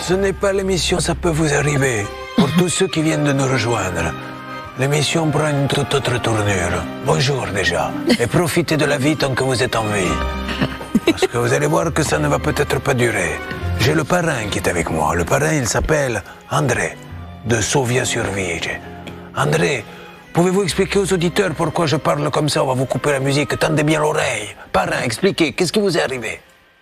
Ce n'est pas l'émission Ça peut vous arriver. Pour tous ceux qui viennent de nous rejoindre, l'émission prend une toute autre tournure. Bonjour déjà, et profitez de la vie tant que vous êtes en vie. Parce que vous allez voir que ça ne va peut-être pas durer. J'ai le parrain qui est avec moi. Le parrain, il s'appelle André, de Sovia-sur-Vige. André, pouvez-vous expliquer aux auditeurs pourquoi je parle comme ça? On va vous couper la musique, tendez bien l'oreille. Parrain, expliquez, qu'est-ce qui vous est arrivé?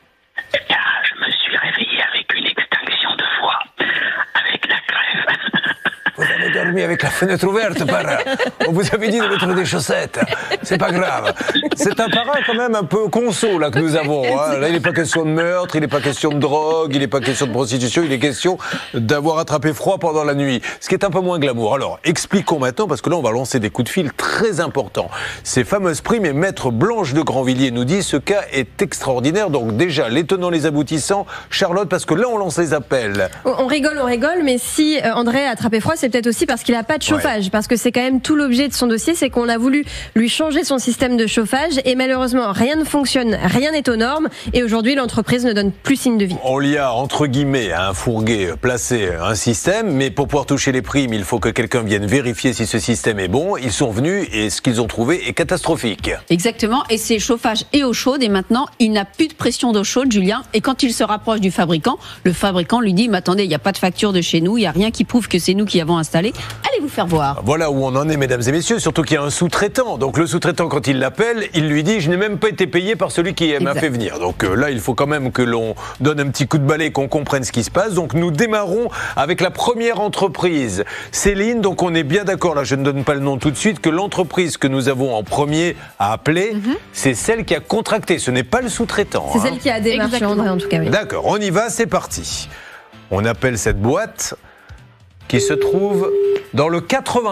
Eh bien, je me suis réveillé avec une extinction de voix, avec la grève. Vous avez dormi avec la fenêtre ouverte, parrain. On vous avait dit de mettre des chaussettes. C'est pas grave. C'est un parrain quand même un peu conso là que nous avons. Hein. Là, il n'est pas question de meurtre, il n'est pas question de drogue, il n'est pas question de prostitution, il est question d'avoir attrapé froid pendant la nuit. Ce qui est un peu moins glamour. Alors, expliquons maintenant, parce que là, on va lancer des coups de fil très importants. Ces fameuses primes, et Maître Blanche de Grandvilliers nous dit ce cas est extraordinaire. Donc déjà, les tenants, les aboutissants. Charlotte, parce que là, on lance les appels. On rigole, mais si André a attrapé froid, c'est peut-être aussi parce qu'il n'a pas de chauffage. Ouais. Parce que c'est quand même tout l'objet de son dossier, c'est qu'on a voulu lui changer son système de chauffage et malheureusement, rien ne fonctionne, rien n'est aux normes et aujourd'hui, l'entreprise ne donne plus signe de vie. On lui a, entre guillemets, à un fourguet placé un système, mais pour pouvoir toucher les primes, il faut que quelqu'un vienne vérifier si ce système est bon. Ils sont venus et ce qu'ils ont trouvé est catastrophique. Exactement, et c'est chauffage et eau chaude et maintenant, il n'a plus de pression d'eau chaude, Julien, et quand il se rapproche du fabricant, le fabricant lui dit, mais attendez, il n'y a pas de facture de chez nous, il n'y a rien qui prouve que c'est nous qui avons installé. Allez vous faire voir. Voilà où on en est, mesdames et messieurs, surtout qu'il y a un sous-traitant. Donc le sous-traitant, quand il l'appelle, il lui dit « Je n'ai même pas été payé par celui qui m'a fait venir ». Donc là, il faut quand même que l'on donne un petit coup de balai, qu'on comprenne ce qui se passe. Donc nous démarrons avec la première entreprise. Céline, donc on est bien d'accord, là je ne donne pas le nom tout de suite, que l'entreprise que nous avons en premier à appeler, c'est celle qui a contracté. Ce n'est pas le sous-traitant. C'est celle qui a démarché André, en tout cas. Oui. D'accord, on y va, c'est parti. On appelle cette boîte qui se trouve dans le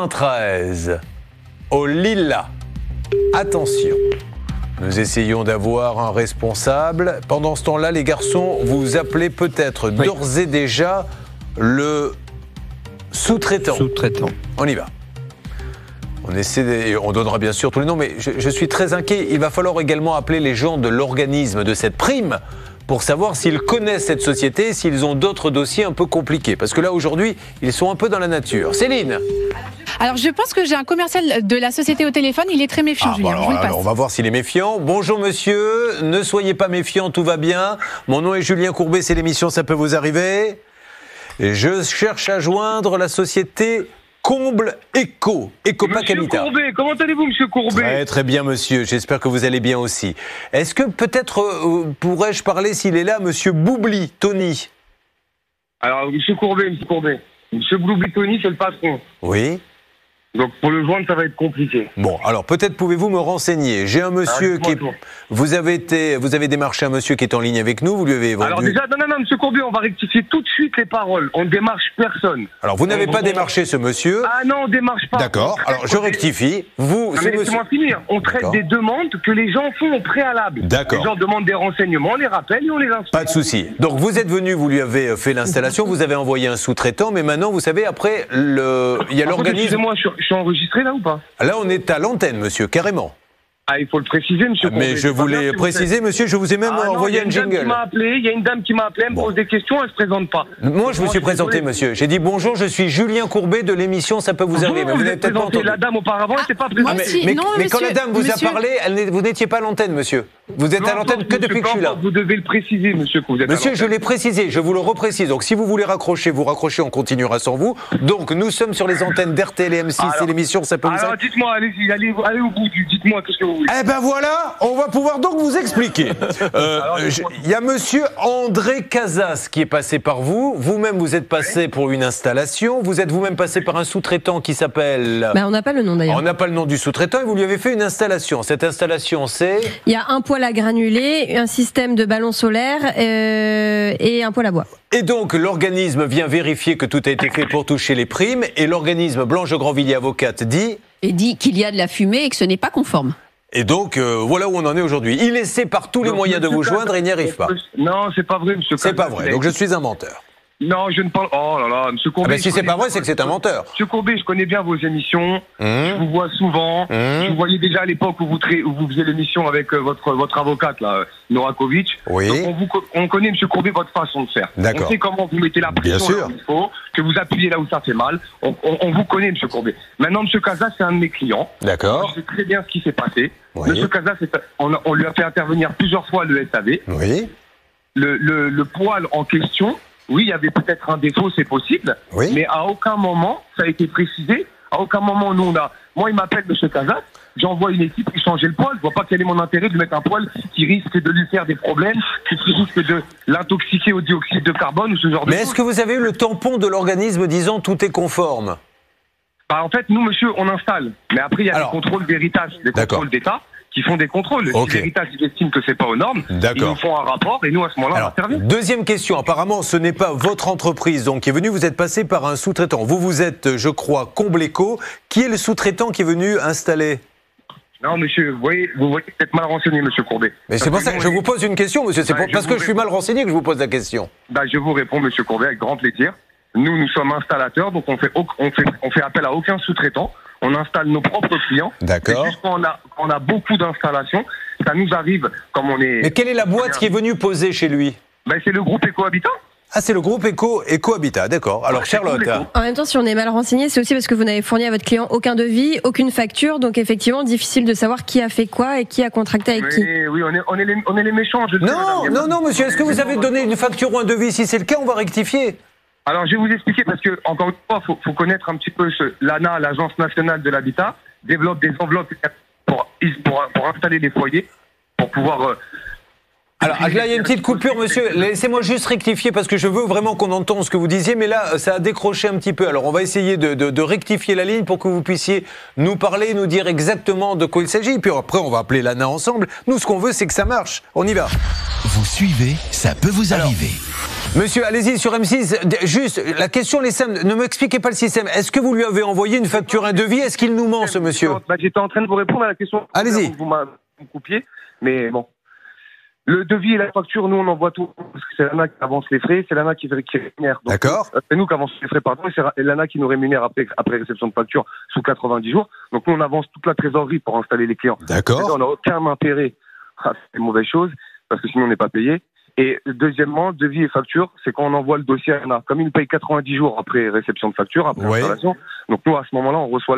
93, au Lilla. Attention, nous essayons d'avoir un responsable. Pendant ce temps-là, les garçons, vous appelez peut-être d'ores et déjà le sous-traitant. Sous-traitant. On y va. On donnera bien sûr tous les noms, mais je suis très inquiet. Il va falloir également appeler les gens de l'organisme de cette prime pour savoir s'ils connaissent cette société, s'ils ont d'autres dossiers un peu compliqués. Parce que là, aujourd'hui, ils sont un peu dans la nature. Céline ? Alors, je pense que j'ai un commercial de la société au téléphone. Il est très méfiant, Julien. Bon, alors, on va voir s'il est méfiant. Bonjour, monsieur. Ne soyez pas méfiant, tout va bien. Mon nom est Julien Courbet, c'est l'émission Ça peut vous arriver. Et je cherche à joindre la société Comble Eco. Ecopac Habitat. Monsieur Courbet, comment allez-vous, monsieur Courbet ? Très, très bien, monsieur. J'espère que vous allez bien aussi. Est-ce que peut-être pourrais-je parler, s'il est là, monsieur Boubli, Tony ? Alors, monsieur Courbet. Monsieur Boubli, Tony, c'est le patron. Oui. Donc, pour le joindre, ça va être compliqué. Bon, alors peut-être pouvez-vous me renseigner. J'ai un monsieur qui est... Vous avez démarché un monsieur qui est en ligne avec nous, vous lui avez vendu... Alors déjà, non, monsieur Courbet, on va rectifier tout de suite les paroles. On ne démarche personne. Alors, vous n'avez pas démarché ce monsieur. Ah non, on ne démarche pas. D'accord, alors je rectifie. Vous, mais laissez-moi finir. On traite des demandes que les gens font au préalable. D'accord. Les gens demandent des renseignements, on les rappelle et on les instruit. Pas de souci. Donc, vous êtes venu, vous lui avez fait l'installation, vous avez envoyé un sous-traitant, mais maintenant, vous savez, après, il y a l'organisme... Excusez-moi, je suis enregistré là ou pas? Là, on est à l'antenne, monsieur, carrément. Ah, il faut le préciser, monsieur. Mais je voulais préciser, monsieur, je vous ai même envoyé un jingle. Il y a une dame qui m'a appelé, elle me pose des questions, elle se présente pas. Moi, je me suis présenté, monsieur. J'ai dit bonjour, je suis Julien Courbet de l'émission Ça peut vous arriver. Mais vous n'avez peut-être pas entendu. La dame auparavant, elle n'était pas présentée. Mais quand la dame vous a parlé, vous n'étiez pas à l'antenne, monsieur. Vous êtes à l'antenne que depuis que je suis là. Vous devez le préciser, monsieur. Monsieur, je l'ai précisé, je vous le reprécise. Donc, si vous voulez raccrocher, vous raccrochez, on continuera sans vous. Donc, nous sommes sur les antennes d'RTL et M6, c'est l'émission Ça peut vous arriver. Alors, dites-moi, allez-y, allez au bout, dites-moi qu'est-ce que vous voulez. Eh ben voilà, on va pouvoir donc vous expliquer. Il y a monsieur André Casas qui est passé par vous. Vous-même, vous êtes passé pour une installation. Vous êtes vous-même passé par un sous-traitant qui s'appelle... on n'a pas le nom d'ailleurs. On n'a pas le nom du sous-traitant et vous lui avez fait une installation. Cette installation, c'est... Il y a un poêle à granulés, un système de ballons solaires et un poêle à bois. Et donc, l'organisme vient vérifier que tout a été fait pour toucher les primes et l'organisme Blanche de Grandvilliers avocate dit... Et dit qu'il y a de la fumée et que ce n'est pas conforme. Et donc, voilà où on en est aujourd'hui. Il essaie par tous les moyens de vous joindre et il n'y arrive pas. Non, c'est pas vrai, monsieur. C'est pas vrai, donc je suis un menteur. Non, je ne parle. Oh là là, monsieur Courbet. Si c'est pas vrai, c'est que c'est un menteur. Monsieur Courbet, je connais bien vos émissions. Je vous vois souvent. Je vous voyais déjà à l'époque où vous faisiez l'émission avec votre avocate, là, Norakovic. Oui. Donc on connaît, monsieur Courbet, votre façon de faire. D'accord. On sait comment vous mettez la pression là où il faut, que vous appuyez là où ça fait mal. On vous connaît, monsieur Courbet. Maintenant, monsieur Casas, c'est un de mes clients. D'accord. Je sais très bien ce qui s'est passé. Oui. Monsieur Casas, on lui a fait intervenir plusieurs fois le SAV. Oui. Le poil en question, oui, il y avait peut-être un défaut, c'est possible, mais à aucun moment, ça a été précisé, à aucun moment, moi, il m'appelle monsieur Casas, j'envoie une équipe qui changeait le poil, je vois pas quel est mon intérêt de mettre un poil qui risque de lui faire des problèmes, qui risque de l'intoxiquer au dioxyde de carbone ou ce genre de choses. Mais est-ce que vous avez eu le tampon de l'organisme disant tout est conforme? En fait, nous, monsieur, on installe, mais après, il y a des contrôles d'héritage, des contrôles d'État, qui font des contrôles. Si l'héritage estime que c'est pas aux normes, ils nous font un rapport et nous, à ce moment-là, on intervient. Deuxième question. Apparemment, ce n'est pas votre entreprise donc qui est venue. Vous êtes passé par un sous-traitant. Vous êtes, je crois, Combleco. Qui est le sous-traitant qui est venu installer? Non, monsieur, vous voyez peut-être mal renseigné, monsieur Courbet. Mais c'est pour ça que je vous pose une question, monsieur. C'est parce que je suis mal renseigné que je vous pose la question. Je vous réponds, monsieur Courbet, avec grand plaisir. Nous sommes installateurs, donc on fait appel à aucun sous-traitant. On installe nos propres clients. D'accord. Juste quand on a beaucoup d'installations, ça nous arrive comme on est... Mais quelle est la boîte qui est venue poser chez lui? C'est le groupe Ecohabitat. Ah, c'est le groupe Ecohabitat, d'accord. Alors, Charlotte. En même temps, si on est mal renseigné, c'est aussi parce que vous n'avez fourni à votre client aucun devis, aucune facture, donc effectivement, difficile de savoir qui a fait quoi et qui a contracté avec qui. Oui, on est les méchants. Non, monsieur, est-ce que vous avez donné une facture ou un devis? Si c'est le cas, on va rectifier. Alors, je vais vous expliquer, parce que, encore une fois, faut connaître un petit peu l'ANA, l'Agence nationale de l'habitat, développe des enveloppes pour installer des foyers, pour pouvoir... Alors là, il y a une petite coupure, monsieur. Laissez-moi juste rectifier, parce que je veux vraiment qu'on entende ce que vous disiez, mais là, ça a décroché un petit peu. Alors, on va essayer de rectifier la ligne pour que vous puissiez nous parler, nous dire exactement de quoi il s'agit. Puis après, on va appeler l'ANA ensemble. Nous, ce qu'on veut, c'est que ça marche. On y va. Vous suivez, ça peut vous arriver. Monsieur, allez-y sur M6. Juste, la question, les simple. Ne m'expliquez pas le système. Est-ce que vous lui avez envoyé une facture, un devis? Est-ce qu'il nous ment, ce monsieur? J'étais en train de vous répondre à la question. Allez-y. Vous m'avez coupé, mais bon. Le devis et la facture, nous, on envoie tout. Parce que c'est l'ANA qui avance les frais, c'est l'ANA qui rémunère. D'accord. C'est nous qui avançons les frais, pardon, et c'est l'ANA qui nous rémunère après réception de facture sous 90 jours. Donc, nous, on avance toute la trésorerie pour installer les clients. D'accord. On n'a aucun intérêt à faire une mauvaise chose, parce que sinon, on n'est pas payé. Et deuxièmement, devis et facture, c'est quand on envoie le dossier à l'ANA. Comme il paye 90 jours après réception de facture, après installation, donc nous, à ce moment-là, on reçoit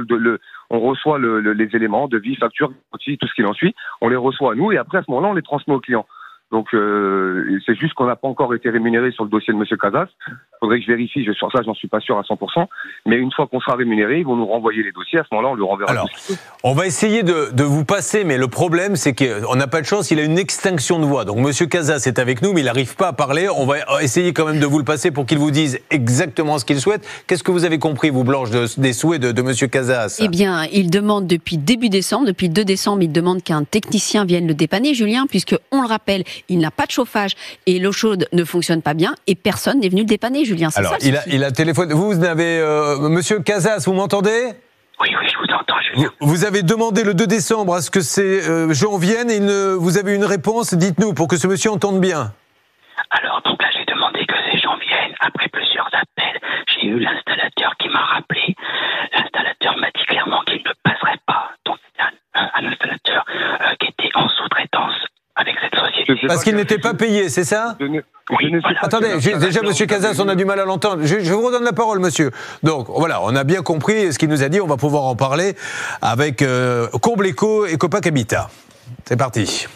les éléments, devis, facture, tout ce qu'il en suit, on les reçoit à nous, et après, à ce moment-là, on les transmet aux clients. Donc, c'est juste qu'on n'a pas encore été rémunéré sur le dossier de monsieur Casas. Faudrait que je vérifie, sur ça, j'en suis pas sûr à 100%. Mais une fois qu'on sera rémunéré, ils vont nous renvoyer les dossiers. À ce moment-là, on le renverra. Alors, on va essayer de vous passer, mais le problème, c'est qu'on n'a pas de chance, il a une extinction de voix. Donc, monsieur Casas est avec nous, mais il n'arrive pas à parler. On va essayer quand même de vous le passer pour qu'il vous dise exactement ce qu'il souhaite. Qu'est-ce que vous avez compris, vous, Blanche, des souhaits de monsieur Casas? Eh bien, il demande depuis début décembre, depuis le 2 décembre, il demande qu'un technicien vienne le dépanner, Julien, puisque, on le rappelle, il n'a pas de chauffage et l'eau chaude ne fonctionne pas bien et personne n'est venu le dépanner, Julien. Alors, ça, il a téléphoné. Vous n'avez... monsieur Casas, vous m'entendez? Oui, je vous entends, Julien. Vous avez demandé le 2 décembre à ce que ces gens viennent et vous avez une réponse, dites-nous, pour que ce monsieur entende bien. Alors, donc là, j'ai demandé que ces gens viennent. Après plusieurs appels, j'ai eu l'installateur qui m'a rappelé. L'installateur m'a dit clairement qu'il ne passerait pas. Donc, un installateur qui était en sous-traitance avec cette société. Parce qu'il n'était pas payé, c'est ça? Attendez, déjà, monsieur Casas, on a du mal à l'entendre. Je vous redonne la parole, monsieur. Donc, voilà, on a bien compris ce qu'il nous a dit. On va pouvoir en parler avec Combleco et Copac Habitat. C'est parti.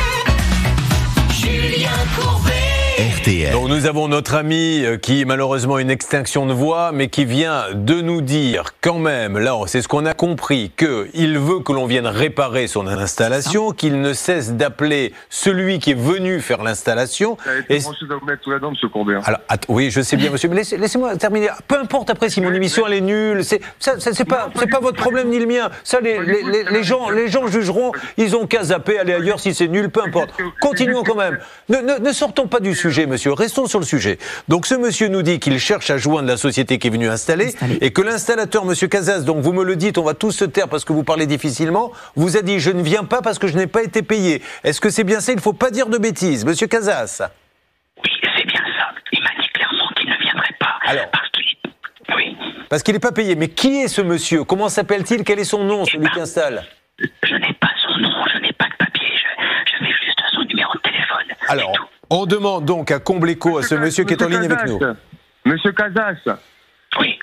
Julien Courbet. RTL. Donc nous avons notre ami qui malheureusement a une extinction de voix, mais qui vient de nous dire quand même, là c'est ce qu'on a compris, qu'il veut que l'on vienne réparer son installation, qu'il ne cesse d'appeler celui qui est venu faire l'installation. Il y a grand chose à vous mettre sous la dent, monsieur Courbet. Alors, oui, je sais bien, monsieur, mais laissez-moi terminer. Peu importe après si mon émission elle est nulle, c'est pas votre problème ni le mien. Ça, les gens jugeront, ils ont qu'à zapper, aller ailleurs si c'est nul, peu importe. Continuons quand même. Ne sortons pas du sujet, monsieur. Restons sur le sujet. Donc, ce monsieur nous dit qu'il cherche à joindre la société qui est venue installer et que l'installateur, monsieur Casas, donc vous me le dites, on va tous se taire parce que vous parlez difficilement, vous a dit je ne viens pas parce que je n'ai pas été payé. Est-ce que c'est bien ça? Il ne faut pas dire de bêtises, monsieur Casas. Oui, c'est bien ça. Il m'a dit clairement qu'il ne viendrait Alors, Oui. parce qu'il n'est pas payé. Mais qui est ce monsieur? Comment s'appelle-t-il? Quel est son nom, celui qui installe? Je n'ai pas son nom, je n'ai pas de papier, j'avais juste son numéro de téléphone. Alors, on demande donc à Combleco, à ce monsieur qui est en ligne avec nous. Monsieur Casas. Oui.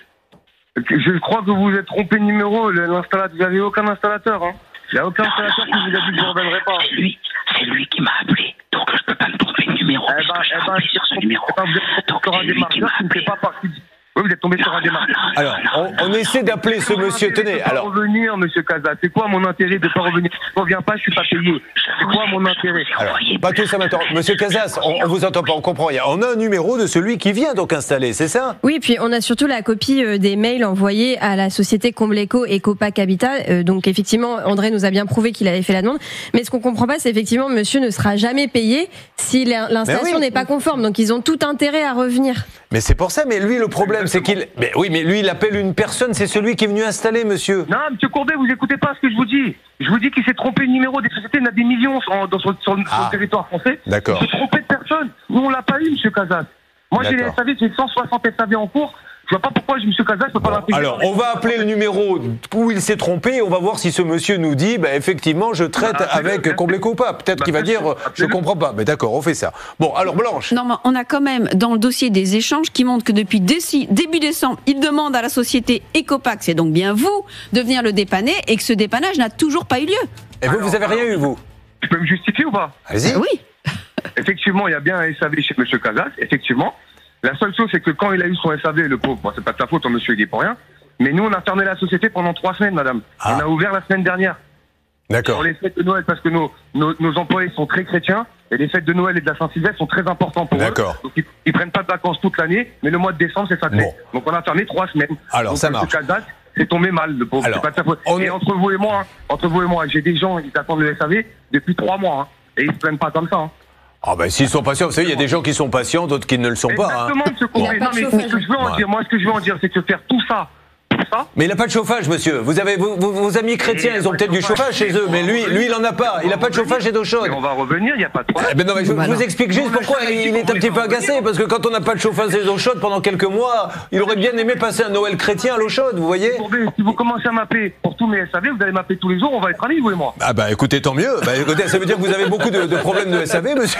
Je crois que vous vous êtes trompé de numéro. L'installateur, vous n'avez aucun installateur. Hein. Il n'y a aucun installateur qui vous a dit que je ne reviendrai pas. C'est lui qui m'a appelé. Donc je ne peux pas me tromper de numéro. Sur ce numéro. Vous êtes tombé sur un démarcheur qui ne fait pas partie. Oui, vous êtes tombé sur un démarcheur. Alors, on essaie d'appeler ce monsieur. Tenez, alors. Revenir, monsieur Casas. C'est quoi mon intérêt de ne pas revenir? Je ne reviens pas, je ne suis pas payé. C'est quoi mon intérêt? Alors, pas tout ça maintenant. Monsieur Casas, on vous entend pas, on comprend rien. On a un numéro de celui qui vient donc installer, c'est ça? Oui, puis on a surtout la copie des mails envoyés à la société Combleco et Copac Habitat. Donc effectivement, André nous a bien prouvé qu'il avait fait la demande. Mais ce qu'on comprend pas, c'est effectivement, monsieur ne sera jamais payé si l'installation n'est pas conforme. Donc ils ont tout intérêt à revenir. Mais c'est pour ça, mais lui, le problème, c'est qu'il... Mais oui, mais lui, il appelle une personne, c'est celui qui est venu installer, monsieur. Non, monsieur Courbet, vous écoutez pas ce que je vous dis. Je vous dis qu'il s'est trompé de numéro des sociétés, il y en a des millions sur le territoire français. D'accord. Il s'est trompé de personne. Nous, on l'a pas eu, monsieur Casas. Moi, j'ai les SAV, j'ai 160 SAV en cours. Je vois pas pourquoi monsieur Casas ne peut pas l'intégrer. Alors, on va appeler le numéro où il s'est trompé et on va voir si ce monsieur nous dit, effectivement, je traite avec Combleco ou pas. Peut-être qu'il va dire, je comprends pas. Mais d'accord, on fait ça. Bon, alors Blanche. Non, mais on a quand même dans le dossier des échanges qui montrent que depuis début décembre, il demande à la société Ecopac, c'est donc bien vous, de venir le dépanner et que ce dépannage n'a toujours pas eu lieu. Et vous avez rien eu, vous? Tu peux me justifier ou pas? Allez-y. Oui. Effectivement, il y a bien un SAV chez monsieur Casas, effectivement. La seule chose, c'est que quand il a eu son SAV, le pauvre, bon, c'est pas de ta faute, monsieur, il est pour rien. Mais nous, on a fermé la société pendant 3 semaines, madame. On a ouvert la semaine dernière. D'accord. Pour les fêtes de Noël, parce que nos employés sont très chrétiens, et les fêtes de Noël et de la Saint-Sylvestre sont très importants pour eux. D'accord. Donc, ils prennent pas de vacances toute l'année, mais le mois de décembre, c'est sacré. Bon. Donc, on a fermé 3 semaines. Alors, donc, ça marche. Casas, c'est tombé mal, le pauvre. Alors, c'est pas de sa faute. Et entre vous et moi, j'ai des gens, ils attendent le SAV depuis 3 mois, hein, et ils se plainnent pas comme ça, hein. Ah s'ils sont patients, vous savez, il y a des gens qui sont patients, d'autres qui ne le sont pas. Exactement, monsieur Courbet. Non, mais ce que je veux en dire, moi, ce que je veux en dire, c'est que faire tout ça, mais il n'a pas de chauffage, monsieur. Vous avez vos amis chrétiens, ils ont peut-être du chauffage chez eux, mais lui, il en a pas. Il n'a pas de chauffage et d'eau chaude. Mais on va revenir, il n'y a pas de problème. Non, mais je vous explique juste pourquoi il est un petit peu agacé, parce que quand on n'a pas de chauffage et d'eau chaude pendant quelques mois, il aurait bien aimé passer un Noël chrétien à l'eau chaude, vous voyez. Si vous commencez à m'appeler pour tous mes SAV, vous allez m'appeler tous les jours, on va être amis, vous et moi. Écoutez, tant mieux. Écoutez, ça veut dire que vous avez beaucoup de problèmes de SAV, monsieur.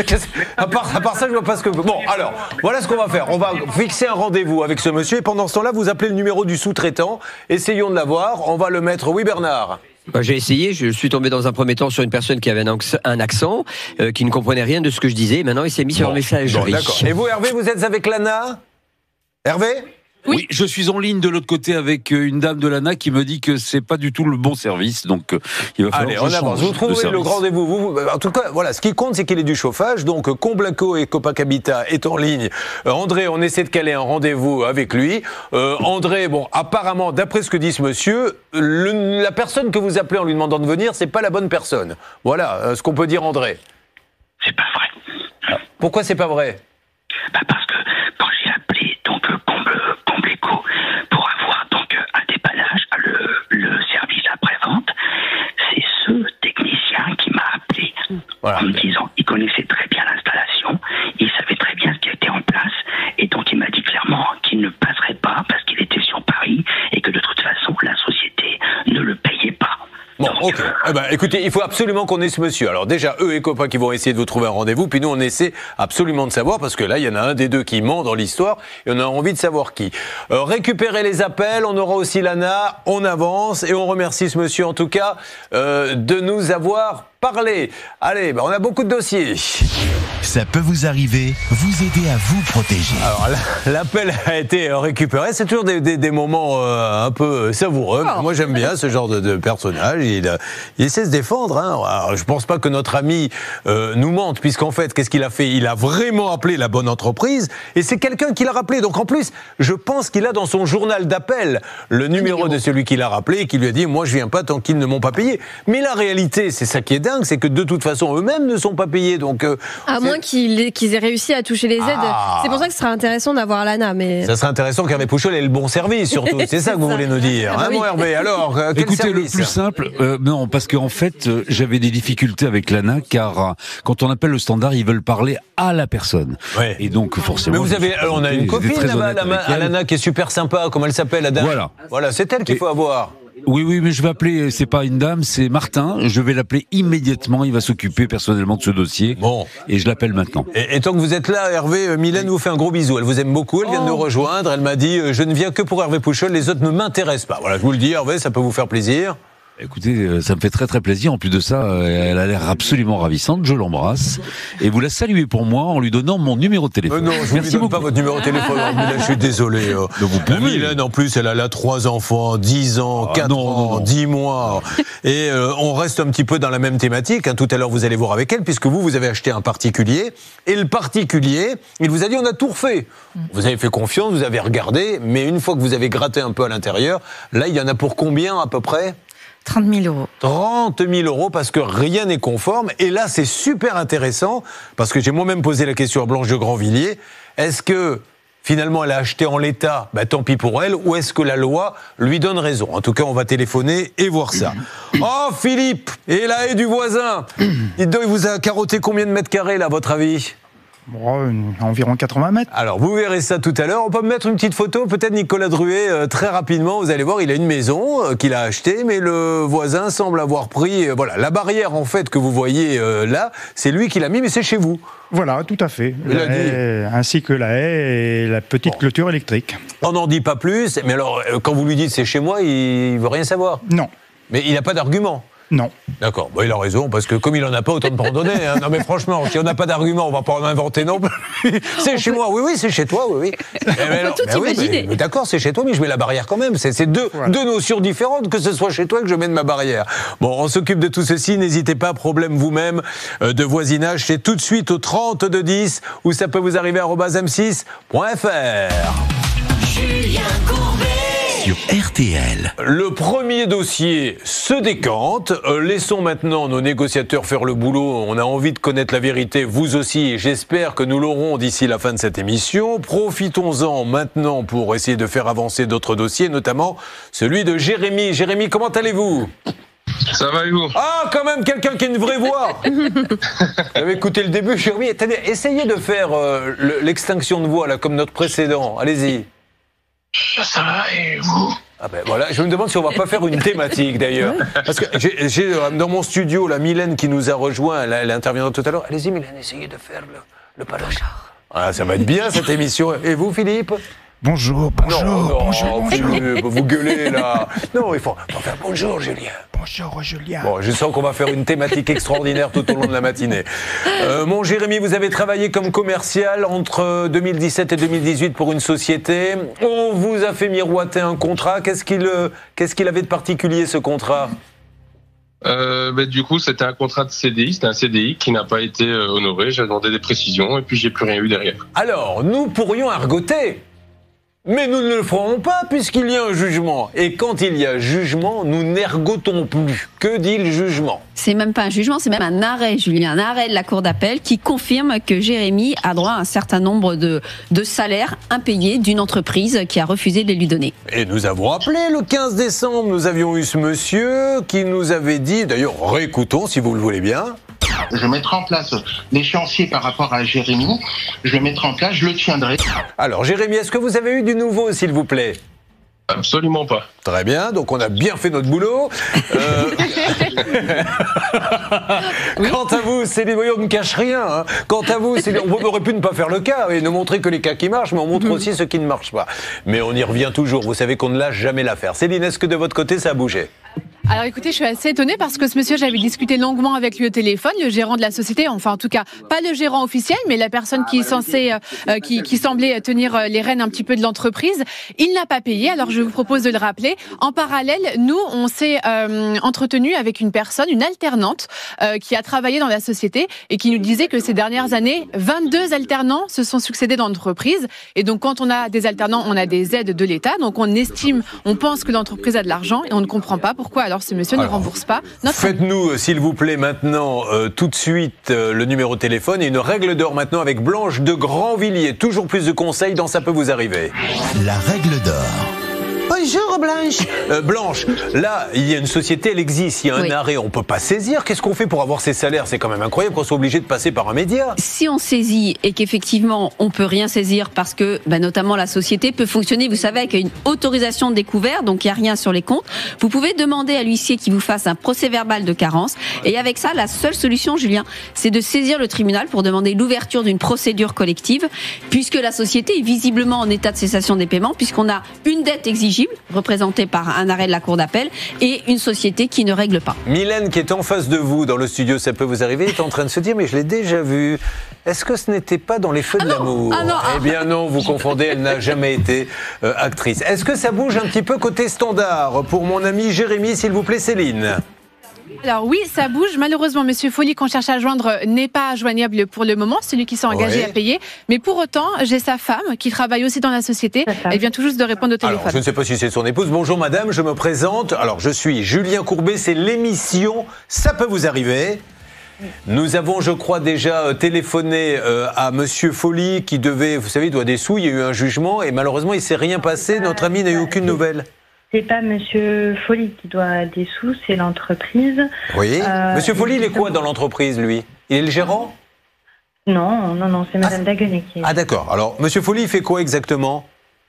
À part ça, je vois pas ce que... Bon, alors, voilà ce qu'on va faire. On va fixer un rendez-vous avec ce monsieur, et pendant ce temps-là, vous appelez le numéro du sous-traitant. Essayons de l'avoir, on va le mettre. Oui, Bernard. J'ai essayé, je suis tombé dans un premier temps sur une personne qui avait un accent, qui ne comprenait rien de ce que je disais. Maintenant, il s'est mis sur le messagerie. D'accord. Et vous, Hervé, vous êtes avec l'ANA? Hervé? Oui, je suis en ligne de l'autre côté avec une dame de l'ANA qui me dit que c'est pas du tout le bon service, donc il va falloir que je avance. Vous trouvez le rendez-vous. En tout cas, voilà, ce qui compte, c'est qu'il ait du chauffage. Donc, Combleco et Copac Habitat est en ligne. André, on essaie de caler un rendez-vous avec lui. André, bon, apparemment, d'après ce que dit ce monsieur, la personne que vous appelez en lui demandant de venir, c'est pas la bonne personne. Voilà ce qu'on peut dire, André. C'est pas vrai. Pourquoi c'est pas vrai? Parce que quand j'ai appelé donc Combleco pour avoir donc un dépannage, le service après-vente, c'est ce technicien qui m'a appelé en me disant il connaissait très bien l'installation, il savait très bien ce qui était en place, et donc il m'a dit clairement qu'il ne passerait pas parce qu'il était sur Paris et que de toute façon la société ne le payait pas. Bon, ok. Écoutez, il faut absolument qu'on ait ce monsieur. Alors déjà, eux et Copac qui vont essayer de vous trouver un rendez-vous, puis nous on essaie absolument de savoir, parce que là, il y en a un des deux qui ment dans l'histoire, et on a envie de savoir qui. Récupérer les appels, on aura aussi l'ANA, on avance, et on remercie ce monsieur en tout cas de nous avoir parlé. Allez, on a beaucoup de dossiers. Ça peut vous arriver, vous aider à vous protéger. Alors, l'appel a été récupéré. C'est toujours des moments un peu savoureux. Moi, j'aime bien ce genre de personnage. Il sait se défendre. Alors, je pense pas que notre ami nous mente, puisqu'en fait, qu'est-ce qu'il a fait? Il a vraiment appelé la bonne entreprise, et c'est quelqu'un qui l'a rappelé. Donc, en plus, je pense qu'il a dans son journal d'appel le numéro de celui qui l'a rappelé et qui lui a dit « Moi, je viens pas tant qu'ils ne m'ont pas payé ». Mais la réalité, c'est ça qui est dingue. dingue, c'est que de toute façon, eux-mêmes ne sont pas payés. Donc, à moins qu'ils aient réussi à toucher les aides. C'est pour ça que ce sera intéressant d'avoir l'ANA. Mais... Ça serait intéressant qu'Hervé Pouchol ait le bon service, surtout. C'est ça que vous voulez nous dire. Ah bah Bon, Hervé, alors, quel Écoutez, service? le plus simple, non, parce qu'en fait, j'avais des difficultés avec l'ANA, car quand on appelle le standard, ils veulent parler à la personne. Ouais. Et donc, forcément... Mais vous avez, on a une copine là-bas, à l'ANA, qui est super sympa. Comment elle s'appelle, Ada? Voilà, c'est elle qu'il faut avoir. Oui, mais je vais appeler, c'est pas une dame, c'est Martin. Je vais l'appeler immédiatement. Il va s'occuper personnellement de ce dossier. Bon. Et je l'appelle maintenant. Et tant que vous êtes là, Hervé, Mylène vous fait un gros bisou. Elle vous aime beaucoup. Elle vient de nous rejoindre. Elle m'a dit, je ne viens que pour Hervé Pouchol. Les autres ne m'intéressent pas. Voilà, je vous le dis, Hervé, ça peut vous faire plaisir. Écoutez, ça me fait très très plaisir. En plus de ça, elle a l'air absolument ravissante. Je l'embrasse et vous la saluez pour moi en lui donnant mon numéro de téléphone. Non, je ne vous donne pas votre numéro de téléphone. Mylène, je suis désolé. Mylène, en plus, elle a 3 enfants, 10 ans, 4 ans, 10 mois. Et on reste un petit peu dans la même thématique. Tout à l'heure, vous allez voir avec elle, puisque vous avez acheté un particulier. Et le particulier, il vous a dit, on a tout refait. Vous avez fait confiance, vous avez regardé. Mais une fois que vous avez gratté un peu à l'intérieur, là, il y en a pour combien à peu près ? 30 000 euros. 30 000 euros parce que rien n'est conforme. Et là, c'est super intéressant parce que j'ai moi-même posé la question à Blanche de Grandvilliers. Est-ce que finalement elle a acheté en l'état, tant pis pour elle, ou est-ce que la loi lui donne raison? En tout cas, on va téléphoner et voir ça. Oh, Philippe, et la haie du voisin. Dites donc, il vous a carotté combien de mètres carrés là, à votre avis? Environ 80 mètres. Alors, vous verrez ça tout à l'heure. On peut me mettre une petite photo, peut-être Nicolas Druet, très rapidement. Vous allez voir, il a une maison qu'il a achetée, mais le voisin semble avoir pris... voilà, la barrière, en fait, que vous voyez là, c'est lui qui l'a mis, mais c'est chez vous. Voilà, tout à fait. La haie, ainsi que la haie et la petite clôture électrique. On n'en dit pas plus, mais alors, quand vous lui dites c'est chez moi, il veut rien savoir. Non. Mais il n'a pas d'argument. Non. D'accord, il a raison, parce que comme il n'en a pas, autant de pardonner. Non mais franchement, si on n'a pas d'argument, on ne va pas en inventer non plus. C'est chez moi, oui, c'est chez toi, oui. On peut tout imaginer. Mais d'accord, c'est chez toi, mais je mets la barrière quand même. C'est deux notions différentes, que ce soit chez toi que je mette ma barrière. Bon, on s'occupe de tout ceci, n'hésitez pas, problème vous-même de voisinage, c'est tout de suite au 3210, ou ça peut vous arriver à @m6.fr. Julien Courbet sur RTL. Le premier dossier se décante. Laissons maintenant nos négociateurs faire le boulot. On a envie de connaître la vérité, vous aussi, et j'espère que nous l'aurons d'ici la fin de cette émission. Profitons-en maintenant pour essayer de faire avancer d'autres dossiers, notamment celui de Jérémy. Jérémy, comment allez-vous ? Ça va et vous ? Ah, quand même quelqu'un qui a une vraie voix. Vous avez écouté le début, Jérémy. Attendez, essayez de faire l'extinction de voix, là, comme notre précédent. Allez-y. Ça va et vous ? Ah ben voilà, je me demande si on va pas faire une thématique d'ailleurs. Parce que j'ai dans mon studio la Mylène qui nous a rejoint, elle interviendra tout à l'heure. Allez-y Mylène, essayez de faire le paloche. Ah, ça va être bien cette émission. Et vous Philippe ? Bonjour. Bonjour. Vous gueulez là. Non, il faut faire bonjour Julien. Bonjour Julien. Bon, je sens qu'on va faire une thématique extraordinaire tout au long de la matinée. Mon Jérémy, vous avez travaillé comme commercial entre 2017 et 2018 pour une société. On vous a fait miroiter un contrat. Qu'est-ce qu'il avait de particulier ce contrat ? Du coup, c'était un contrat de CDI. C'était un CDI qui n'a pas été honoré. J'ai demandé des précisions et puis j'ai plus rien eu derrière. Alors, nous pourrions argoter. Mais nous ne le ferons pas puisqu'il y a un jugement. Et quand il y a jugement, nous n'ergotons plus. Que dit le jugement ? C'est même pas un jugement, c'est même un arrêt, Julien. Un arrêt de la Cour d'appel qui confirme que Jérémy a droit à un certain nombre de salaires impayés d'une entreprise qui a refusé de les lui donner. Et nous avons appelé le 15 décembre. Nous avions eu ce monsieur qui nous avait dit, d'ailleurs réécoutons si vous le voulez bien. Je mettrai en place l'échéancier par rapport à Jérémy. Je le mettrai en place, je le tiendrai. Alors Jérémy, est-ce que vous avez eu du nouveau, s'il vous plaît ? Absolument pas. Très bien, donc on a bien fait notre boulot. Quant à vous, on ne cache rien. Quant à vous, on aurait pu ne pas faire le cas et ne montrer que les cas qui marchent, mais on montre aussi ceux qui ne marchent pas. Mais on y revient toujours, vous savez qu'on ne lâche jamais l'affaire. Céline, est-ce que de votre côté, ça a bougé ? Alors écoutez, je suis assez étonnée parce que ce monsieur, j'avais discuté longuement avec lui au téléphone, le gérant de la société, enfin en tout cas, pas le gérant officiel, mais la personne qui est censée, qui semblait tenir les rênes un petit peu de l'entreprise. Il n'a pas payé, alors je vous propose de le rappeler. En parallèle, nous, on s'est entretenu avec une personne, une alternante, qui a travaillé dans la société et qui nous disait que ces dernières années, 22 alternants se sont succédés dans l'entreprise. Et donc quand on a des alternants, on a des aides de l'État, donc on pense que l'entreprise a de l'argent et on ne comprend pas pourquoi alors alors ce monsieur ne rembourse pas notre ami. Faites-nous, s'il vous plaît, maintenant, tout de suite, le numéro de téléphone et une règle d'or maintenant avec Blanche de Grandvilliers. Toujours plus de conseils dans Ça peut vous arriver. La règle d'or. Bonjour Blanche. Blanche, là, il y a une société, elle existe, il y a un arrêt, on ne peut pas saisir. Qu'est-ce qu'on fait pour avoir ces salaires? C'est quand même incroyable qu'on soit obligé de passer par un média. Si on saisit et qu'effectivement on peut rien saisir parce que notamment la société peut fonctionner, vous savez, avec une autorisation de découvert, donc il n'y a rien sur les comptes, vous pouvez demander à l'huissier qu'il vous fasse un procès-verbal de carence. Et avec ça, la seule solution, Julien, c'est de saisir le tribunal pour demander l'ouverture d'une procédure collective, puisque la société est visiblement en état de cessation des paiements, puisqu'on a une dette exigible, représentée par un arrêt de la Cour d'appel, et une société qui ne règle pas. Mylène, qui est en face de vous dans le studio, Ça peut vous arriver, est en train de se dire, mais je l'ai déjà vu. Est-ce que ce n'était pas dans Les Feux de l'amour? Eh bien non, vous confondez, elle n'a jamais été actrice. Est-ce que ça bouge un petit peu côté standard pour mon ami Jérémy, s'il vous plaît, Céline? Alors oui, ça bouge. Malheureusement, Monsieur Folly, qu'on cherche à joindre, n'est pas joignable pour le moment, celui qui s'est engagé à payer. Mais pour autant, j'ai sa femme qui travaille aussi dans la société. Elle vient tout juste de répondre au téléphone. Alors, je ne sais pas si c'est son épouse. Bonjour madame, je me présente. Alors, je suis Julien Courbet, c'est l'émission Ça peut vous arriver. Nous avons, je crois, déjà téléphoné à Monsieur Folly qui devait, vous savez, il doit des sous, il y a eu un jugement et malheureusement, il ne s'est rien passé. Notre ami n'a eu aucune nouvelle. C'est pas Monsieur Folly qui doit des sous, c'est l'entreprise. Oui. Monsieur Folly, il est quoi dans l'entreprise, lui? Il est le gérant? Non, c'est Madame Daguenet qui est. Ah d'accord. Alors, Monsieur Folly, il fait quoi exactement?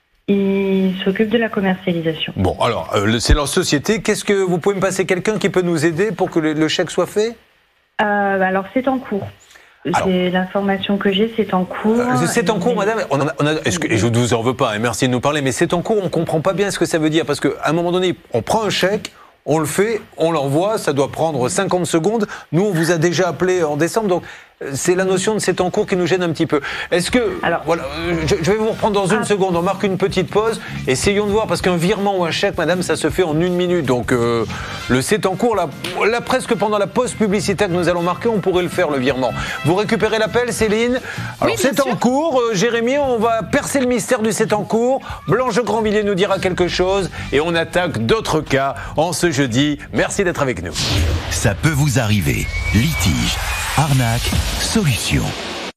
Il s'occupe de la commercialisation. Bon, alors, c'est leur société. Qu'est-ce que vous pouvez me passer quelqu'un qui peut nous aider pour que le chèque soit fait? Alors, c'est en cours. C'est l'information que j'ai, c'est en cours. C'est en cours, madame. Et je ne vous en veux pas, et merci de nous parler, mais c'est en cours, on ne comprend pas bien ce que ça veut dire. Parce qu'à un moment donné, on prend un chèque, on le fait, on l'envoie, ça doit prendre 50 secondes. Nous, on vous a déjà appelé en décembre, donc c'est la notion de c'est en cours qui nous gêne un petit peu. Est-ce que... voilà, je vais vous reprendre dans une seconde, on marque une petite pause, essayons de voir, parce qu'un virement ou un chèque, madame, ça se fait en 1 minute. Donc le c'est en cours, là, presque pendant la pause publicitaire que nous allons marquer, on pourrait le faire, le virement. Vous récupérez l'appel, Céline? Alors, oui, c'est en cours, Jérémy, on va percer le mystère du c'est en cours. Blanche de Grandvilliers nous dira quelque chose, et on attaque d'autres cas en ce jeudi. Merci d'être avec nous. Ça peut vous arriver. Litige, arnaque, solution.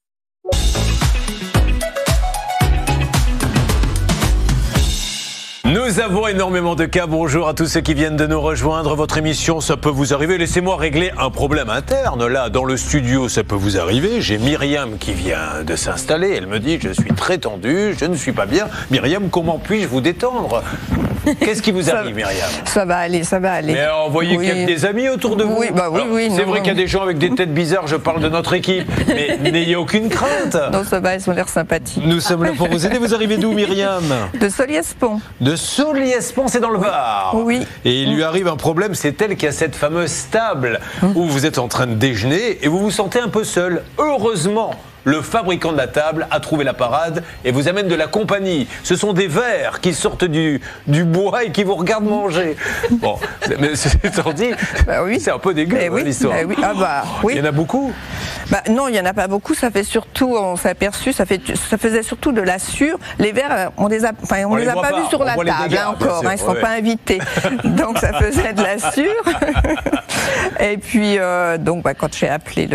Nous avons énormément de cas. Bonjour à tous ceux qui viennent de nous rejoindre. Votre émission, Ça peut vous arriver. Laissez-moi régler un problème interne. Là, dans le studio, Ça peut vous arriver. J'ai Myriam qui vient de s'installer. Elle me dit, je suis très tendue, je ne suis pas bien. Myriam, comment puis-je vous détendre? Qu'est-ce qui vous arrive, Myriam? Ça va aller, ça va aller. Mais alors, voyez qu'il y a des amis autour de vous. Oui, oui. C'est vrai qu'il y a des gens avec des têtes bizarres, je parle de notre équipe. Mais n'ayez aucune crainte. Non, ça va, ils ont l'air sympathiques. Nous sommes là pour vous aider. Vous arrivez d'où, Myriam? De Soliespont. De Soliespont, c'est dans le Var. Oui. Et il lui arrive un problème, c'est elle qui a cette fameuse table où vous êtes en train de déjeuner et vous vous sentez un peu seul. Heureusement, le fabricant de la table a trouvé la parade et vous amène de la compagnie. Ce sont des vers qui sortent du bois et qui vous regardent manger. Bon, mais c'est dit, c'est un peu dégueu l'histoire. Oui. Oui. Il y en a beaucoup? Non, il n'y en a pas beaucoup. Ça fait surtout, on s'est aperçu, ça faisait surtout de la sûre. Les verres, on les a pas vus sur la table encore. Ils ne sont pas invités. Donc ça faisait de la sûre. Et puis, quand j'ai appelé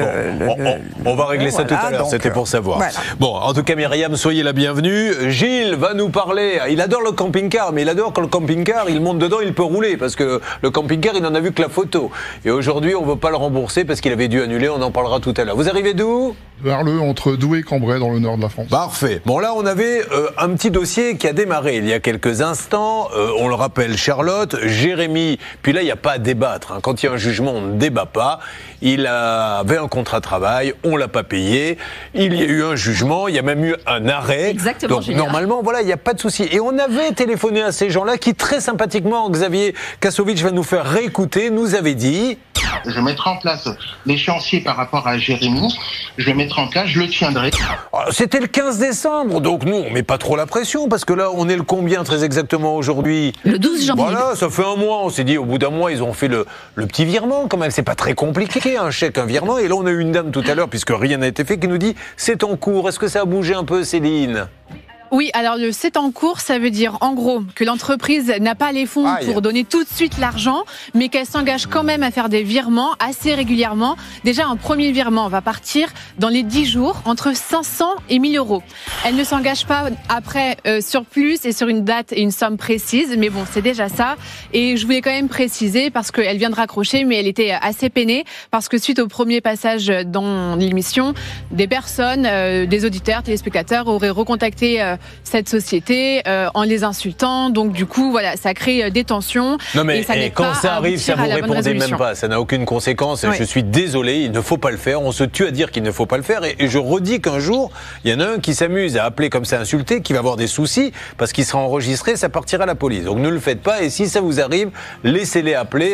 on va régler ça tout à l'heure. C'était pour savoir. Voilà. Bon, en tout cas, Myriam, soyez la bienvenue. Gilles va nous parler. Il adore le camping-car, mais il adore quand le camping-car, il monte dedans, il peut rouler, parce que le camping-car, il n'en a vu que la photo. Et aujourd'hui, on ne veut pas le rembourser parce qu'il avait dû annuler. On en parlera tout à l'heure. Vous arrivez d'où? Vers entre Douai et Cambrai, dans le nord de la France. Parfait. Bon, là, on avait un petit dossier qui a démarré il y a quelques instants. On le rappelle, Charlotte, Jérémy. Puis là, il n'y a pas à débattre. Quand il y a un jugement, on ne débat pas. Il avait un contrat de travail, on ne l'a pas payé. Il y a eu un jugement, il y a même eu un arrêt. Exactement. Donc, normalement, voilà, il n'y a pas de souci. Et on avait téléphoné à ces gens-là qui, très sympathiquement, Xavier Kassovitch va nous faire réécouter, nous avait dit... Je mettrai en place l'échéancier par rapport à Jérémy. Je vais mettre en place, je le tiendrai. C'était le 15 décembre, donc nous, on ne met pas trop la pression, parce que là, on est le combien très exactement aujourd'hui? Le 12 janvier. Voilà, ça fait un mois. On s'est dit, au bout d'un mois, ils ont fait le petit virement quand même. C'est pas très compliqué, un chèque, un virement. Et là, on a eu une dame tout à l'heure, puisque rien n'a été fait, qui nous dit, c'est en cours. Est-ce que ça a bougé un peu, Céline? Oui, alors le c'est en cours, ça veut dire en gros que l'entreprise n'a pas les fonds pour donner tout de suite l'argent, mais qu'elle s'engage quand même à faire des virements assez régulièrement. Déjà, un premier virement va partir dans les 10 jours, entre 500 et 1000 euros. Elle ne s'engage pas après sur plus et sur une date et une somme précise, mais bon, c'est déjà ça. Et je voulais quand même préciser, parce qu'elle vient de raccrocher, mais elle était assez peinée, parce que suite au premier passage dans l'émission, des personnes, des auditeurs, téléspectateurs auraient recontacté cette société en les insultant. Donc du coup, voilà, ça crée des tensions. Non mais et ça quand ça arrive, ça vous répondez même pas. Ça n'a aucune conséquence. Oui. Je suis désolé, il ne faut pas le faire. On se tue à dire qu'il ne faut pas le faire. Et je redis qu'un jour, il y en a un qui s'amuse à appeler comme ça, insulter, qui va avoir des soucis parce qu'il sera enregistré, ça partira à la police. Donc ne le faites pas. Et si ça vous arrive, laissez-les appeler.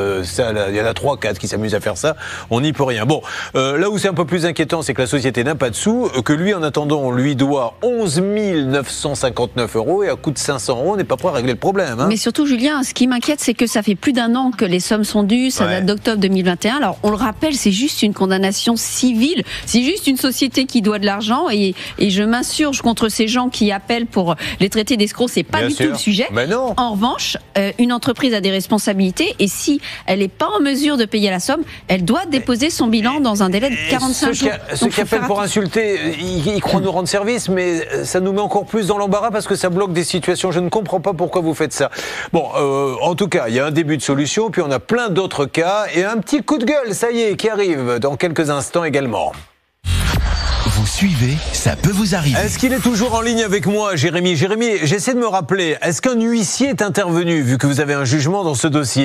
Il y en a 3-4 qui s'amusent à faire ça. On n'y peut rien. Bon, là où c'est un peu plus inquiétant, c'est que la société n'a pas de sous, que lui, en attendant, on lui doit 11 959 € et à coût de 500 €, on n'est pas prêt à régler le problème. Mais surtout, Julien, ce qui m'inquiète, c'est que ça fait plus d'1 an que les sommes sont dues, ça date d'octobre 2021. Alors, on le rappelle, c'est juste une condamnation civile, c'est juste une société qui doit de l'argent et je m'insurge contre ces gens qui appellent pour les traiter d'escrocs, c'est pas du tout le sujet. Mais non. En revanche, une entreprise a des responsabilités et si elle n'est pas en mesure de payer la somme, elle doit déposer son bilan dans un délai de 45 jours. Ceux qui appellent pour insulter, ils croient nous rendre service, mais ça nous met encore plus dans l'embarras parce que ça bloque des situations. Je ne comprends pas pourquoi vous faites ça. Bon, en tout cas, il y a un début de solution, puis on a plein d'autres cas et un petit coup de gueule, ça y est, qui arrive dans quelques instants également. Vous suivez, ça peut vous arriver. Est-ce qu'il est toujours en ligne avec moi, Jérémy ? Jérémy, j'essaie de me rappeler, est-ce qu'un huissier est intervenu, vu que vous avez un jugement dans ce dossier ?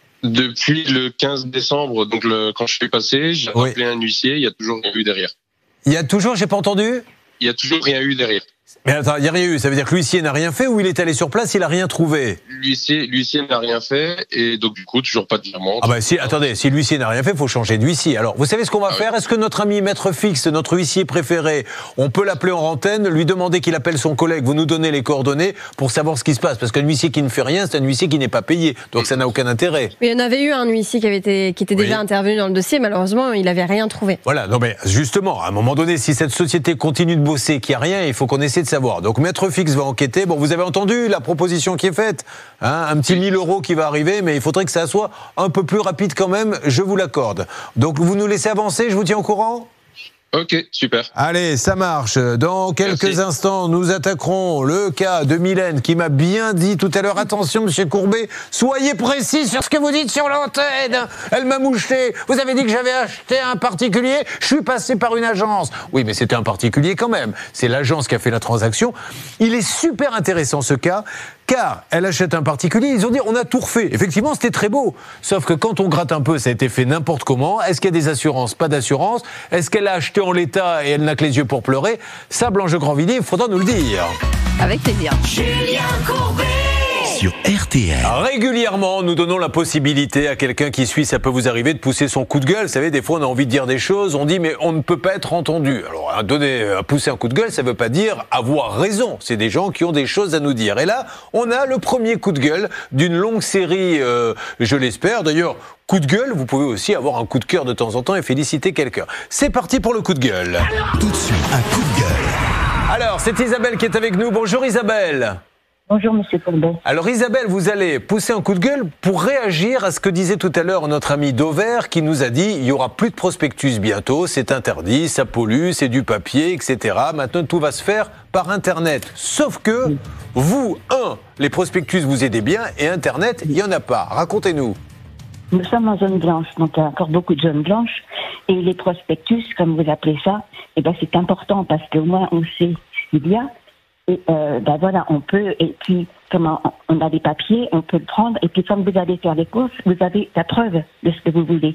Depuis le 15 décembre, donc quand je suis passé, j'ai appelé un huissier, il n'y a toujours rien eu derrière. Il y a toujours, j'ai pas entendu ? Il n'y a toujours rien eu derrière. Mais attends, il n'y a rien eu, ça veut dire que l'huissier n'a rien fait ou il est allé sur place, il n'a rien trouvé ? L'huissier n'a rien fait et donc du coup, toujours pas de virement. Ah bah si, attendez, si l'huissier n'a rien fait, il faut changer d'huissier. Alors, vous savez ce qu'on va faire ? Est-ce que notre ami Maître Fix, notre huissier préféré, on peut l'appeler en antenne, lui demander qu'il appelle son collègue, vous nous donnez les coordonnées pour savoir ce qui se passe ? Parce qu'un huissier qui ne fait rien, c'est un huissier qui n'est pas payé, donc ça n'a aucun intérêt. Mais il y en avait eu un huissier qui était déjà intervenu dans le dossier, malheureusement, il n'avait rien trouvé. Voilà, non mais justement, à un moment donné, si cette société continue de bosser, qu'il n'y a rien, il faut qu'on essaie de savoir. Donc Maître Fix va enquêter. Bon, vous avez entendu la proposition qui est faite, hein, un petit 1000 € qui va arriver, mais il faudrait que ça soit un peu plus rapide quand même, je vous l'accorde. Donc vous nous laissez avancer, je vous tiens au courant ? Ok, super. Allez, ça marche. Dans quelques instants, nous attaquerons le cas de Mylène qui m'a bien dit tout à l'heure, attention monsieur Courbet, soyez précis sur ce que vous dites sur l'antenne. Elle m'a mouché. Vous avez dit que j'avais acheté un particulier, je suis passé par une agence. Oui, mais c'était un particulier quand même. C'est l'agence qui a fait la transaction. Il est super intéressant ce cas, car elle achète un particulier, ils ont dit on a tout refait. Effectivement, c'était très beau. Sauf que quand on gratte un peu, ça a été fait n'importe comment. Est-ce qu'il y a des assurances ? Pas d'assurance. Est-ce qu'elle a acheté en l'état et elle n'a que les yeux pour pleurer ? Ça, Blanche Grandvilliers, il faudra nous le dire. Avec plaisir. Julien Courbet sur RTL. Régulièrement, nous donnons la possibilité à quelqu'un qui suit, ça peut vous arriver, de pousser son coup de gueule. Vous savez, des fois, on a envie de dire des choses, on dit, mais on ne peut pas être entendu. Alors, à pousser un coup de gueule, ça ne veut pas dire avoir raison. C'est des gens qui ont des choses à nous dire. Et là, on a le premier coup de gueule d'une longue série, je l'espère. D'ailleurs, coup de gueule, vous pouvez aussi avoir un coup de cœur de temps en temps et féliciter quelqu'un. C'est parti pour le coup de gueule. Tout de suite, un coup de gueule. Alors, c'est Isabelle qui est avec nous. Bonjour Isabelle. Bonjour Monsieur Courbet. Alors Isabelle, vous allez pousser un coup de gueule pour réagir à ce que disait tout à l'heure notre ami Dover qui nous a dit il n'y aura plus de prospectus bientôt, c'est interdit, ça pollue, c'est du papier, etc. Maintenant tout va se faire par Internet. Sauf que vous, les prospectus vous aidez bien et Internet, il n'y en a pas. Racontez-nous. Nous sommes en zone blanche, donc il y a encore beaucoup de zones blanches. Et les prospectus, comme vous appelez ça, c'est important parce qu'au moins on sait qu'il y a. Et voilà, on peut, et puis comme on a des papiers, on peut le prendre, et puis comme vous allez faire les courses, vous avez la preuve de ce que vous voulez.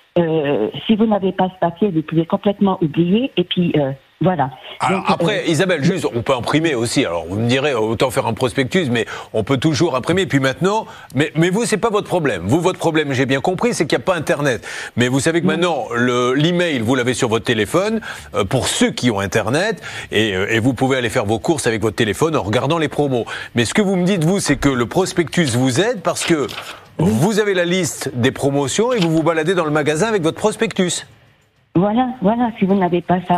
Si vous n'avez pas ce papier, vous pouvez complètement oublier, et puis voilà. Alors, donc, après, Isabelle, juste, on peut imprimer aussi. Alors, vous me direz, autant faire un prospectus, mais on peut toujours imprimer. Puis maintenant, mais vous, c'est pas votre problème. Vous, votre problème, j'ai bien compris, c'est qu'il n'y a pas Internet. Mais vous savez que maintenant, l'email, vous l'avez sur votre téléphone, pour ceux qui ont Internet, et vous pouvez aller faire vos courses avec votre téléphone en regardant les promos. Mais ce que vous me dites, vous, c'est que le prospectus vous aide parce que vous avez la liste des promotions et vous vous baladez dans le magasin avec votre prospectus. Voilà, si vous n'avez pas ça,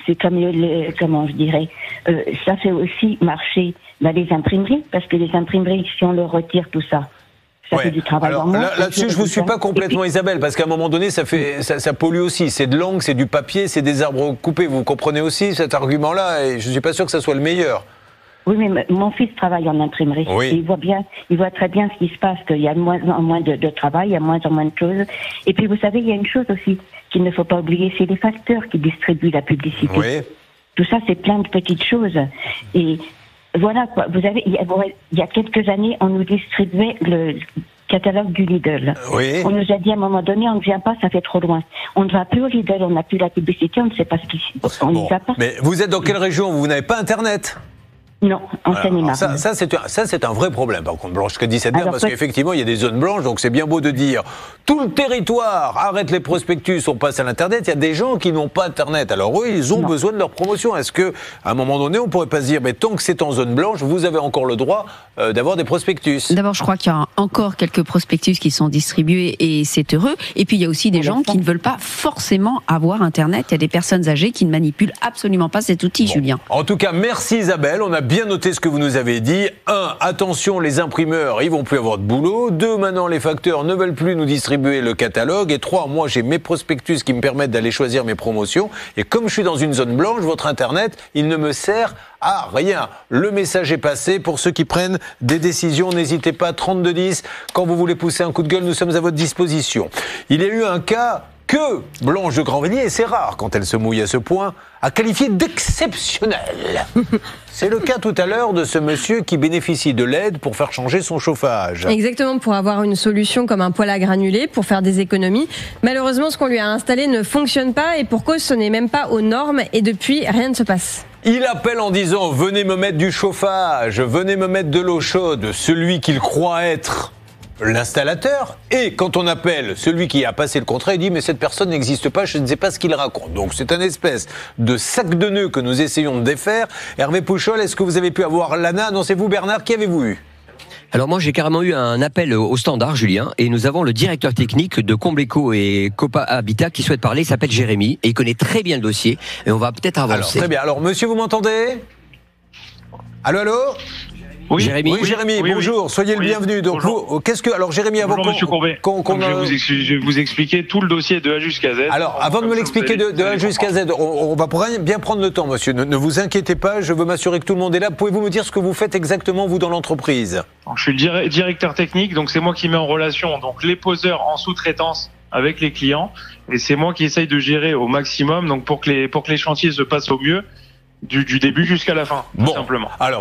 c'est comme comment je dirais, ça fait aussi marcher les imprimeries, parce que les imprimeries, si on leur retire tout ça, ça fait du travail en moins. Là-dessus, je vous suis pas complètement, Isabelle, parce qu'à un moment donné, ça pollue aussi. C'est de l'encre, c'est du papier, c'est des arbres coupés. Vous comprenez aussi cet argument-là, et je suis pas sûr que ça soit le meilleur. Oui, mais mon fils travaille en imprimerie. Oui. Il voit très bien ce qui se passe, qu'il y a de moins en moins de travail, il y a de moins en moins de choses. Et puis, vous savez, il y a une chose aussi qu'il ne faut pas oublier, c'est les facteurs qui distribuent la publicité. Oui. Tout ça, c'est plein de petites choses. Et voilà, quoi. Vous avez, il y a quelques années, on nous distribuait le catalogue du Lidl. Oui. On nous a dit à un moment donné, on ne vient pas, ça fait trop loin. On ne va plus au Lidl, on n'a plus la publicité, on ne sait pas ce qui... On n'y va pas. Mais vous êtes dans quelle région? Vous n'avez pas Internet? Non, en Seine-et-Marne. Ça, c'est un vrai problème, par contre, Blanche, que dit cette dame, parce qu'effectivement, il y a des zones blanches, donc c'est bien beau de dire tout le territoire arrête les prospectus, on passe à l'Internet. Il y a des gens qui n'ont pas Internet. Alors eux, ils ont besoin de leur promotion. Est-ce qu'à un moment donné, on pourrait pas se dire, mais tant que c'est en zone blanche, vous avez encore le droit d'avoir des prospectus? D'abord, je crois qu'il y a encore quelques prospectus qui sont distribués et c'est heureux. Et puis, il y a aussi des gens qui ne veulent pas forcément avoir Internet. Il y a des personnes âgées qui ne manipulent absolument pas cet outil, Julien. En tout cas, merci Isabelle. On a bien noté ce que vous nous avez dit. 1, attention, les imprimeurs, ils vont plus avoir de boulot. 2, maintenant, les facteurs ne veulent plus nous distribuer le catalogue. Et 3, moi, j'ai mes prospectus qui me permettent d'aller choisir mes promotions. Et comme je suis dans une zone blanche, votre Internet, il ne me sert à rien. Le message est passé. Pour ceux qui prennent des décisions, n'hésitez pas, 3210. Quand vous voulez pousser un coup de gueule, nous sommes à votre disposition. Il y a eu un cas que Blanche de Grandvilliers, et c'est rare quand elle se mouille à ce point, a qualifié d'exceptionnel. C'est le cas tout à l'heure de ce monsieur qui bénéficie de l'aide pour faire changer son chauffage. Exactement, pour avoir une solution comme un poêle à granulés, pour faire des économies. Malheureusement, ce qu'on lui a installé ne fonctionne pas et pour cause, ce n'est même pas aux normes et depuis, rien ne se passe. Il appelle en disant « Venez me mettre du chauffage, venez me mettre de l'eau chaude », celui qu'il croit être l'installateur, et quand on appelle celui qui a passé le contrat, il dit mais cette personne n'existe pas, je ne sais pas ce qu'il raconte. Donc c'est un espèce de sac de nœuds que nous essayons de défaire. Hervé Pouchol, est-ce que vous avez pu avoir l'ANA? Annoncez-vous Bernard, qui avez-vous eu? Alors moi j'ai carrément eu un appel au standard, Julien, et nous avons le directeur technique de Combleco et Copa Habitat qui souhaite parler, il s'appelle Jérémy, et il connaît très bien le dossier, et on va peut-être avancer. Alors, très bien, alors monsieur, vous m'entendez? Allô, allô? Oui, Jérémy. Oui, Jérémy, oui, bonjour, oui. Soyez le bienvenu. Donc, alors Jérémy, avant Monsieur Courbet, je vais vous expliquer tout le dossier de A jusqu'à Z. Alors, avant de me l'expliquer de A jusqu'à Z, on va bien prendre le temps, monsieur. Ne vous inquiétez pas, je veux m'assurer que tout le monde est là. Pouvez-vous me dire ce que vous faites exactement, vous, dans l'entreprise? Je suis le directeur technique, donc c'est moi qui mets en relation donc les poseurs en sous-traitance avec les clients, et c'est moi qui essaye de gérer au maximum, donc pour que les chantiers se passent au mieux, du début jusqu'à la fin, tout simplement. Alors,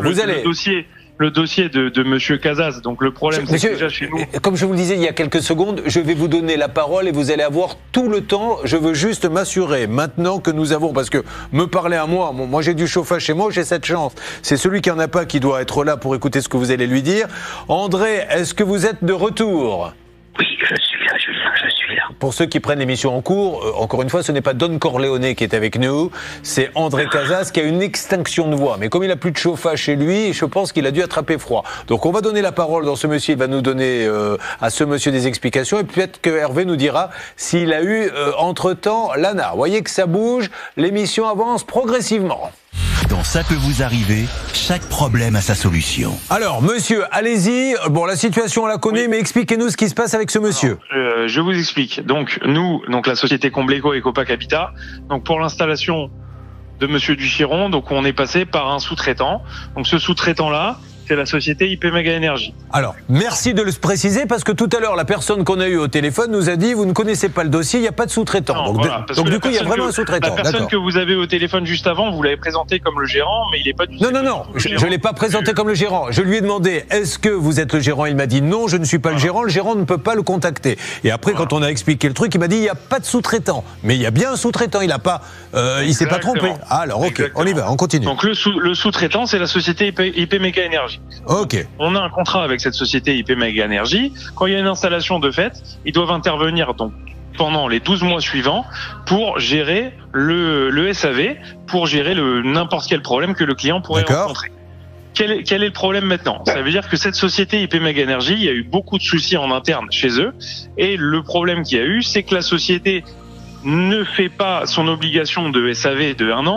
Le dossier de Monsieur Casas. Donc le problème, c'est que déjà chez nous... Comme je vous le disais il y a quelques secondes, je vais vous donner la parole et vous allez avoir tout le temps. Je veux juste m'assurer maintenant que nous avons... Parce que me parler à moi j'ai du chauffage chez moi, j'ai cette chance. C'est celui qui en a pas qui doit être là pour écouter ce que vous allez lui dire. André, est-ce que vous êtes de retour? Oui, je suis là, Julien, je suis là. Pour ceux qui prennent l'émission en cours, encore une fois, ce n'est pas Don Corleone qui est avec nous, c'est André Casas qui a une extinction de voix. Mais comme il n'a plus de chauffage chez lui, je pense qu'il a dû attraper froid. Donc on va donner la parole dans ce monsieur, il va nous donner à ce monsieur des explications et peut-être que Hervé nous dira s'il a eu entre-temps l'ANA. Vous voyez que ça bouge, l'émission avance progressivement. Dans Ça peut vous arriver, chaque problème a sa solution. Alors, monsieur, allez-y. Bon, la situation, on la connaît, mais expliquez-nous ce qui se passe avec ce monsieur. Alors, je vous explique. Donc, nous, la société Combleco et Copac Habitat, donc pour l'installation de monsieur Duchiron, donc on est passé par un sous-traitant. Donc, ce sous-traitant-là, c'est la société IP Mega Énergie. Alors, merci de le préciser parce que tout à l'heure, la personne qu'on a eue au téléphone nous a dit vous ne connaissez pas le dossier, il n'y a pas de sous-traitant. Donc du coup, il y a vraiment un sous-traitant. La personne que vous avez au téléphone juste avant, vous l'avez présenté comme le gérant, mais il n'est pas du tout. Non, je ne l'ai pas présenté comme le gérant. Je lui ai demandé est-ce que vous êtes le gérant? Il m'a dit non, je ne suis pas le gérant ne peut pas le contacter. Et après, quand on a expliqué le truc, il m'a dit il n'y a pas de sous-traitant. Mais il y a bien un sous-traitant, il s'est pas trompé. Alors, ok, on y va, on continue. Donc le sous-traitant, c'est la société IP Mega Énergie. Ok. On a un contrat avec cette société IP Mega Énergie. Quand il y a une installation de fait, ils doivent intervenir donc pendant les 12 mois suivants pour gérer le SAV, pour gérer n'importe quel problème que le client pourrait rencontrer. Quel est le problème maintenant? Ça veut dire que cette société IP Mega Énergie, il y a eu beaucoup de soucis en interne chez eux. Et le problème qu'il y a eu, c'est que la société ne fait pas son obligation de SAV de 1 an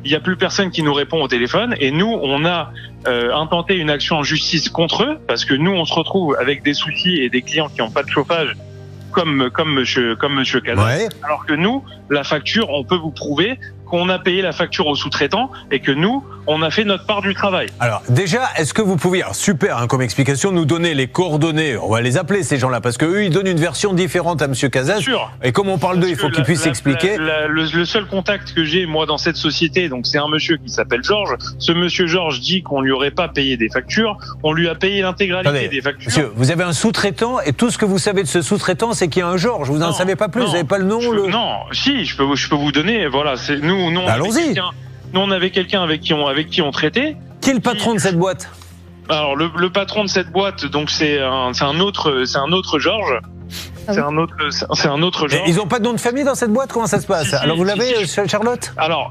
il n'y a plus personne qui nous répond au téléphone. Et nous, on a intenté une action en justice contre eux, parce que nous, on se retrouve avec des soucis et des clients qui n'ont pas de chauffage, comme monsieur Casas. Ouais. Alors que nous, la facture, on peut vous prouver qu'on a payé la facture au sous-traitant et que nous, on a fait notre part du travail. Alors déjà, est-ce que vous pouviez, alors super comme explication, nous donner les coordonnées, on va les appeler ces gens-là, parce qu'eux, ils donnent une version différente à Monsieur Casas. Sûr. Et comme on parle d'eux, il faut qu'ils puissent expliquer. Le seul contact que j'ai, moi, dans cette société, donc c'est un monsieur qui s'appelle Georges. Ce monsieur Georges dit qu'on lui aurait pas payé des factures, on lui a payé l'intégralité des factures. Monsieur, vous avez un sous-traitant, et tout ce que vous savez de ce sous-traitant, c'est qu'il y a un Georges, vous n'en savez pas plus, vous n'avez pas le nom Non, si, je peux vous donner, voilà, c'est nous allons-y. Nous, on avait quelqu'un avec qui on traitait. Qui est le patron de cette boîte? Alors, le patron de cette boîte, donc c'est un autre Georges. C'est un autre Georges. Ils n'ont pas de nom de famille dans cette boîte? Comment ça se passe? Alors, vous l'avez, Charlotte? Alors,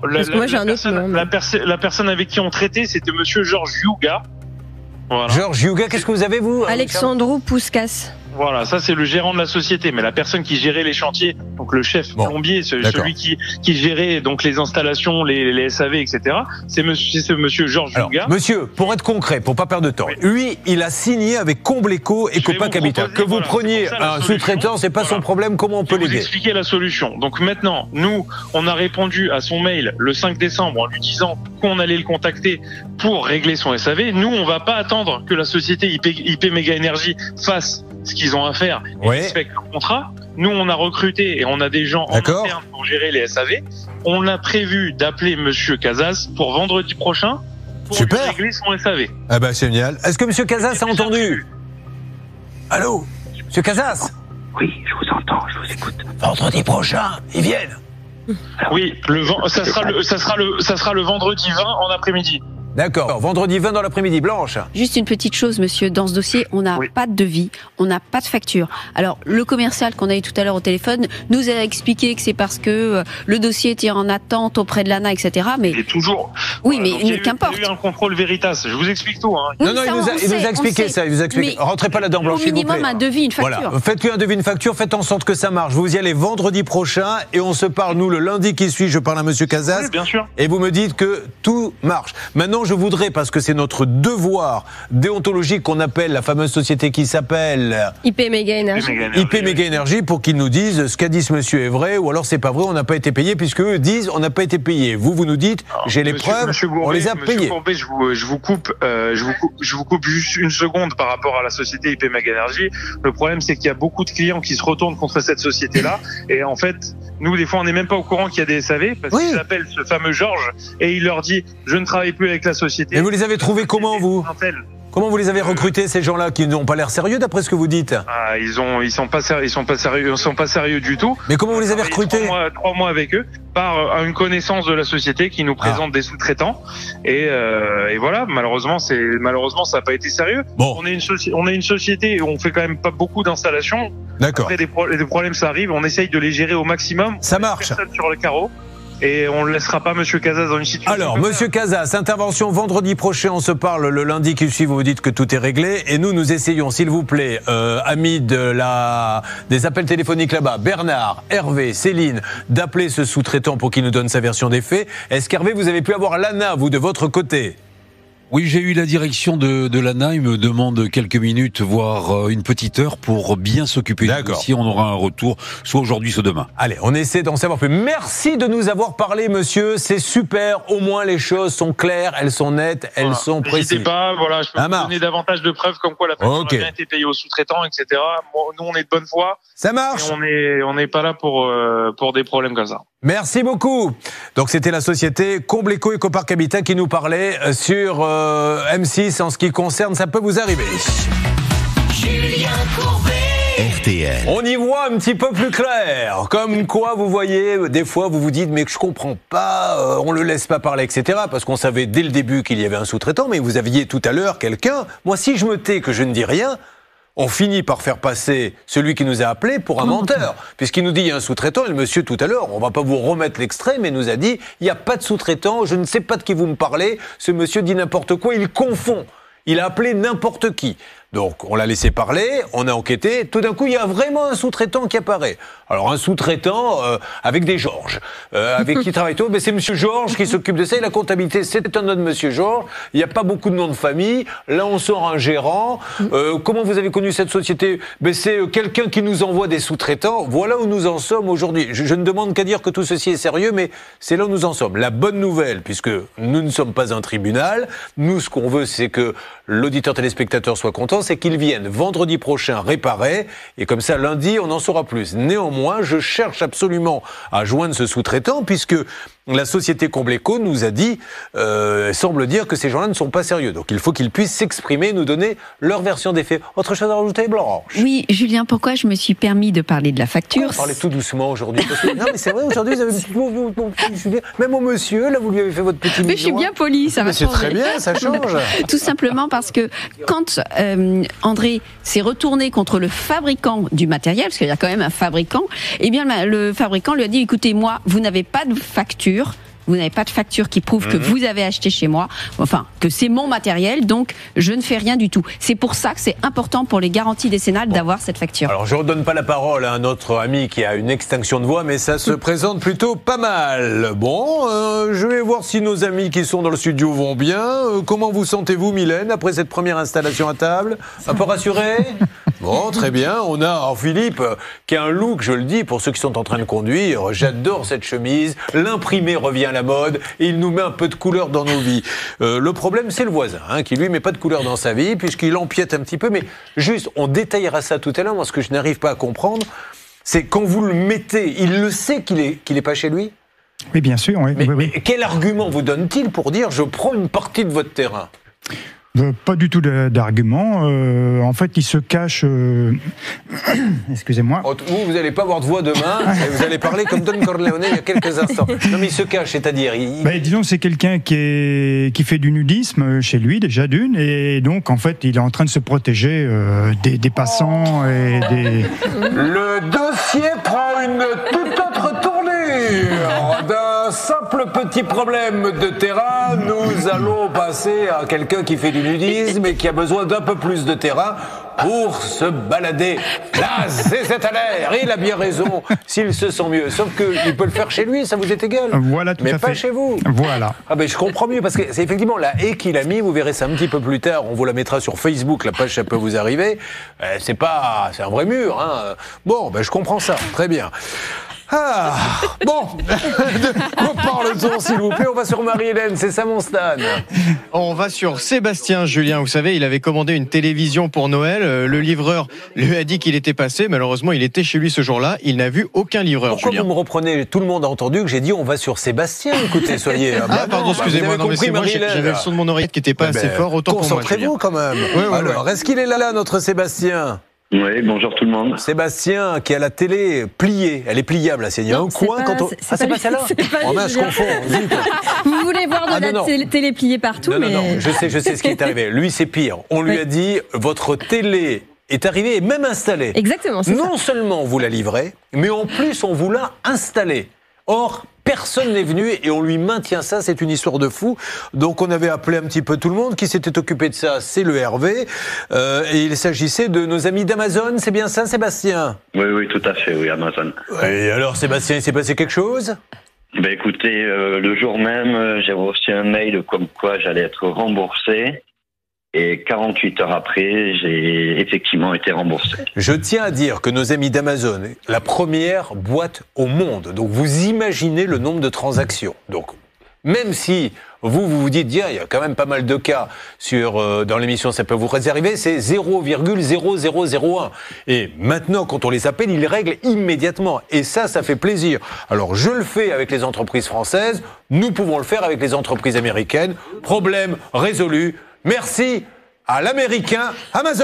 la personne avec qui on traitait, c'était monsieur Georges Yuga. Voilà. Georges Yuga, qu'est-ce que vous avez, vous? Alexandro Pouskas. Voilà, ça c'est le gérant de la société, mais la personne qui gérait les chantiers, donc le chef plombier, celui qui gérait donc les installations, les SAV, etc. C'est ce monsieur Georges Yuga. Monsieur, pour être concret, pour pas perdre de temps, lui, il a signé avec Combleco et Copac Habitat. Que vous preniez un sous-traitant, c'est pas son problème. Comment on peut l'aider? Je vais vous expliquer la solution. Donc maintenant, nous, on a répondu à son mail le 5 décembre en lui disant qu'on allait le contacter pour régler son SAV. Nous, on va pas attendre que la société IP Méga Énergie fasse ce qu'ils ont à faire et respecte leur contrat. Nous, on a recruté et on a des gens en interne pour gérer les SAV. On a prévu d'appeler monsieur Casas pour vendredi prochain pour régler son SAV. Ah bah génial. Est-ce que monsieur Casas a entendu? Allô, monsieur Casas? Oui, je vous entends, je vous écoute. Vendredi prochain, ils viennent. Oui, ça sera le vendredi 20 en après-midi. D'accord, vendredi 20 dans l'après-midi. Blanche. Juste une petite chose, monsieur. Dans ce dossier, on n'a pas de devis, on n'a pas de facture. Alors, le commercial qu'on a eu tout à l'heure au téléphone nous a expliqué que c'est parce que le dossier était en attente auprès de l'ANA, etc. Mais il est toujours. Oui, mais qu'importe. Il y a eu un contrôle Veritas. Je vous explique tout. Hein. Non, il nous a expliqué ça. Il vous a expliqué. Rentrez pas là-dedans, Blanche. Au minimum, un devis, une facture. Voilà. Faites-lui un devis, une facture. Faites en sorte que ça marche. Vous y allez vendredi prochain et on se parle, nous, le lundi qui suit. Je parle à monsieur Casas. Oui, bien sûr. Et vous me dites que tout marche. Maintenant, je voudrais, parce que c'est notre devoir déontologique qu'on appelle la fameuse société qui s'appelle IP Méga Énergie. IP Méga Énergie, pour qu'ils nous disent ce qu'a dit ce monsieur est vrai ou alors c'est pas vrai, on n'a pas été payé, puisque eux disent on n'a pas été payé. Vous nous dites j'ai les preuves, on les a payés. Monsieur Courbet, je vous coupe juste une seconde par rapport à la société IP Méga Énergie. Le problème, c'est qu'il y a beaucoup de clients qui se retournent contre cette société-là, et en fait, nous des fois on n'est même pas au courant qu'il y a des SAV parce qu'ils appellent ce fameux Georges et il leur dit je ne travaille plus avec la société. Et vous les avez trouvés comment, vous? Comment vous les avez recrutés, ces gens-là qui n'ont pas l'air sérieux d'après ce que vous dites? Ils sont pas sérieux du tout. Mais comment vous les avez recrutés? 3 mois avec eux par une connaissance de la société qui nous présente des sous-traitants et voilà, malheureusement ça n'a pas été sérieux. Bon. On est une société où on fait quand même pas beaucoup d'installations. D'accord. Après des problèmes ça arrive, on essaye de les gérer au maximum. Ça marche. Personne sur le carreau. Et on ne laissera pas monsieur Casas dans une situation. Alors, monsieur Casas, intervention vendredi prochain, on se parle le lundi qui suit, vous dites que tout est réglé. Et nous essayons, s'il vous plaît, amis des appels téléphoniques là-bas, Bernard, Hervé, Céline, d'appeler ce sous-traitant pour qu'il nous donne sa version des faits. Est-ce qu'Hervé, vous avez pu avoir l'ANA, vous, de votre côté? Oui, j'ai eu la direction de l'ANA. Il me demande quelques minutes, voire une petite heure pour bien s'occuper du dossier. On aura un retour, soit aujourd'hui, soit demain. Allez, on essaie d'en savoir plus. Merci de nous avoir parlé, monsieur. C'est super. Au moins, les choses sont claires, elles sont nettes, elles sont précises. N'hésitez pas, voilà, je peux vous donner davantage de preuves comme quoi la facture a bien été payée aux sous-traitants, etc. Nous, on est de bonne foi. Ça marche. Et on n'est pas là pour des problèmes comme ça. Merci beaucoup. Donc c'était la société Combleco et Coparc Habitat qui nous parlait sur M6 en ce qui concerne ça peut vous arriver. Julien Courbet. RTL. On y voit un petit peu plus clair. Comme quoi, vous voyez, des fois vous vous dites mais que je comprends pas, on le laisse pas parler, etc. Parce qu'on savait dès le début qu'il y avait un sous-traitant, mais vous aviez tout à l'heure quelqu'un. Moi, si je me tais que je ne dis rien, on finit par faire passer celui qui nous a appelé pour un menteur, puisqu'il nous dit il y a un sous-traitant, et le monsieur tout à l'heure, on va pas vous remettre l'extrait, mais nous a dit il n'y a pas de sous-traitant, je ne sais pas de qui vous me parlez, ce monsieur dit n'importe quoi, il confond, il a appelé n'importe qui. Donc, on l'a laissé parler, on a enquêté. Tout d'un coup, il y a vraiment un sous-traitant qui apparaît. Alors, un sous-traitant avec des Georges, avec qui travaille tout. Mais c'est Monsieur Georges qui s'occupe de ça. Et la comptabilité, c'est un nom de Monsieur Georges. Il n'y a pas beaucoup de noms de famille. Là, on sort un gérant. Comment vous avez connu cette société? C'est quelqu'un qui nous envoie des sous-traitants. Voilà où nous en sommes aujourd'hui. Je ne demande qu'à dire que tout ceci est sérieux, mais c'est là où nous en sommes. La bonne nouvelle, puisque nous ne sommes pas un tribunal, nous, ce qu'on veut, c'est que l'auditeur téléspectateur soit content, c'est qu'ils viennent vendredi prochain réparer, et comme ça, lundi, on en saura plus. Néanmoins, je cherche absolument à joindre ce sous-traitant, puisque la société Combleco nous a dit, semble dire que ces gens-là ne sont pas sérieux. Donc il faut qu'ils puissent s'exprimer, nous donner leur version des faits. Autre chose à rajouter, Blanche? Oui, Julien, pourquoi je me suis permis de parler de la facture? Parlez tout doucement aujourd'hui. Non, mais c'est vrai, aujourd'hui, vous avez... Même au monsieur, là, vous lui avez fait votre petit... Mais je suis bien polie, ça va changer. C'est très bien, ça change. Tout simplement parce que quand André s'est retourné contre le fabricant du matériel, parce qu'il y a quand même un fabricant, eh bien le fabricant lui a dit, écoutez, moi, vous n'avez pas de facture. Vous n'avez pas de facture qui prouve que vous avez acheté chez moi, enfin, que c'est mon matériel, donc je ne fais rien du tout. C'est pour ça que c'est important pour les garanties décennales d'avoir cette facture. Alors, je ne redonne pas la parole à notre ami qui a une extinction de voix, mais ça se présente plutôt pas mal. Bon, je vais voir si nos amis qui sont dans le studio vont bien. Comment vous sentez-vous, Mylène, après cette première installation à table? Un peu rassuré? Bon, très bien. On a Philippe qui a un look, je le dis, pour ceux qui sont en train de conduire. J'adore cette chemise. L'imprimé revient à la mode et il nous met un peu de couleur dans nos vies. Le problème, c'est le voisin, qui lui met pas de couleur dans sa vie puisqu'il empiète un petit peu. Mais juste, on détaillera ça tout à l'heure. Moi, ce que je n'arrive pas à comprendre, c'est quand vous le mettez, il le sait qu'il est pas chez lui? Oui, bien sûr. Oui, mais quel argument vous donne-t-il pour dire je prends une partie de votre terrain? Pas du tout d'argument. En fait, il se cache... Excusez-moi. Vous n'allez pas avoir de voix demain, et vous allez parler comme Don Corleone il y a quelques instants. Non, mais il se cache, c'est-à-dire... disons, c'est quelqu'un qui fait du nudisme chez lui, déjà d'une, et donc, en fait, il est en train de se protéger des passants et des... Le dossier prend une toute autre tournure. D'un simple petit problème de terrain, nous allons passer à quelqu'un qui fait du nudisme et qui a besoin d'un peu plus de terrain pour se balader. Là, c'est à l'air. Il a bien raison s'il se sent mieux. Sauf qu'il peut le faire chez lui, ça vous est égal. Voilà, tout à fait. Mais pas chez vous. Voilà. Je comprends mieux, parce que c'est effectivement la haie qu'il a mis, vous verrez ça un petit peu plus tard, on vous la mettra sur Facebook, la page, ça peut vous arriver. C'est un vrai mur. Bon, je comprends ça. Très bien. Bon, de quoi parle-t-on, s'il vous plaît? On va sur Marie-Hélène, c'est ça mon Stan. On va sur Sébastien, Julien. Vous savez, il avait commandé une télévision pour Noël. Le livreur lui a dit qu'il était passé. Malheureusement, il était chez lui ce jour-là. Il n'a vu aucun livreur. Pourquoi Julien, vous me reprenez? Tout le monde a entendu que j'ai dit on va sur Sébastien. Écoutez, soyez... pardon, excusez-moi. Non, mais c'est moi, j'avais le son de mon oreillette qui n'était pas assez fort. Autant pour moi, concentrez-vous quand même. Alors, est-ce qu'il est là, notre Sébastien? Oui, bonjour tout le monde. Sébastien, qui a la télé pliée, elle est pliable, là, il y a un coin quand on... c'est pas celle-là? Je confonds. Vous voulez voir de la télé pliée partout, non, je sais ce qui est arrivé. Lui, c'est pire. On lui a dit, votre télé est arrivée et même installée. Exactement, c'est ça. Non seulement on vous l'a livrée, mais en plus on vous l'a installée. Or, personne n'est venu et on lui maintient ça, c'est une histoire de fou. Donc on avait appelé un petit peu tout le monde, qui s'était occupé de ça, c'est le Hervé. Et il s'agissait de nos amis d'Amazon, c'est bien ça, Sébastien? Oui, tout à fait, oui, Amazon. Et alors, Sébastien, il s'est passé quelque chose? Écoutez, le jour même, j'ai reçu un mail comme quoi j'allais être remboursé. Et 48 heures après, j'ai effectivement été remboursé. Je tiens à dire que nos amis d'Amazon, la première boîte au monde, donc vous imaginez le nombre de transactions. Donc, même si vous dites, il y a quand même pas mal de cas dans l'émission, ça peut vous réserver, c'est 0,0001. Et maintenant, quand on les appelle, ils règlent immédiatement. Et ça fait plaisir. Alors, je le fais avec les entreprises françaises, nous pouvons le faire avec les entreprises américaines. Problème résolu. Merci à l'américain Amazon.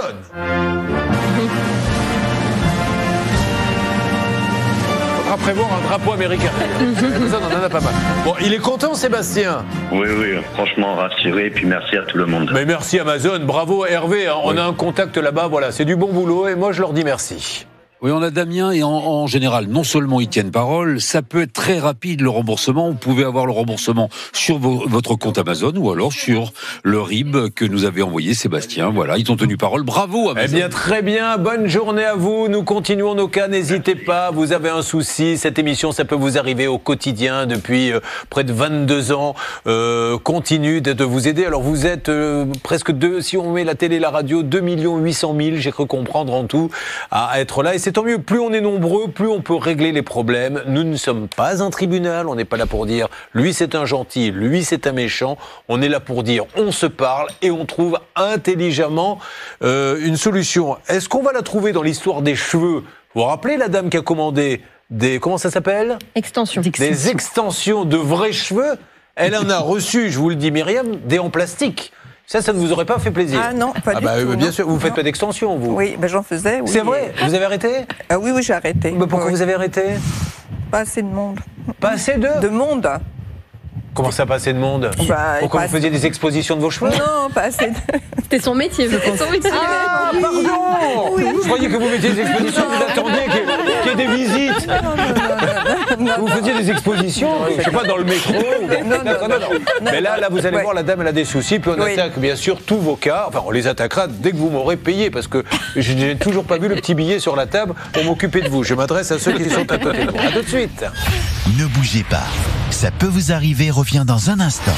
Faudra prévoir un drapeau américain. Amazon, on en a pas mal. Bon, il est content, Sébastien? Oui, franchement rassuré, et puis merci à tout le monde. Mais merci Amazon, bravo Hervé, on a un contact là-bas, voilà, c'est du bon boulot, et moi je leur dis merci. Oui, on a Damien et en général, non seulement ils tiennent parole, ça peut être très rapide le remboursement. Vous pouvez avoir le remboursement sur votre compte Amazon ou alors sur le RIB que nous avait envoyé Sébastien. Voilà, ils ont tenu parole. Bravo Amazon. Eh bien, très bien. Bonne journée à vous. Nous continuons nos cas. N'hésitez pas. Vous avez un souci. Cette émission, ça peut vous arriver au quotidien depuis près de 22 ans. Continue de vous aider. Alors, vous êtes presque si on met la télé et la radio, 2 800 000, j'ai cru comprendre en tout, à être là. Et c'est tant mieux. Plus on est nombreux, plus on peut régler les problèmes. Nous ne sommes pas un tribunal. On n'est pas là pour dire lui c'est un gentil, lui c'est un méchant. On est là pour dire on se parle et on trouve intelligemment une solution. Est-ce qu'on va la trouver dans l'histoire des cheveux? Vous vous rappelez la dame qui a commandé des... Comment ça s'appelle? Extensions. Des extensions de vrais cheveux. Elle en a reçu, je vous le dis Myriam, des en plastique. Ça ne vous aurait pas fait plaisir? Ah non, pas du tout. Bien sûr, vous ne faites pas d'extension, vous? Oui, j'en faisais. Oui. C'est vrai? Vous avez arrêté? Oui, j'ai arrêté. Mais pourquoi vous avez arrêté? Pas assez de monde. Pas assez de monde. Comment ça, pas assez de monde? Pourquoi vous faisiez des expositions de vos cheveux? Non, pas assez de... C'était son métier, je pense. Ah, pardon! Oui. Je croyais que vous mettiez des expositions, vous attendiez qu'il y ait des visites. Non. Vous faisiez des expositions, je ne sais pas, dans le métro. Non. Mais là, vous allez voir, la dame, elle a des soucis, puis on attaque bien sûr tous vos cas. Enfin, on les attaquera dès que vous m'aurez payé, parce que je n'ai toujours pas vu le petit billet sur la table pour m'occuper de vous. Je m'adresse à ceux qui sont à côté de vous. À tout de suite. Ne bougez pas. Ça peut vous arriver, revient dans un instant.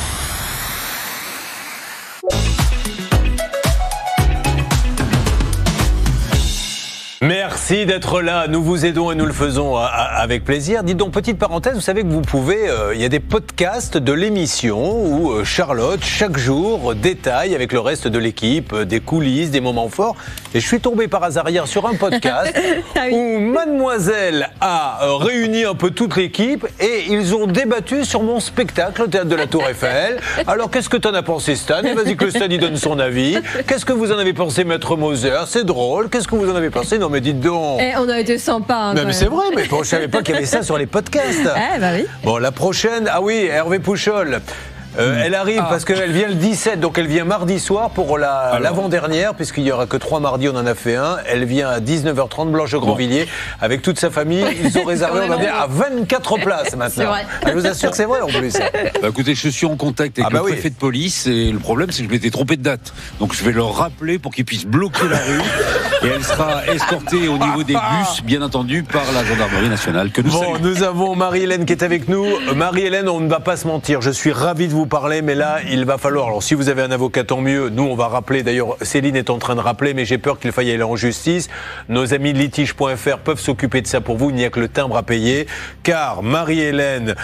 Merci d'être là, nous vous aidons et nous le faisons avec plaisir. Dites donc, petite parenthèse, vous savez que vous pouvez, il y a des podcasts de l'émission où Charlotte, chaque jour, détaille avec le reste de l'équipe des coulisses, des moments forts. Et je suis tombé par hasard hier sur un podcast où Mademoiselle a réuni un peu toute l'équipe et ils ont débattu sur mon spectacle au Théâtre de la Tour Eiffel. Alors, qu'est-ce que t'en as pensé, Stan? Et vas-y que Stan y donne son avis. Qu'est-ce que vous en avez pensé, Maître Moser? C'est drôle. Qu'est-ce que vous en avez pensé? Non, mais dites donc. On a été sympa. Hein, mais c'est vrai, mais bon, je savais pas qu'il y avait ça sur les podcasts. Bah oui. Bon, la prochaine, Hervé Pouchol. Elle arrive parce qu'elle vient le 17, donc elle vient mardi soir pour l'avant-dernière, puisqu'il n'y aura que 3 mardis, on en a fait un. Elle vient à 19h30, Blanche-Grandvilliers, avec toute sa famille. Ils ont réservé, on en est à 24 places maintenant. C'est vrai. Je vous assure que c'est vrai en plus. Bah écoutez, je suis en contact avec le préfet de police et le problème c'est que je m'étais trompé de date. Donc je vais leur rappeler pour qu'ils puissent bloquer la rue et elle sera escortée au niveau des bus, bien entendu, par la gendarmerie nationale que nous saluons. Nous avons Marie-Hélène qui est avec nous. Marie-Hélène, on ne va pas se mentir, je suis ravi de vous parler, mais là, il va falloir... Alors, si vous avez un avocat, tant mieux. Nous, on va rappeler. D'ailleurs, Céline est en train de rappeler, mais j'ai peur qu'il faille aller en justice. Nos amis de litige.fr peuvent s'occuper de ça pour vous. Il n'y a que le timbre à payer. Car Marie-Hélène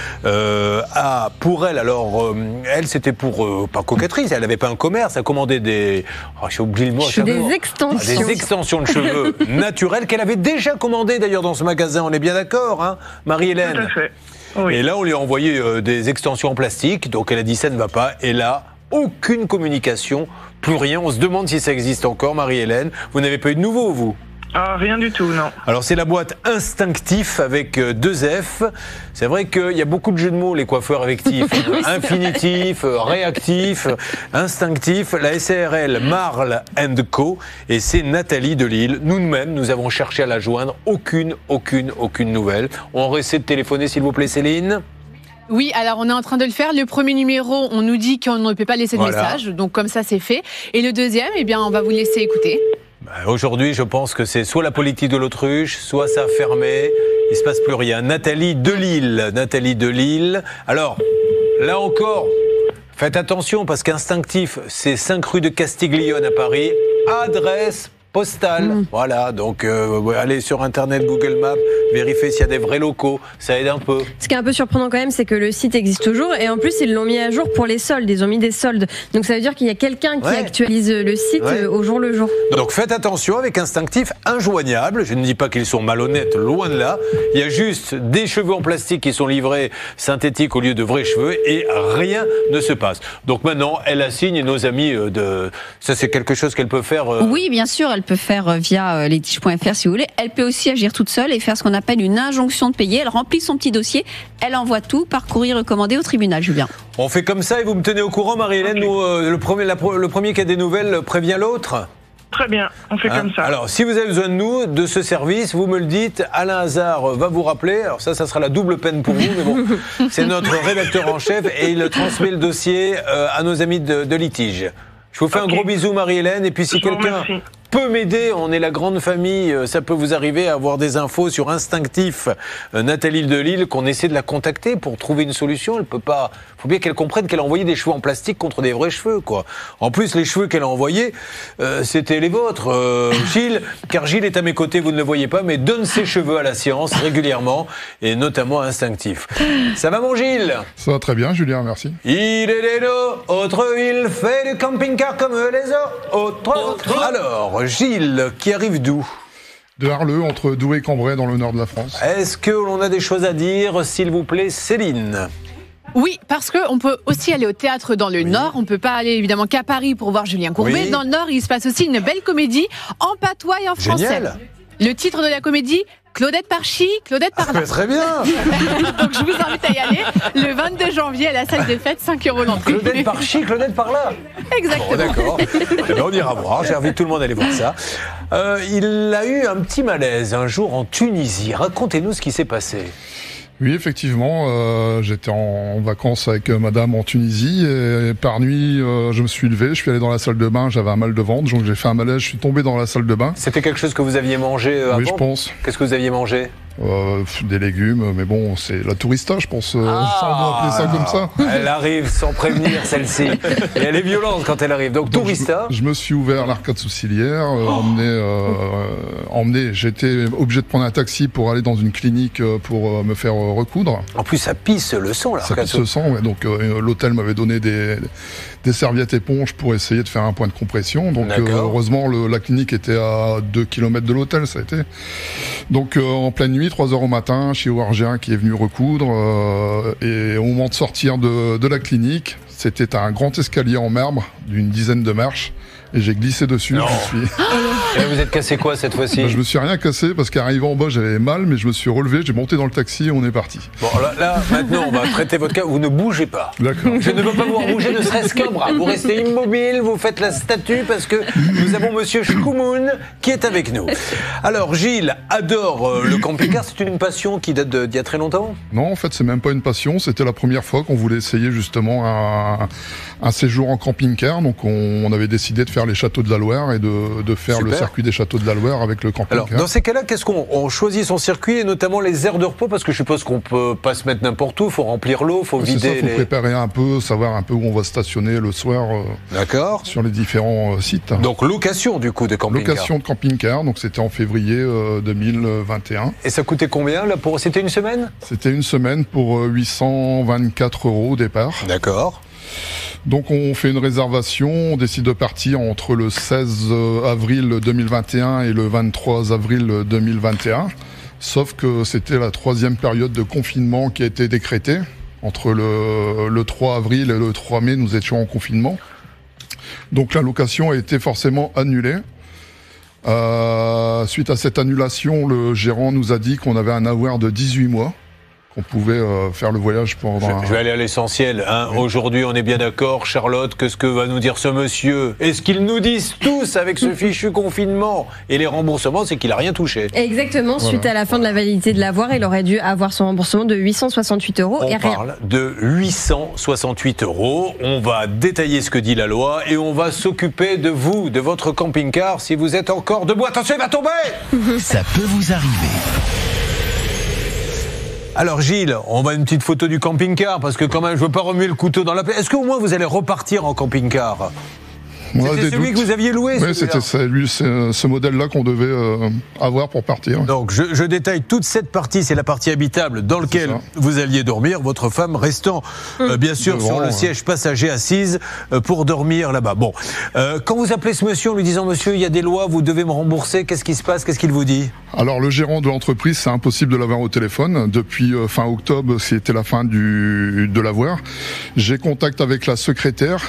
a, pour elle, alors, elle, c'était pour... pas coquetterie, elle n'avait pas un commerce. Elle commandait des... j'ai oublié le mot. Des extensions. Des extensions de cheveux naturelles qu'elle avait déjà commandées, d'ailleurs, dans ce magasin. On est bien d'accord, hein, Marie-Hélène? Tout à fait. Oui. Et là, on lui a envoyé des extensions en plastique, donc elle a dit ça ne va pas. Et là, aucune communication, plus rien. On se demande si ça existe encore, Marie-Hélène. Vous n'avez pas eu de nouveau, vous? Ah, rien du tout, non. Alors, c'est la boîte Instinctif avec 2 F. C'est vrai qu'il y a beaucoup de jeux de mots, les coiffeurs avec tif. Infinitif, réactif, instinctif. La SARL Marle & Co. Et c'est Nathalie de Lille. Nous-mêmes, nous avons cherché à la joindre. Aucune nouvelle. On essaie de téléphoner, s'il vous plaît, Céline? Oui, alors on est en train de le faire. Le premier numéro, on nous dit qu'on ne peut pas laisser de message. Donc comme ça, c'est fait. Et le deuxième, on va vous laisser écouter. Aujourd'hui, je pense que c'est soit la politique de l'autruche, soit ça a fermé, il se passe plus rien. Nathalie de Lille. Alors, là encore, faites attention parce qu'Instinctif, c'est 5 rue de Castiglione à Paris, adresse postale. Voilà, donc allez sur Internet, Google Maps, vérifiez s'il y a des vrais locaux, ça aide un peu. Ce qui est un peu surprenant quand même, c'est que le site existe toujours et en plus ils l'ont mis à jour pour les soldes, ils ont mis des soldes. Donc ça veut dire qu'il y a quelqu'un qui actualise le site au jour le jour. Donc faites attention avec Instinctif, injoignable. Je ne dis pas qu'ils sont malhonnêtes, loin de là. Il y a juste des cheveux en plastique qui sont livrés synthétiques au lieu de vrais cheveux et rien ne se passe. Donc maintenant, elle assigne nos amis de... Ça c'est quelque chose qu'elle peut faire Oui, bien sûr, elle peut faire via litige.fr si vous voulez. Elle peut aussi agir toute seule et faire ce qu'on appelle une injonction de payer. Elle remplit son petit dossier, elle envoie tout par courrier recommandé au tribunal, Julien. On fait comme ça et vous me tenez au courant, Marie-Hélène. Okay. Le premier qui a des nouvelles prévient l'autre. Très bien, on fait comme ça. Alors, si vous avez besoin de nous, de ce service, vous me le dites, Alain Hazard va vous rappeler. Alors ça sera la double peine pour vous, mais bon, c'est notre rédacteur en chef et il transmet le dossier à nos amis de Litige. Je vous fais un gros bisou, Marie-Hélène, et puis si quelqu'un peut m'aider, on est la grande famille, ça peut vous arriver à avoir des infos sur Instinctif, Nathalie de Lille, qu'on essaie de la contacter pour trouver une solution. Elle peut pas. Faut bien qu'elle comprenne qu'elle a envoyé des cheveux en plastique contre des vrais cheveux, quoi. En plus, les cheveux qu'elle a envoyés, c'était les vôtres, Gilles, car Gilles est à mes côtés, vous ne le voyez pas, mais donne ses cheveux à la science régulièrement, et notamment à Instinctif. Ça va, mon Gilles? Ça va très bien, Julien, merci. Il est des autres, il fait du camping-car comme les autres. Alors, Gilles, qui arrive d'où? De Arleux, entre Douai et Cambrai, dans le nord de la France. Est-ce que l'on a des choses à dire, s'il vous plaît, Céline? Oui, parce qu'on peut aussi aller au théâtre dans le Nord. On ne peut pas aller évidemment qu'à Paris pour voir Julien Courbet. Dans le Nord, il se passe aussi une belle comédie en patois et en français. Génial. Le titre de la comédie, Claudette par-ci, Claudette par-là. Très bien. Donc je vous invite à y aller le 22 janvier à la salle des fêtes, 5 € l'entrée. Claudette par-ci, Claudette par-là. Exactement. Bon, d'accord. Eh bien, on ira voir. J'invite tout le monde à aller voir ça. Il a eu un petit malaise un jour en Tunisie. Racontez-nous ce qui s'est passé. Oui, effectivement, j'étais en vacances avec madame en Tunisie et par nuit, je me suis levé, je suis allé dans la salle de bain, j'avais un mal de ventre, donc j'ai fait un malaise, je suis tombé dans la salle de bain. C'était quelque chose que vous aviez mangé avant? Oui, je pense. Qu'est-ce que vous aviez mangé? Des légumes, mais bon, c'est la tourista, je pense. On va appeler ça comme ça. Elle arrive sans prévenir, celle-ci. Et elle est violente quand elle arrive. Donc tourista. Je me suis ouvert l'arcade sourcilière, emmené. J'étais obligé de prendre un taxi pour aller dans une clinique pour me faire recoudre. En plus, ça pisse le sang, l'arcade. Ça pisse le sang, ouais. Donc l'hôtel m'avait donné des serviettes éponges pour essayer de faire un point de compression. Donc heureusement, la clinique était à 2 km de l'hôtel, ça a été. Donc en pleine nuit, 3h au matin, chirurgien qui est venu recoudre, et au moment de sortir de la clinique, c'était un grand escalier en marbre d'une dizaine de marches, et j'ai glissé dessus. Et vous êtes cassé quoi cette fois-ci? Je me suis rien cassé parce qu'arrivant en bas j'avais mal, mais je me suis relevé, j'ai monté dans le taxi et on est parti. Bon là maintenant on va traiter votre cas, vous ne bougez pas. D'accord. Je ne veux pas vous voir bouger ne serait-ce qu'un bras. Vous restez immobile, vous faites la statue parce que nous avons monsieur Shkoumoun qui est avec nous. Alors Gilles adore le camping-car, c'est une passion qui date d'il y a très longtemps? Non, en fait c'est même pas une passion, c'était la première fois qu'on voulait essayer justement un séjour en camping-car, donc on avait décidé de faire les châteaux de la Loire et de faire le circuit des châteaux de la Loire avec le camping-car. Alors, dans ces cas-là, qu'est-ce qu'on choisit son circuit et notamment les aires de repos? Parce que je suppose qu'on peut pas se mettre n'importe où, il faut remplir l'eau, il faut vider. Il faut préparer un peu, savoir un peu où on va stationner le soir sur les différents sites. Donc, location du coup de camping-car. Location de camping-car, donc c'était en février 2021. Et ça coûtait combien là pour... C'était une semaine? C'était une semaine pour 824 € au départ. D'accord. Donc on fait une réservation, on décide de partir entre le 16 avril 2021 et le 23 avril 2021, sauf que c'était la 3e période de confinement qui a été décrétée. Entre le 3 avril et le 3 mai, nous étions en confinement. Donc la location a été forcément annulée. Suite à cette annulation, le gérant nous a dit qu'on avait un avoir de 18 mois. Qu'on pouvait faire le voyage pendant... Je vais aller à l'essentiel. Oui. Aujourd'hui, on est bien d'accord. Charlotte, qu'est-ce que va nous dire ce monsieur? Et ce qu'ils nous disent tous avec ce fichu confinement et les remboursements, c'est qu'il n'a rien touché. Exactement. Suite à la fin de la validité de l'avoir, il aurait dû avoir son remboursement de 868 € et rien. On parle de 868 €. On va détailler ce que dit la loi et on va s'occuper de vous, de votre camping-car, si vous êtes encore debout. Attention, il va tomber! Ça peut vous arriver. Alors Gilles, on va une petite photo du camping-car parce que quand même je veux pas remuer le couteau dans la plaie. Est-ce qu'au moins vous allez repartir en camping-car? C'était celui que vous aviez loué? Oui, c'était ce modèle-là qu'on devait avoir pour partir. Donc je détaille toute cette partie, c'est la partie habitable dans laquelle vous alliez dormir, votre femme restant bien sûr devant, sur le siège passager assise pour dormir là-bas. Bon, quand vous appelez ce monsieur en lui disant « Monsieur, il y a des lois, vous devez me rembourser », qu'est-ce qui se passe? Qu'est-ce qu'il vous dit? Alors le gérant de l'entreprise, c'est impossible de l'avoir au téléphone. Depuis fin octobre, c'était la fin de l'avoir. J'ai contact avec la secrétaire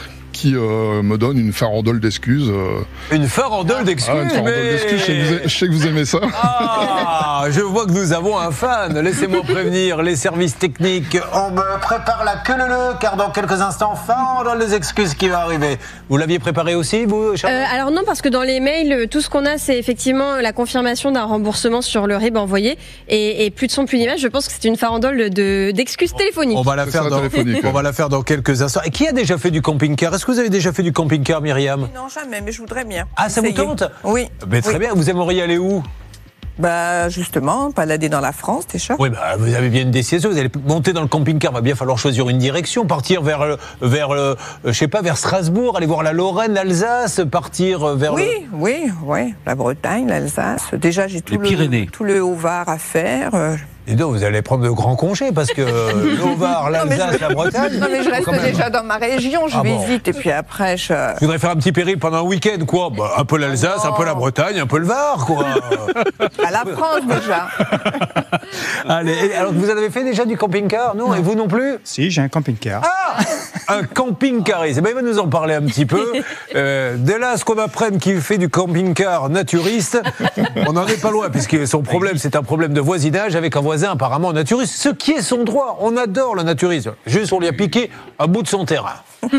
qui me donne une farandole d'excuses. Une farandole d'excuses, une farandole d'excuses, je sais que vous aimez ça. Ah, je vois que nous avons un fan. Laissez-moi prévenir les services techniques. On me prépare la queue leu, car dans quelques instants, farandole des excuses qui va arriver. Vous l'aviez préparé aussi, vous, Charles ? Alors non, parce que dans les mails, tout ce qu'on a, c'est effectivement la confirmation d'un remboursement sur le RIB envoyé, et plus de son, plus d'image. Je pense que c'est une farandole d'excuses téléphoniques. On va la faire dans quelques instants. Et qui a déjà fait du camping-car ? Est-ce que vous avez déjà fait du camping-car, Myriam ? Non, jamais, mais je voudrais bien. Ah, ça vous tente ? Oui. Mais très bien. Vous aimeriez aller où ? Bah justement, balader dans la France déjà. Oui, bah, vous avez bien une destination, vous allez monter dans le camping-car, va bien falloir choisir une direction, partir vers je sais pas, vers Strasbourg, aller voir la Lorraine, l'Alsace, partir vers Oui, la Bretagne, l'Alsace. Déjà, j'ai tout le Haut-Var à faire. Et donc, vous allez prendre de grands congés, parce que le Var, l'Alsace, la Bretagne... Non, mais je reste déjà dans ma région, je visite, et puis après, je voudrais faire un petit périple pendant un week-end, quoi. Bah, un peu l'Alsace, un peu la Bretagne, un peu le Var, quoi. À la France, déjà. Allez, alors, vous en avez fait déjà du camping-car, non ? Et vous non plus ? Si, j'ai un camping-car. Ah ! Un camping-cariste. Eh ben, il va nous en parler un petit peu. Dès là, ce qu'on apprenne qu'il fait du camping-car naturiste, on n'en est pas loin, puisque son problème, c'est un problème de voisinage avec un voisin apparemment naturiste, ce qui est son droit. On adore le naturisme. Juste, on lui a piqué un bout de son terrain.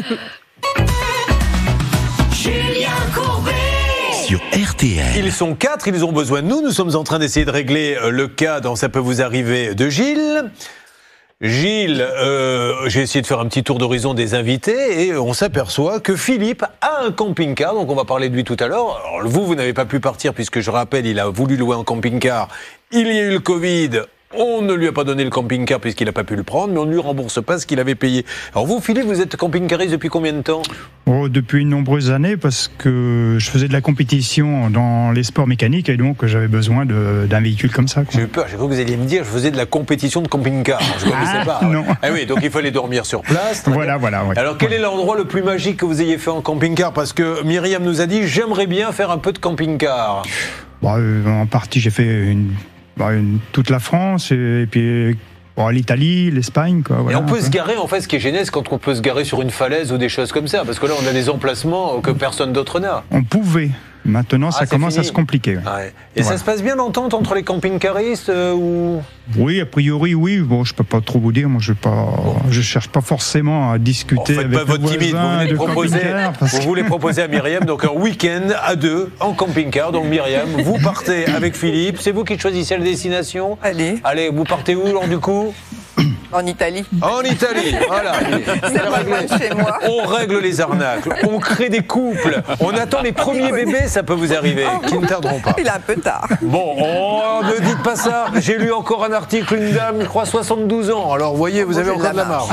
Julien Courbet sur RTL. Ils sont 4, ils ont besoin de nous. Nous sommes en train d'essayer de régler le cas dans Ça peut vous arriver de Gilles. Gilles, j'ai essayé de faire un petit tour d'horizon des invités et on s'aperçoit que Philippe a un camping-car, donc on va parler de lui tout à l'heure. Alors vous n'avez pas pu partir puisque je rappelle, il a voulu louer un camping-car. Il y a eu le Covid. On ne lui a pas donné le camping-car puisqu'il n'a pas pu le prendre, mais on ne lui rembourse pas ce qu'il avait payé. Alors vous, Philippe, vous êtes camping-cariste depuis combien de temps ? Depuis de nombreuses années, parce que je faisais de la compétition dans les sports mécaniques et donc j'avais besoin d'un véhicule comme ça. J'ai eu peur, j'ai cru que vous alliez me dire je faisais de la compétition de camping-car. Je ne connaissais pas. Non. Ah oui, donc il fallait dormir sur place. Voilà. Ouais. Alors quel est l'endroit le plus magique que vous ayez fait en camping-car ? Parce que Myriam nous a dit j'aimerais bien faire un peu de camping-car. En partie, j'ai fait toute la France et puis l'Italie, l'Espagne, quoi. Voilà, et on peut se garer, en fait, ce qui est gênant, c'est quand on peut se garer sur une falaise ou des choses comme ça, parce que là, on a des emplacements que personne d'autre n'a. On pouvait. Maintenant, ça commence à se compliquer. Ouais. Et ça se passe bien l'entente entre les camping-caristes ou... Oui, a priori, oui. Bon, je peux pas trop vous dire. Moi, je cherche pas forcément à discuter avec pas votre timide. Vous voulez proposer à Myriam donc un week-end à 2 en camping-car. Donc Myriam, vous partez avec Philippe. C'est vous qui choisissez la destination. Allez, vous partez où, alors, du coup ? En Italie. En Italie, voilà. C'est pas loin de chez moi. On règle les arnaques, on crée des couples, on attend les premiers bébés, ça peut vous arriver, qui ne tarderont pas. Il est un peu tard. Bon, ne dites pas ça. J'ai lu encore un article, une dame, je crois 72 ans. Alors, vous voyez, vous avez encore de la marge.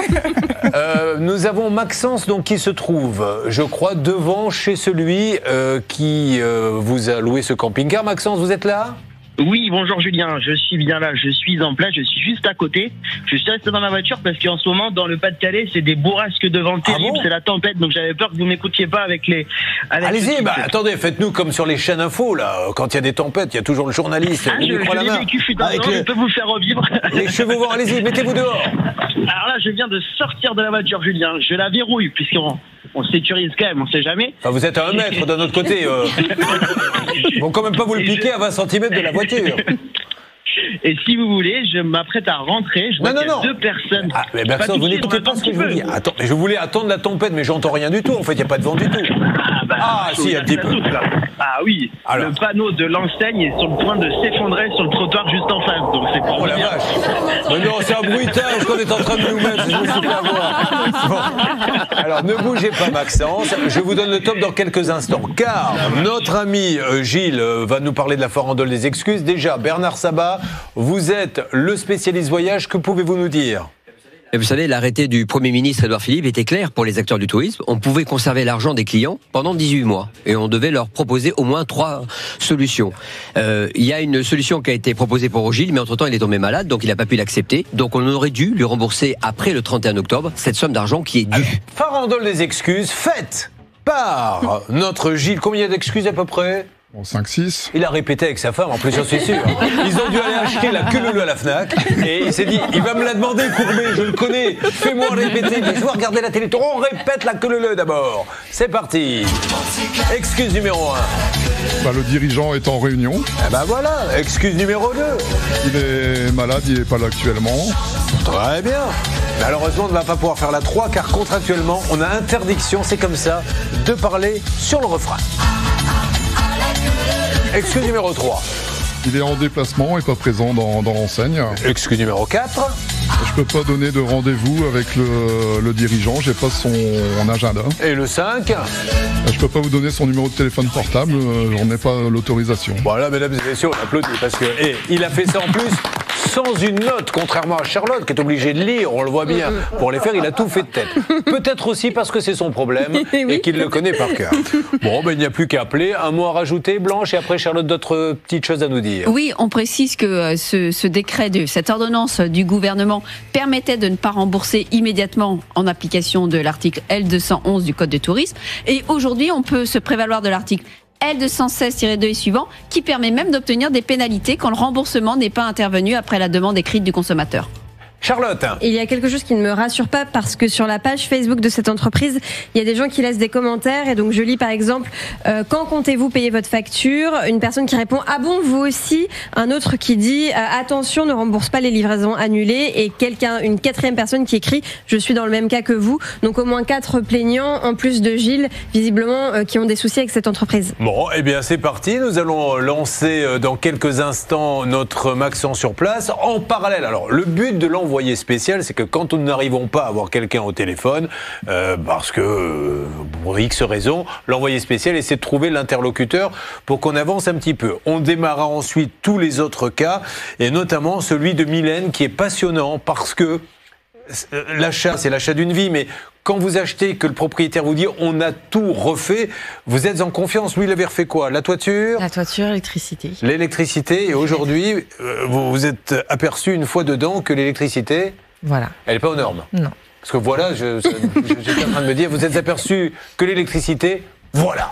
Nous avons Maxence, donc, qui se trouve, je crois, devant chez celui qui vous a loué ce camping-car. Maxence, vous êtes là ? Oui, bonjour Julien, je suis bien là, je suis en place, je suis juste à côté. Je suis resté dans ma voiture parce qu'en ce moment, dans le Pas-de-Calais, c'est des bourrasques de vent terribles, c'est la tempête, donc j'avais peur que vous m'écoutiez pas avec les... Allez-y, attendez, faites-nous comme sur les chaînes info, là. Quand il y a des tempêtes, il y a toujours le journaliste. Je l'ai vécu, je peux vous faire revivre. Les chevaux vent, allez-y, mettez-vous dehors. Alors là, je viens de sortir de la voiture, Julien. Je la verrouille, puisqu'on sécurise quand même, on sait jamais. Enfin, vous êtes à 1 mètre d'un autre côté. Ils vont quand même pas vous le piquer à 20 cm de la voiture. Et si vous voulez, je m'apprête à rentrer. Je vois qu'il y a 2 personnes. Ah, mais Maxence, vous n'écoutez pas ce que je vous dis. Attends, je voulais attendre la tempête, mais j'entends rien du tout. En fait, il n'y a pas de vent du tout. Si, un petit peu. Ah oui, alors. Le panneau de l'enseigne est sur le point de s'effondrer sur le trottoir juste en face. Donc c'est pour la vache. Mais non, c'est un bruitage qu'on est en train de nous mettre. Je ne sais pas voir. Bon. Alors, ne bougez pas, Maxence. Je vous donne le top dans quelques instants. Car notre ami Gilles va nous parler de la farandole des excuses. Déjà, Bernard Sabat, vous êtes le spécialiste voyage. Que pouvez-vous nous dire ? Et vous savez, l'arrêté du Premier ministre Édouard Philippe était clair pour les acteurs du tourisme. On pouvait conserver l'argent des clients pendant 18 mois. Et on devait leur proposer au moins 3 solutions. Il y a une solution qui a été proposée pour Gilles, mais entre-temps, il est tombé malade, donc il n'a pas pu l'accepter. Donc on aurait dû lui rembourser après le 31 octobre cette somme d'argent qui est due. Farandole des excuses, faites par notre Gilles. Combien d'excuses à peu près ? Bon, 5-6. Il a répété avec sa femme, en plus, j'en suis sûr. Ils ont dû aller acheter la queue leu à la Fnac. Et il s'est dit, il va me la demander, Courbet, je le connais. Fais-moi répéter. Je dois regarder la télé. On répète la queue leu d'abord. C'est parti. Excuse numéro 1. Le dirigeant est en réunion. Eh ben voilà, excuse numéro 2. Il est malade, il n'est pas là actuellement. Très bien. Malheureusement, on ne va pas pouvoir faire la 3 car contractuellement, on a interdiction, c'est comme ça, de parler sur le refrain. Excuse numéro 3. Il est en déplacement et pas présent dans l'enseigne. Excuse numéro 4. Je peux pas donner de rendez-vous avec le dirigeant, j'ai pas son agenda. Et le 5. Je peux pas vous donner son numéro de téléphone portable, j'en ai pas l'autorisation. Voilà, mesdames et messieurs, on applaudit parce que il a fait ça en plus sans une note, contrairement à Charlotte qui est obligée de lire, on le voit bien. Pour les faire, il a tout fait de tête. Peut-être aussi parce que c'est son problème et qu'il le connaît par cœur. Bon, il n'y a plus qu'à appeler. Un mot à rajouter, Blanche, et après Charlotte, d'autres petites choses à nous dire. Oui, on précise que ce décret, cette ordonnance du gouvernement permettait de ne pas rembourser immédiatement en application de l'article L211 du Code de tourisme. Et aujourd'hui, on peut se prévaloir de l'article L216-2 et suivant, qui permet même d'obtenir des pénalités quand le remboursement n'est pas intervenu après la demande écrite du consommateur. Charlotte. Il y a quelque chose qui ne me rassure pas parce que sur la page Facebook de cette entreprise, il y a des gens qui laissent des commentaires et donc je lis par exemple quand comptez-vous payer votre facture? Une personne qui répond ah bon vous aussi? Un autre qui dit attention ne rembourse pas les livraisons annulées et une quatrième personne qui écrit je suis dans le même cas que vous. Donc au moins 4 plaignants en plus de Gilles visiblement qui ont des soucis avec cette entreprise. Bon, eh bien c'est parti, nous allons lancer dans quelques instants notre Maxence sur place en parallèle. Alors le but de l'envoyé spécial, c'est que quand nous n'arrivons pas à avoir quelqu'un au téléphone, parce que pour X raisons, l'envoyé spécial essaie de trouver l'interlocuteur pour qu'on avance un petit peu. On démarrera ensuite tous les autres cas, et notamment celui de Mylène qui est passionnant parce que l'achat, c'est l'achat d'une vie, mais quand vous achetez, que le propriétaire vous dit on a tout refait, vous êtes en confiance. Lui, il avait refait quoi? La toiture, l'électricité. L'électricité, et aujourd'hui, vous vous êtes aperçu une fois dedans que l'électricité, voilà, elle n'est pas aux normes. Non. Parce que voilà, j'étais en train de me dire, vous êtes aperçu que l'électricité, voilà.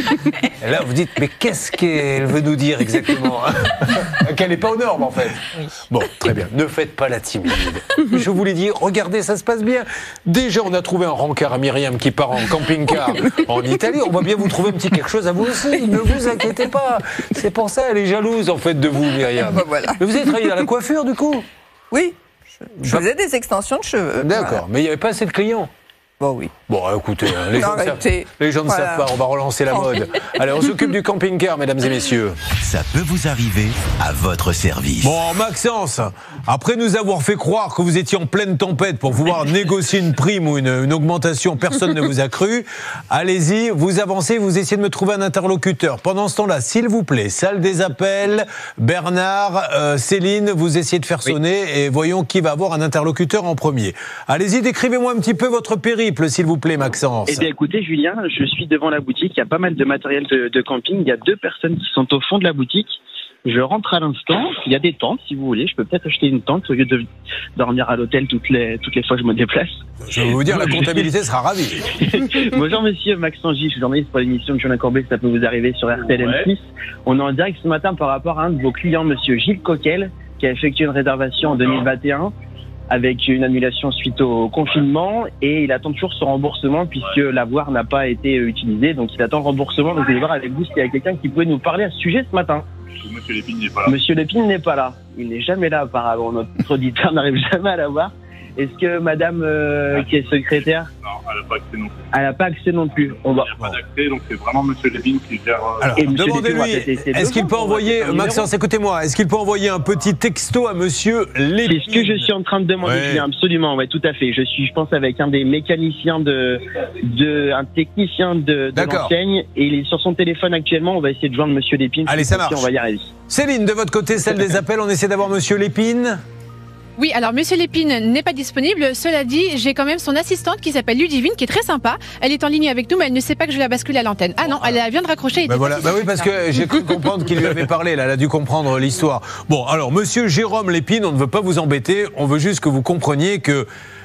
Et là, vous dites, mais qu'est-ce qu'elle veut nous dire exactement? Qu'elle n'est pas aux normes, en fait. Oui. Bon, très bien. Ne faites pas la timide. Je vous l'ai dit, regardez, ça se passe bien. Déjà, on a trouvé un rencard à Myriam qui part en camping-car en Italie. On va bien vous trouver un petit quelque chose à vous aussi. Ne vous inquiétez pas. C'est pour ça, elle est jalouse, en fait, de vous, Myriam. Voilà. Mais vous avez travaillé dans la coiffure, du coup? Oui. Je faisais des extensions de cheveux. D'accord. Voilà. Mais il n'y avait pas assez de clients? Bon, oui. Bon, écoutez, les gens ne savent pas, on va relancer la mode. Allez, on s'occupe du camping-car, mesdames et messieurs. Ça peut vous arriver à votre service. Bon, Maxence, après nous avoir fait croire que vous étiez en pleine tempête pour pouvoir négocier une prime ou une augmentation, personne ne vous a cru. Allez-y, vous avancez, vous essayez de me trouver un interlocuteur. Pendant ce temps-là, s'il vous plaît, salle des appels, Bernard, Céline, vous essayez de faire sonner et voyons qui va avoir un interlocuteur en premier. Allez-y, décrivez-moi un petit peu votre périple, s'il vous plaît, Maxence. Eh bien, écoutez, Julien, je suis devant la boutique. Il y a pas mal de matériel de camping. Il y a 2 personnes qui sont au fond de la boutique. Je rentre à l'instant. Il y a des tentes, si vous voulez. Je peux peut-être acheter une tente au lieu de dormir à l'hôtel toutes les fois que je me déplace. Je vais vous dire, la comptabilité sera ravie. Bonjour, monsieur Maxence J. Je suis journaliste pour l'émission de Julien Courbet. Ça peut vous arriver sur RTL6. On est en direct ce matin par rapport à un de vos clients, monsieur Gilles Coquel, qui a effectué une réservation en 2021. Avec une annulation suite au confinement, et il attend toujours son remboursement puisque l'avoir n'a pas été utilisé, donc il attend le remboursement. Donc je vais voir avec vous s'il y a quelqu'un qui pouvait nous parler à ce sujet ce matin. Monsieur Lépine n'est pas là. Monsieur Lépine n'est pas là. Il n'est jamais là apparemment. Notre auditeur n'arrive jamais à l'avoir. Est-ce que madame qui est secrétaire? Non, elle n'a pas accès non plus. Elle n'a pas accès non plus. Il n'y a pas d'accès, donc c'est vraiment monsieur Lépine qui gère... Alors, demandez-lui, est-ce qu'il peut envoyer, Maxence, écoutez-moi, est-ce qu'il peut envoyer un petit texto à monsieur Lépine? C'est ce que je suis en train de demander, Julien, absolument, ouais, tout à fait. Je pense, avec un des mécaniciens un technicien de l'enseigne, et il est sur son téléphone actuellement. On va essayer de joindre monsieur Lépine. Allez, ça marche. On va y arriver. Céline, de votre côté, celle des appels, on essaie d'avoir monsieur Lépine. Oui, alors monsieur Lépine n'est pas disponible. Cela dit, j'ai quand même son assistante qui s'appelle Ludivine, qui est très sympa. Elle est en ligne avec nous, mais elle ne sait pas que je la bascule à l'antenne. Ah non, elle vient de raccrocher. Voilà. Oui, parce que j'ai cru comprendre qu'il lui avait parlé. Là, elle a dû comprendre l'histoire. Bon, alors monsieur Jérôme Lépine, on ne veut pas vous embêter. On veut juste que vous compreniez que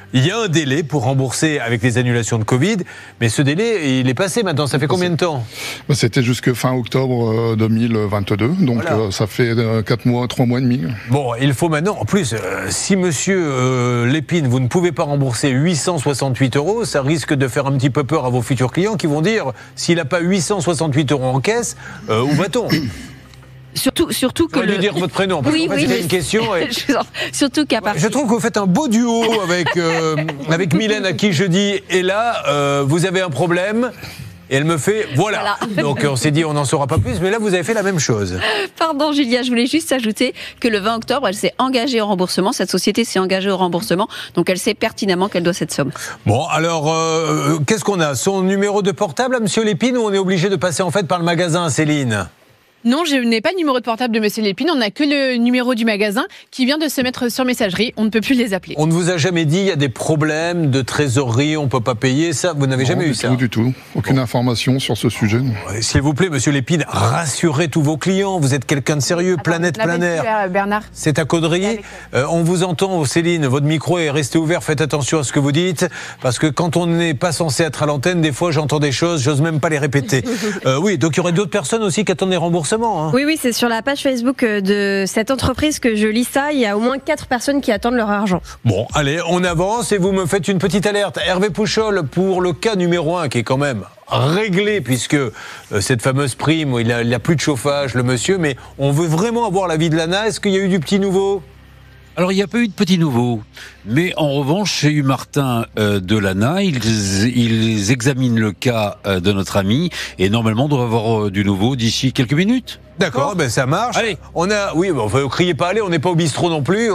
Il y a un délai pour rembourser avec les annulations de Covid, mais ce délai, il est passé maintenant. Ça fait combien de temps ? C'était jusque fin octobre 2022, donc voilà. Ça fait 3 mois et demi. Bon, il faut maintenant, en plus, si monsieur Lépine, vous ne pouvez pas rembourser 868 €, ça risque de faire un petit peu peur à vos futurs clients qui vont dire, s'il n'a pas 868 € en caisse, où va-t-on ? Surtout que. Je vais lui dire votre prénom, parce qu'en fait, c'était une question. Et... Surtout qu'à partir. Je trouve que vous faites un beau duo avec Mylène, à qui je dis, et là, vous avez un problème. Et elle me fait, voilà. Donc on s'est dit, on n'en saura pas plus, mais là, vous avez fait la même chose. Pardon, Julia, je voulais juste ajouter que le 20 octobre, elle s'est engagée au remboursement. Cette société s'est engagée au remboursement, donc elle sait pertinemment qu'elle doit cette somme. Bon, alors, qu'est-ce qu'on a ? Son numéro de portable à monsieur Lépine, ou on est obligé de passer en fait par le magasin, Céline ? Non, je n'ai pas le numéro de portable de monsieur Lépine, on n'a que le numéro du magasin qui vient de se mettre sur messagerie, on ne peut plus les appeler. On ne vous a jamais dit, il y a des problèmes de trésorerie, on ne peut pas payer, ça, vous n'avez jamais eu ça ? Du tout. Aucune information sur ce sujet. S'il vous plaît, monsieur Lépine, rassurez tous vos clients, vous êtes quelqu'un de sérieux, Planète Planaire. Bernard. C'est à Caudry, on vous entend, Céline, votre micro est resté ouvert, faites attention à ce que vous dites, parce que quand on n'est pas censé être à l'antenne, des fois j'entends des choses, j'ose même pas les répéter. Oui, donc il y aurait d'autres personnes aussi qui attendent des remboursements. Hein. Oui, c'est sur la page Facebook de cette entreprise que je lis ça. Il y a au moins 4 personnes qui attendent leur argent. Bon, allez, on avance et vous me faites une petite alerte. Hervé Pouchol, pour le cas numéro 1 qui est quand même réglé, puisque cette fameuse prime, il a plus de chauffage, le monsieur, mais on veut vraiment avoir l'avis de l'ANA. Est-ce qu'il y a eu du petit nouveau ? Alors, il n'y a pas eu de petit nouveau. Mais en revanche, chez Martin de l'ANA, ils examinent le cas de notre ami et normalement, on doit avoir du nouveau d'ici quelques minutes. D'accord, ben ça marche. Allez. On a, oui, bon, criez pas, allez, on n'est pas au bistrot non plus.